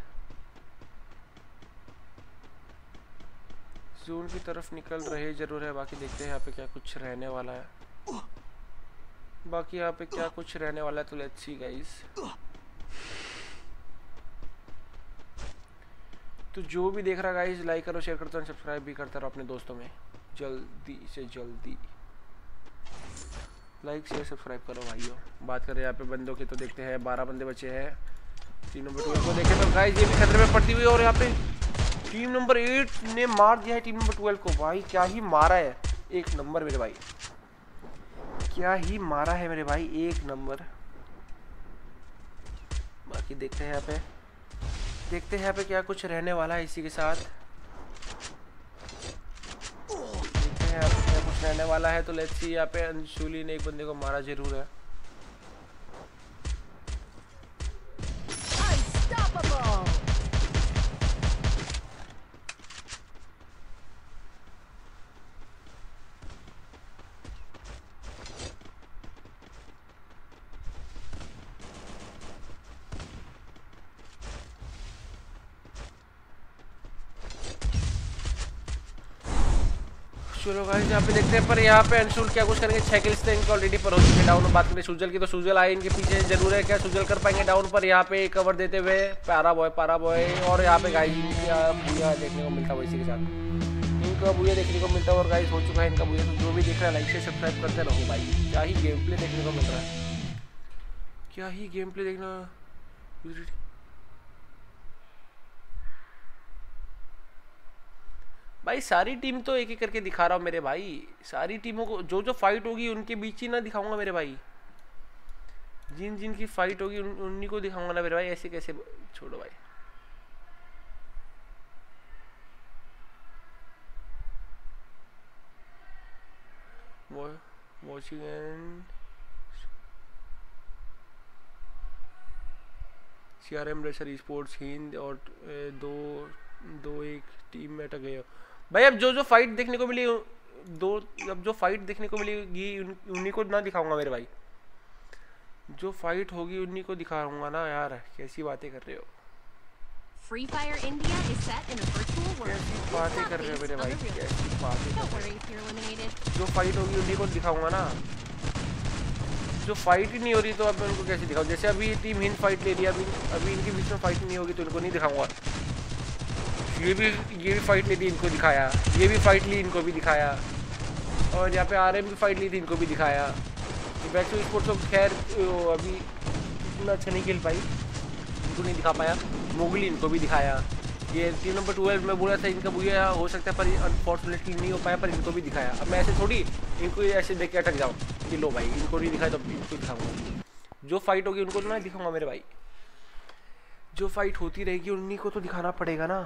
जोन की तरफ निकल रहे जरूर है। बाकी देखते हैं यहाँ पे क्या कुछ रहने वाला है, बाकी यहाँ पे क्या कुछ रहने वाला है। तो लेट्स सी गाइस, तो जो भी देख रहा गाइस लाइक करो, शेयर करते रहो, सब्सक्राइब भी करते रहो अपने दोस्तों में जल्दी से जल्दी। लाइक शेयर सब्सक्राइब करो भाइयों। बात करें यहाँ पे बंदों की, तो देखते हैं बारह बंदे बचे हैं। टीम नंबर ट्वेल्व को देखें तो गाइस ये भी खतरे में पड़ती हुई, और यहाँ पे टीम नंबर एट ने मार दिया है टीम नंबर ट्वेल्व को। भाई क्या ही मारा है, एक नंबर मेरे भाई, क्या ही मारा है मेरे भाई, एक नंबर। बाकी देखते हैं यहाँ पे, देखते हैं यहाँ पे क्या कुछ रहने वाला है इसी के साथ। देखते हैं यहाँ पे क्या कुछ रहने वाला है। तो लेट्स सी, यहाँ पे अंशुली ने एक बंदे को मारा जरूर है। चलो गाइस यहाँ पे देखते हैं, पर यहाँ पे अंशुल क्या कुछ करेंगे। छह किल्स थे इनके ऑलरेडी, पर हो चुके डाउन। बात करें सुजल की, तो सुजल आए इनके पीछे जरूर है, क्या सुजल कर पाएंगे डाउन। पर यहाँ पे कवर देते हुए पारा बॉय पारा बॉय और यहाँ पे गाइस इनका बुया देखने को मिलता है, इसी के साथ इनका बुया देखने को मिलता है। और गाइस हो चुका है इनका बुया। तो जो भी देख रहा है लाइक से सब्सक्राइब करते रहो भाई। क्या ही गेम प्ले देखने को मिल रहा है, क्या ही गेम प्ले देखना। भाई सारी टीम तो एक एक करके दिखा रहा हूँ मेरे भाई, सारी टीमों को जो जो फाइट होगी उनके बीच ही ना दिखाऊंगा मेरे भाई, जिन जिन की फाइट होगी उन उन्हीं को दिखाऊंगा ना मेरे भाई, ऐसे कैसे छोड़ो भाई। Watching and CRM racer sports Hind और दो दो एक टीम में अटक गए। भाई अब जो जो फाइट देखने को मिली दो, अब जो फाइट देखने को मिलेगी उन, उन्हीं को ना दिखाऊंगा मेरे भाई, जो फाइट होगी उन्हीं को दिखाऊंगा ना यार, कैसी बातें कर रहे हो। Free Fire India is set in a virtual world. कैसी It's बातें not कर रहे हो based मेरे on भाई, the real कैसी world. बातें कर Don't रहे worry if you're eliminated. हो। जो फाइट होगी उन्हीं को दिखाऊंगा ना, जो फाइट ही नहीं हो रही तो अब मैं उनको कैसे दिखाऊं। जैसे अभी टीम हिंद फाइट ले रही है, अभी अभी इनके बीच में फाइट नहीं होगी तो इनको नहीं दिखाऊंगा। ये भी ये भी फाइट ली थी, इनको दिखाया, ये भी फाइट ली, इनको भी दिखाया, और यहाँ पे आर एम भी फाइट ली थी, इनको भी दिखाया। बैक टू स्पोर्ट्स तो खैर अभी इतना अच्छा नहीं खेल पाई, इनको नहीं दिखा पाया। मोगली इनको भी दिखाया। ये टीम नंबर ट्वेल्व में बोला था इनका बुया हो सकता है, पर अनफॉर्चुनेटली नहीं हो पाया, पर इनको भी दिखाया। अब मैं ऐसे थोड़ी इनको ऐसे देख के अटक जाऊँ कि लो भाई इनको नहीं दिखाया तो इनको दिखाऊंगा। जो फाइट होगी उनको तो ना दिखाऊंगा मेरे भाई, जो फाइट होती रहेगी उन्हीं को तो दिखाना पड़ेगा ना।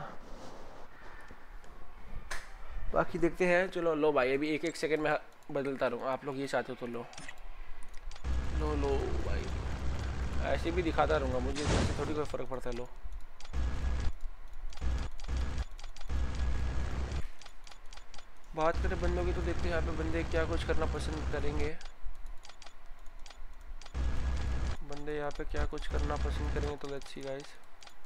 बाकी देखते हैं, चलो लो भाई अभी एक एक सेकंड में बदलता रहूँ, आप लोग ये चाहते हो तो लो लो लो भाई, ऐसे भी दिखाता रहूँगा, मुझे इससे थोड़ी कोई फ़र्क पड़ता है। लो बात करें बंदों की तो देखते हैं यहाँ पे बंदे क्या कुछ करना पसंद करेंगे, बंदे यहाँ पे क्या कुछ करना पसंद करेंगे। तो लेट्स सी गाइस,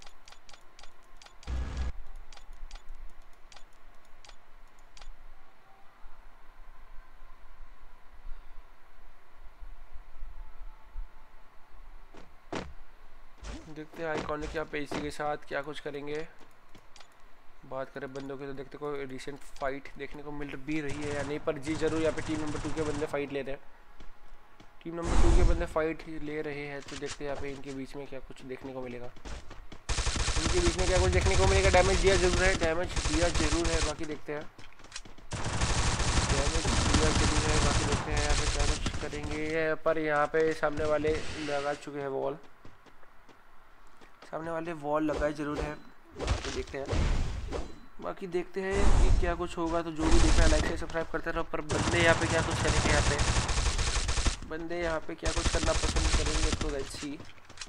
देखते हैं आइकॉनिक यहाँ पे इसी के साथ क्या कुछ करेंगे। बात करें बंदों की तो देखते कोई रिसेंट फाइट देखने को मिल भी रही है या नहीं, पर जी जरूर यहाँ पे टीम नंबर टू के बंदे फाइट ले रहे हैं, टीम नंबर टू के बंदे फाइट ले रहे हैं। तो देखते हैं यहाँ पे इनके बीच में क्या कुछ देखने को मिलेगा, इनके बीच में क्या कुछ देखने को मिलेगा। डैमेज दिया जरूर है, डैमेज दिया जरूर है, बाकी देखते हैं, डैमेज दिया जरूर है, बाकी देखते हैं यहाँ पे क्या कुछ करेंगे। पर यहाँ पे सामने वाले लगा चुके हैं वॉल, सामने वाले वॉल लगाए जरूर है, तो देखते हैं, बाकी देखते हैं कि क्या कुछ होगा। तो जो भी देखना है लाइक से सब्सक्राइब करते रहो। पर बंदे यहाँ पे क्या कुछ करेंगे, यहाँ पे बंदे यहाँ पे क्या कुछ करना पसंद करेंगे, तो लेट्स सी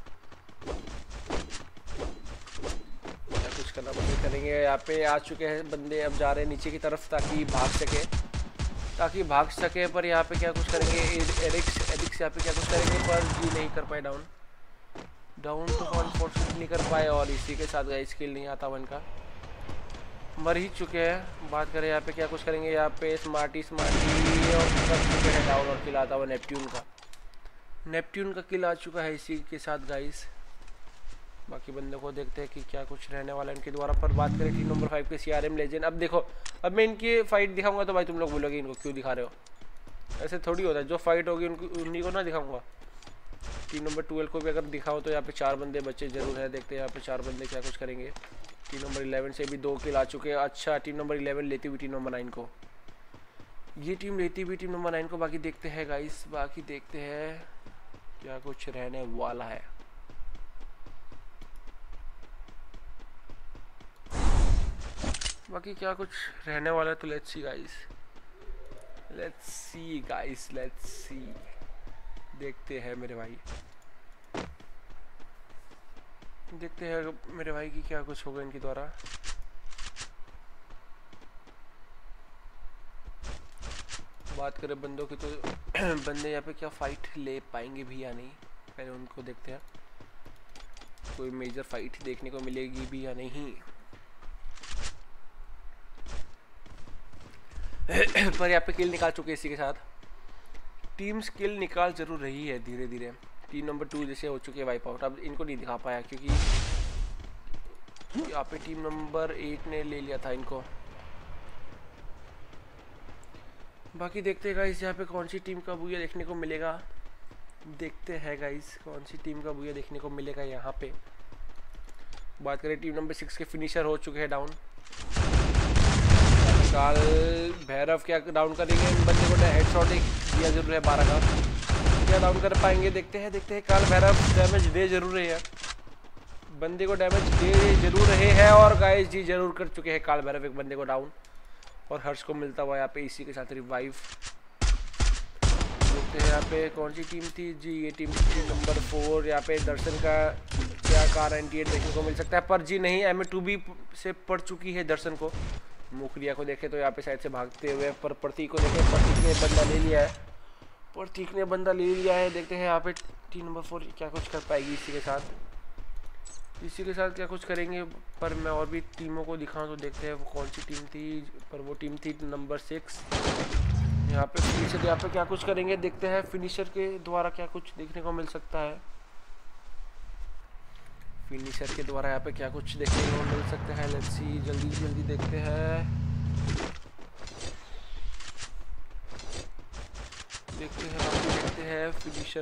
क्या कुछ करना पसंद करेंगे। यहाँ पे आ चुके हैं बंदे, अब जा रहे हैं नीचे की तरफ ताकि भाग सके, ताकि भाग सके। पर यहाँ पे क्या कुछ करेंगे, एरिक्स एरिक्स यहाँ पे क्या कुछ करेंगे, पर जी नहीं कर पाए, डाउन डाउन तो अनफॉर्चुनेट नहीं कर पाए, और इसी के साथ गाइस स्किल नहीं आता वन का, मर ही चुके हैं। बात करें यहाँ पे क्या कुछ करेंगे, यहाँ पे स्मार्टी स्मार्टी और सब चुके हैं डाउन, और किल आता हुआ नेपट्यून का, नेपट्यून का किल आ चुका है इसी के साथ गाइस। बाकी बंदों को देखते हैं कि क्या कुछ रहने वाला है इनके द्वारा। पर बात करें टीम नंबर फाइव के सी आर एम लेजेंड, अब देखो अब मैं इनकी फाइट दिखाऊंगा तो भाई तुम लोग बोलोगे इनको क्यों दिखा रहे हो, ऐसे थोड़ी होता है। जो फाइट होगी उनको उन्हीं को ना दिखाऊंगा। टीम नंबर ट्वेल्व को भी अगर दिखाओ तो यहाँ पे चार बंदे बच्चे जरूर है, देखते हैं यहाँ पे चार बंदे क्या कुछ करेंगे। टीम नंबर इलेवन से भी दो किल आ चुके हैं। अच्छा टीम नंबर इलेवन लेती हुई टीम नंबर नाइन को, ये टीम लेती हुई टीम नंबर नाइन को। बाकी देखते हैं गाइस, बाकी देखते हैं क्या कुछ रहने वाला है। बाकी क्या कुछ रहने वाला है तो let's see guys, let's see guys, let's see देखते हैं मेरे भाई, देखते हैं मेरे भाई की क्या कुछ होगा इनके द्वारा। बात करें बंदों की तो बंदे यहाँ पे क्या फाइट ले पाएंगे भी या नहीं, पहले उनको देखते हैं, कोई मेजर फाइट देखने को मिलेगी भी या नहीं। पर यहाँ पे किल निकाल चुके इसी के साथ, टीम स्किल निकाल जरूर रही है धीरे धीरे। टीम नंबर टू जैसे हो चुकी है वाइप आउट, अब इनको नहीं दिखा पाया क्योंकि यहाँ पे टीम नंबर एट ने ले लिया था इनको। बाकी देखते हैं गाइस यहाँ पे कौन सी टीम का बुया देखने को मिलेगा, देखते हैं गाइस कौन सी टीम का बुया देखने को मिलेगा यहाँ पे। बात करें टीम नंबर सिक्स के फिनिशर हो चुके हैं डाउन, काल भैरव क्या डाउन करेंगे, इन बंदे को हेडशॉट दिया जरूर है बारह का, क्या डाउन कर पाएंगे, देखते हैं देखते हैं। काल भैरव डैमेज दे जरूर रहे हैं, बंदे को डैमेज दे जरूर रहे हैं, और गाइस जी जरूर कर चुके हैं काल भैरव एक बंदे को डाउन, और हर्ष को मिलता हुआ यहाँ पे इसी के साथ रिवाइव। देखते हैं यहाँ पे कौन सी टीम थी जी, ये टीम थी नंबर फोर। यहाँ पे दर्शन का क्या कार एंटी एट देखने को मिल सकता है, पर जी नहीं, एम ए टू बी से पड़ चुकी है दर्शन को, मुखरिया को देखे तो यहाँ पे साइड से भागते हुए, पर प्रतीक को देखे, प्रतीक ने बंदा ले लिया है, प्रतीक ने बंदा ले लिया है। देखते हैं यहाँ पे टीम नंबर फोर क्या कुछ कर पाएगी इसी के साथ, इसी के साथ क्या कुछ करेंगे। पर मैं और भी टीमों को दिखाऊं तो देखते हैं वो कौन सी टीम थी, पर वो टीम थी नंबर सिक्स। यहाँ पे फिनिशर यहाँ पे क्या कुछ करेंगे, देखते हैं फिनिशर के द्वारा क्या कुछ देखने को मिल सकता है। फिनिशर के द्वारा यहाँ पे क्या कुछ देखने को मिल सकता है, लेट्स सी, जल्दी जल्दी देखते हैं देखते हैं बाकी देखते हैं फिनिशर।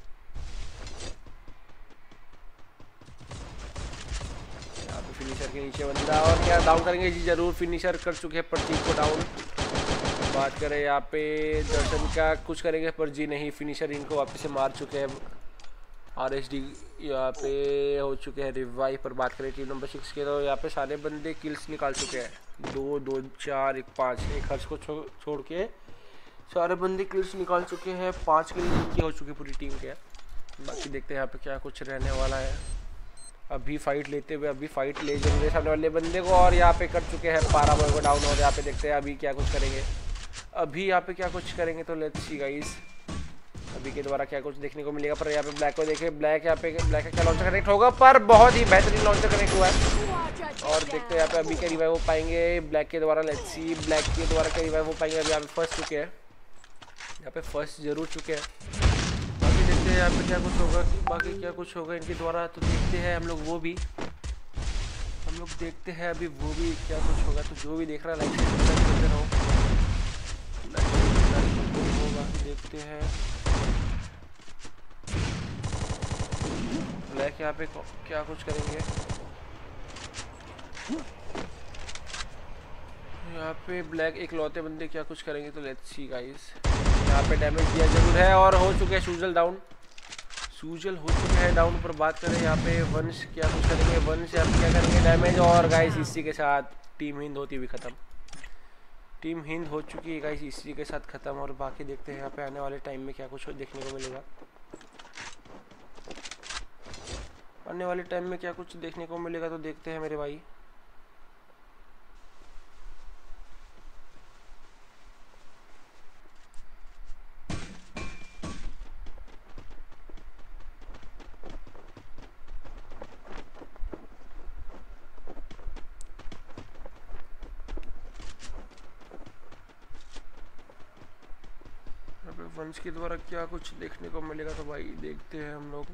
यहाँ पे फिनिशर के नीचे बंदा, और क्या डाउन करेंगे जी, जरूर फिनिशर कर चुके हैं प्रतीक को डाउन। बात करें यहाँ पे दर्शन का कुछ करेंगे, पर जी नहीं, फिनिशर इनको वापस से मार चुके हैं। आर एस डी यहाँ पे हो चुके हैं रिवाइव। पर बात करें टीम नंबर सिक्स के तो यहाँ पे सारे बंदे किल्स निकाल चुके हैं, दो दो चार एक पाँच, एक हर्ष को छो, छोड़ के सारे बंदे किल्स निकाल चुके हैं। पाँच किल की हो चुकी पूरी टीम के। बाकी देखते हैं यहाँ पे क्या कुछ रहने वाला है। अभी फाइट लेते हुए, अभी फाइट ले जाएंगे सामने वाले बंदे को, और यहाँ पे कर चुके हैं पारा बॉय को डाउन। और यहाँ पे देखते हैं अभी क्या कुछ करेंगे, अभी यहाँ पे क्या कुछ करेंगे, तो लेट्स सी गाइस अभी के द्वारा क्या कुछ देखने को मिलेगा। पर यहाँ पे ब्लैक को देखे, ब्लैक यहाँ पे ब्लैक का क्या लॉन्चर कनेक्ट होगा, पर बहुत ही बेहतरीन लॉन्चर कनेक्ट हुआ है। और देखते हैं यहाँ पे अभी क्या रिवाइव हो पाएंगे ब्लैक के द्वारा, लेट्स सी ब्लैक के द्वारा क्या रिवाइव हो पाएंगे। अभी यहाँ पे फंस चुके हैं, यहाँ पे फर्स्ट जरूर चुके हैं। बाकी देखते हैं यहाँ पे क्या कुछ होगा, बाकी क्या कुछ होगा इनके द्वारा, तो देखते हैं हम लोग वो भी हम लोग देखते हैं अभी वो भी क्या कुछ होगा। तो जो भी देख रहा है लाइक करते रहो, बाकी देखते हैं ब्लैक यहाँ पे क्या कुछ करेंगे। यहाँ पे ब्लैक एक लौते बंदे क्या कुछ करेंगे, तो लेट्स सी गाइस। यहाँ पे डैमेज दिया जरूर है, और हो चुके हैं सूजल डाउन, सूजल हो चुके हैं डाउन। पर बात करें यहाँ पे वंश क्या कुछ करेंगे, वंश यहाँ पे क्या करेंगे डैमेज। और गाइस इसी के साथ टीम हिंद होती हुई खत्म, टीम हिंद हो चुकी है गाइस इसी के साथ खत्म। और बाकी देखते हैं यहाँ पे आने वाले टाइम में क्या कुछ देखने को मिलेगा, आने वाले टाइम में क्या कुछ देखने को मिलेगा, तो देखते हैं मेरे भाई। वंश के द्वारा क्या कुछ देखने को मिलेगा, तो भाई देखते हैं हम लोग।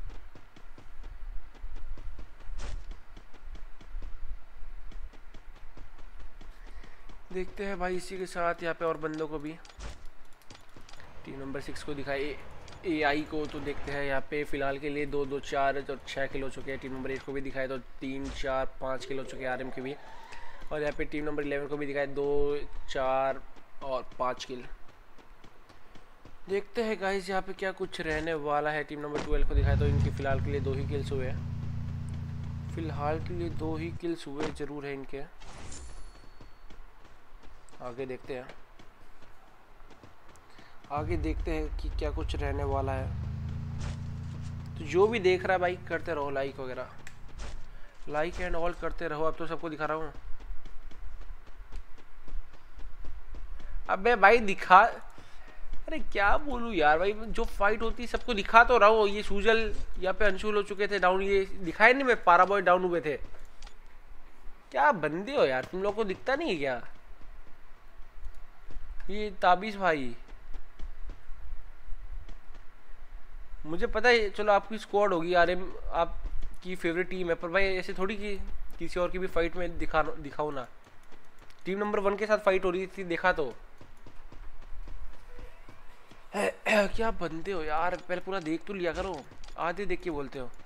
देखते हैं भाई इसी के साथ यहाँ पे और बंदों को भी, टीम नंबर सिक्स को दिखाए ए आई को, तो देखते हैं यहाँ पे फिलहाल के लिए दो दो चार तो छः किल हो चुके हैं। टीम नंबर एट को भी दिखाए तो तीन चार पाँच किल हो चुके हैं आर एम के भी। और यहाँ पे टीम नंबर इलेवन को भी दिखाए दो चार और पाँच किल। देखते हैं गाइस यहाँ पे क्या कुछ रहने वाला है। टीम नंबर ट्वेल्व को दिखाए तो इनकी फ़िलहाल के लिए दो ही किल्स हुए हैं, फ़िलहाल के लिए दो ही किल्स हुए ज़रूर है इनके। आगे देखते हैं, आगे देखते हैं कि क्या कुछ रहने वाला है। तो जो भी देख रहा है भाई करते रहो लाइक वगैरह, लाइक एंड ऑल करते रहो। अब तो सबको दिखा रहा हूँ। अबे भाई दिखा, अरे क्या बोलूँ यार भाई, जो फाइट होती है सबको दिखा तो रहो। ये सूजल यहाँ पे अंशुल हो चुके थे डाउन, ये दिखाए नहीं, मैं पारा बॉय डाउन हुए थे। क्या बंदे हो यार, तुम लोग को दिखता नहीं है क्या? ये ताबिश भाई, मुझे पता है चलो आपकी स्क्वाड होगी आर एम आपकी फेवरेट टीम है, पर भाई ऐसे थोड़ी कि किसी और की भी फाइट में दिखा दिखाओ ना। टीम नंबर वन के साथ फाइट हो रही थी, देखा तो। क्या बंदे हो यार, पहले पूरा देख तो लिया करो, आधे देख के बोलते हो।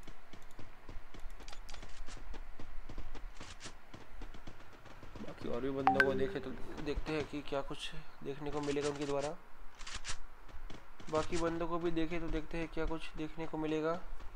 बाकी और भी बंदों को देखे तो देखते हैं कि क्या कुछ देखने को मिलेगा उनके द्वारा। बाकी बंदों को भी देखे तो देखते हैं क्या कुछ देखने को मिलेगा।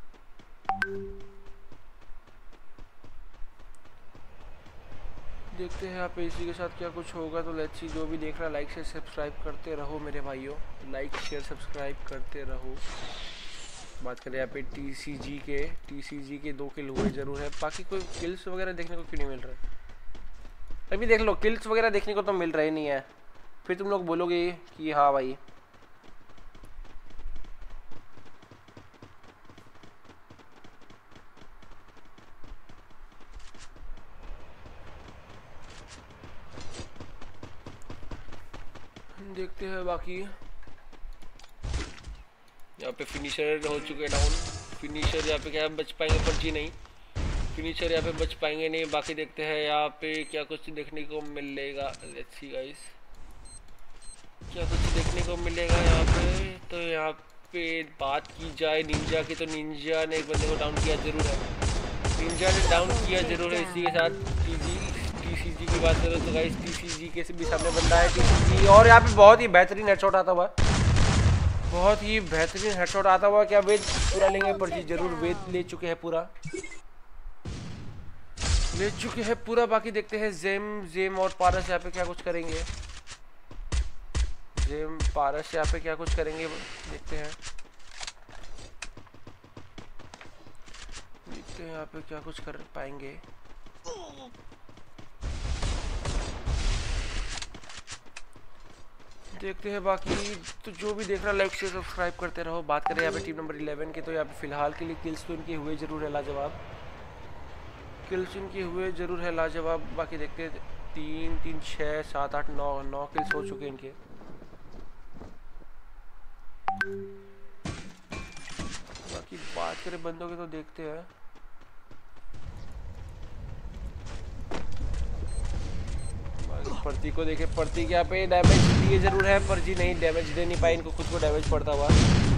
देखते हैं यहाँ पे इसी के साथ क्या कुछ होगा। तो लेट्स सी, जो भी देख रहा है लाइक शेयर सब्सक्राइब करते रहो मेरे भाइयों, लाइक शेयर सब्सक्राइब करते रहो। बात करें यहाँ पे टीसीजी के, टीसीजी के दो किल हुए जरूर है, बाकी कोई किल्स वगैरह देखने को क्यों नहीं मिल रहा है? अभी देख लो किल्स वगैरह देखने को तो मिल रहे नहीं है, फिर तुम लोग बोलोगे कि हाँ भाई। देखते हैं बाकी। यहाँ पे फिनिशर हो चुके डाउन। फिनिशर यहाँ पे क्या बच पाएंगे, पर्ची नहीं। फिनिशर यहाँ पे बच पाएंगे नहीं। बाकी देखते हैं यहाँ पे क्या कुछ देखने को मिलेगा। लेट्स सी गाइस, क्या कुछ देखने को मिलेगा यहाँ पे। तो यहाँ पे बात की जाए निंजा की, तो निंजा ने एक बंदे को डाउन किया जरूर है। निंजा ने डाउन किया जरूर है। इसी के साथ टीजी टीसीजी की बात करो तो गाइस टीसीजी के भी सामने बंदा है टीसीजी, और यहाँ पे बहुत ही बेहतरीन हेडशॉट आता हुआ, बहुत ही बेहतरीन हेडशॉट आता हुआ। क्या वेद पूरा लेंगे? पर्ची जरूर वेद ले चुके हैं, पूरा ले चुके हैं पूरा। बाकी देखते हैं जेम जेम और पारस यहाँ पे क्या कुछ करेंगे। जेम पारस यहाँ पे क्या कुछ करेंगे, देखते हैं देखते हैं यहाँ पे क्या कुछ कर पाएंगे। देखते हैं बाकी। तो जो भी देख रहा है लाइक से सब्सक्राइब करते रहो। बात करें यहाँ पे टीम नंबर इलेवन की, तो यहाँ पे फिलहाल के लिए किल्स तो इनके हुए जरूर है लाजवाब। किल्स इनके हुए जरूर है लाजवाब। बाकी देखते हैं तीन तीन छः सात आठ नौ नौ किल्स हो चुके हैं इनके। बाकी बात करें बंदों की तो देखते हैं। पर्ची को देखे, पर्ची के यहाँ पे डैमेज दिए जरूर है, पर्ची नहीं डैमेज दे नहीं पाए, इनको खुद को डैमेज पड़ता हुआ।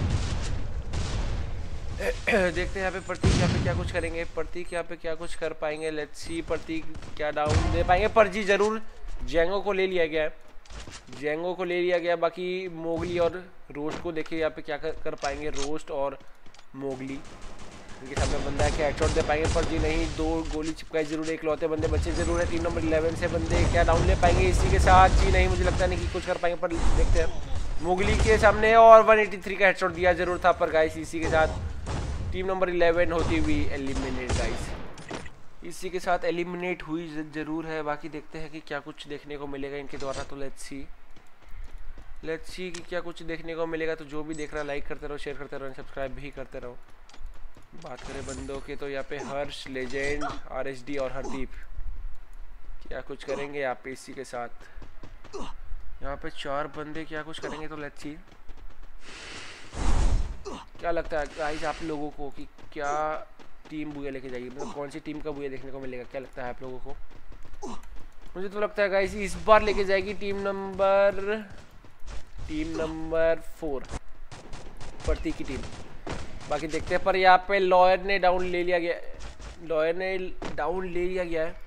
देखते हैं यहाँ पे पर्ची यहाँ पे क्या कुछ करेंगे। पर्ची यहाँ पे क्या कुछ कर पाएंगे। लेट्स सी पर्ची क्या डाउन दे पाएंगे। पर्ची जरूर जेंगो को ले लिया गया है, जेंगो को ले लिया गया। बाकी मोगली और रोस्ट को देखिए यहाँ पे क्या कर, कर पाएंगे। रोस्ट और मोगली इनके सामने बंदा है, क्या हेडशॉट दे पाएंगे। पर जी नहीं, दो गोली चिपकाई जरूर, एक लौते बंदे बच्चे जरूर है। टीम नंबर इलेवन से बंदे क्या डाउन ले पाएंगे इसी के साथ? जी नहीं, मुझे लगता नहीं कि कुछ कर पाएंगे, पर देखते हैं। मोगली के सामने और वन एटी थ्री का हेडशॉट दिया जरूर था, पर गाइस इसी के साथ टीम नंबर इलेवन होती हुई एलिमिनेट गाइस, इसी के साथ एलिमिनेट हुई जरूर है। बाकी देखते हैं कि क्या कुछ देखने को मिलेगा इनके द्वारा। तो लेट्स सी लेट्स सी कि क्या कुछ देखने को मिलेगा। तो जो भी देख रहा है लाइक करते रहो, शेयर करते रहो, सब्सक्राइब भी करते रहो। बात करें बंदों के तो यहाँ पे हर्ष, लेजेंड, आरएसडी और हरदीप क्या कुछ करेंगे यहाँ पे इसी के साथ। यहाँ पे चार बंदे क्या कुछ करेंगे। तो लेट्स सी क्या लगता है गाइस आप लोगों को कि क्या टीम बुया लेके जाएगी, मतलब कौन सी टीम का बुया देखने को मिलेगा, क्या लगता है आप लोगों को? मुझे तो लगता है गाइस इस बार लेके जाएगी team number team number four, Prateek की टीम। बाकी देखते हैं, पर यहाँ पे लॉयर ने डाउन ले लिया गया, लॉयर ने डाउन ले लिया गया है।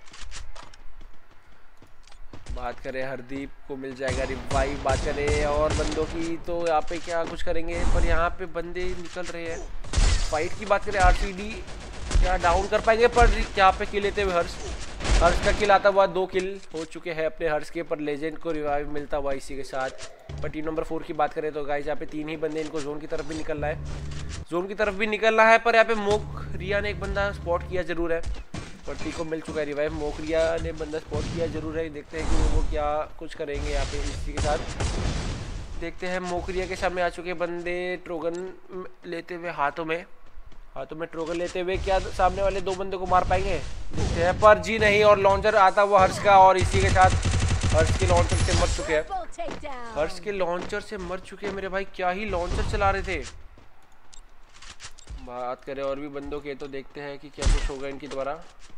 बात करें हरदीप को मिल जाएगा रिवाइव। बात करें और बंदों की तो यहाँ पे क्या कुछ करेंगे, पर यहाँ पे बंदे निकल रहे हैं। फाइट की बात करें आरसीडी क्या डाउन कर पाएंगे, पर यहाँ पे किल लेते हुए हर्ष हर्ष का किल आता हुआ, दो किल हो चुके हैं अपने हर्ष के, पर लेजेंड को रिवाइव मिलता हुआ इसी के साथ। पर टीम नंबर फोर की बात करें तो गाइस यहाँ पे तीन ही बंदे, इनको जोन की तरफ भी निकलना है, जोन की तरफ भी निकलना है। पर यहाँ पे मोक रिया ने एक बंदा स्पॉट किया जरूर है, पट्टी को मिल चुका है रिवाइव। मोक रिया ने बंदा स्पॉट किया जरूर है। देखते हैं कि वो क्या कुछ करेंगे यहाँ पे इसी के साथ। देखते हैं मोकरिया के सामने आ चुके बंदे ट्रोगन लेते हुए, हाथों में हाथों में ट्रोगन लेते हुए क्या सामने वाले दो बंदे को मार पाएंगे, देखते हैं। पर जी नहीं, और लॉन्चर आता हुआ हर्ष का, और इसी के साथ हर्ष के लॉन्चर से मर चुके हैं, हर्ष के लॉन्चर से मर चुके हैं मेरे भाई। क्या ही लॉन्चर चला रहे थे। बात करें और भी बंदों के तो देखते हैं कि क्या कुछ होगा इनके द्वारा।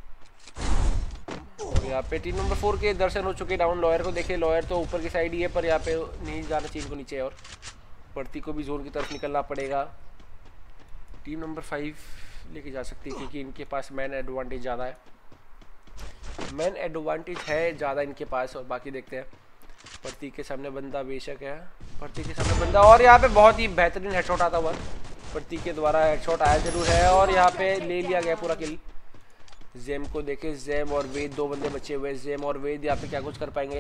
और यहाँ पे टीम नंबर फोर के दर्शन हो चुके डाउन। लॉयर को देखिए, लॉयर तो ऊपर की साइड ही है, पर यहाँ पे नहीं जाना चाहिए इनको नीचे, और प्रती को भी जोन की तरफ निकलना पड़ेगा। टीम नंबर फाइव लेके जा सकती है क्योंकि इनके पास मैन एडवांटेज ज़्यादा है, मैन एडवांटेज है ज़्यादा इनके पास। और बाकी देखते हैं, प्रती के सामने बंदा बेशक है, प्रती के सामने बंदा, और यहाँ पे बहुत ही बेहतरीन हेडशॉट आता हुआ प्रती के द्वारा हेडशॉट आया जरूर है, और यहाँ पे ले लिया गया पूरा किल। जेम को देखे, जेम और वेद दो बंदे बचे हुए, जेम और वेद यहाँ पे क्या कुछ कर पाएंगे,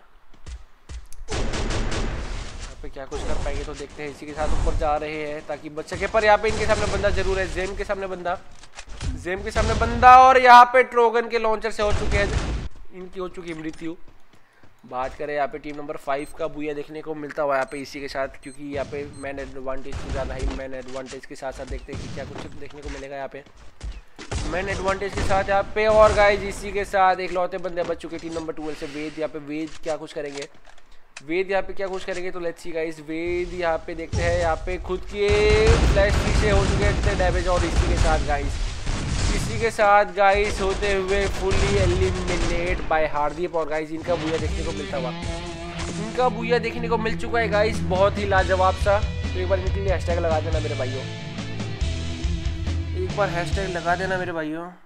यहाँ पे क्या कुछ कर पाएंगे तो देखते हैं। इसी के साथ ऊपर जा रहे हैं ताकि बच सके, पर यहाँ पे इनके सामने बंदा जरूर है, जेम के सामने बंदा, जेम के सामने बंदा, और यहाँ पे ट्रोगन के लॉन्चर से हो चुके हैं इनकी हो चुकी मृत्यु। बात करें यहाँ पे टीम नंबर फाइव का बुया देखने को मिलता हुआ यहाँ पे इसी के साथ, क्योंकि यहाँ पे मैन एडवांटेज की ज़्यादा ही मैन एडवांटेज के साथ साथ देखते हैं कि क्या कुछ देखने को मिलेगा यहाँ पे मैन एडवांटेज के साथ यहाँ पे। और गाइस इसी के साथ एक लौते बंदे बच चुके टीम नंबर ट्वेल्व से। वेद यहाँ पे वेद क्या कुछ करेंगे, वेद यहाँ पे क्या कुछ करेंगे, तो लेट्स सी गाइस। वेद यहाँ पे देखते हैं यहाँ पे खुद के फ्लैश से हो चुके हैं डैमेज। और इसी के साथ गाइस इसी के साथ गाइस होते हुए फुली एलिमिनेट बाय हार्दीप। और गाइस इनका बुया देखने को मिलता हुआ इनका बुया देखने को मिल चुका है गाइस, बहुत ही लाजवाब सा। तो एक बार इनके लिए हैशटैग लगा देना मेरे भाइयों, एक बार हैशटैग लगा देना मेरे भाइयों।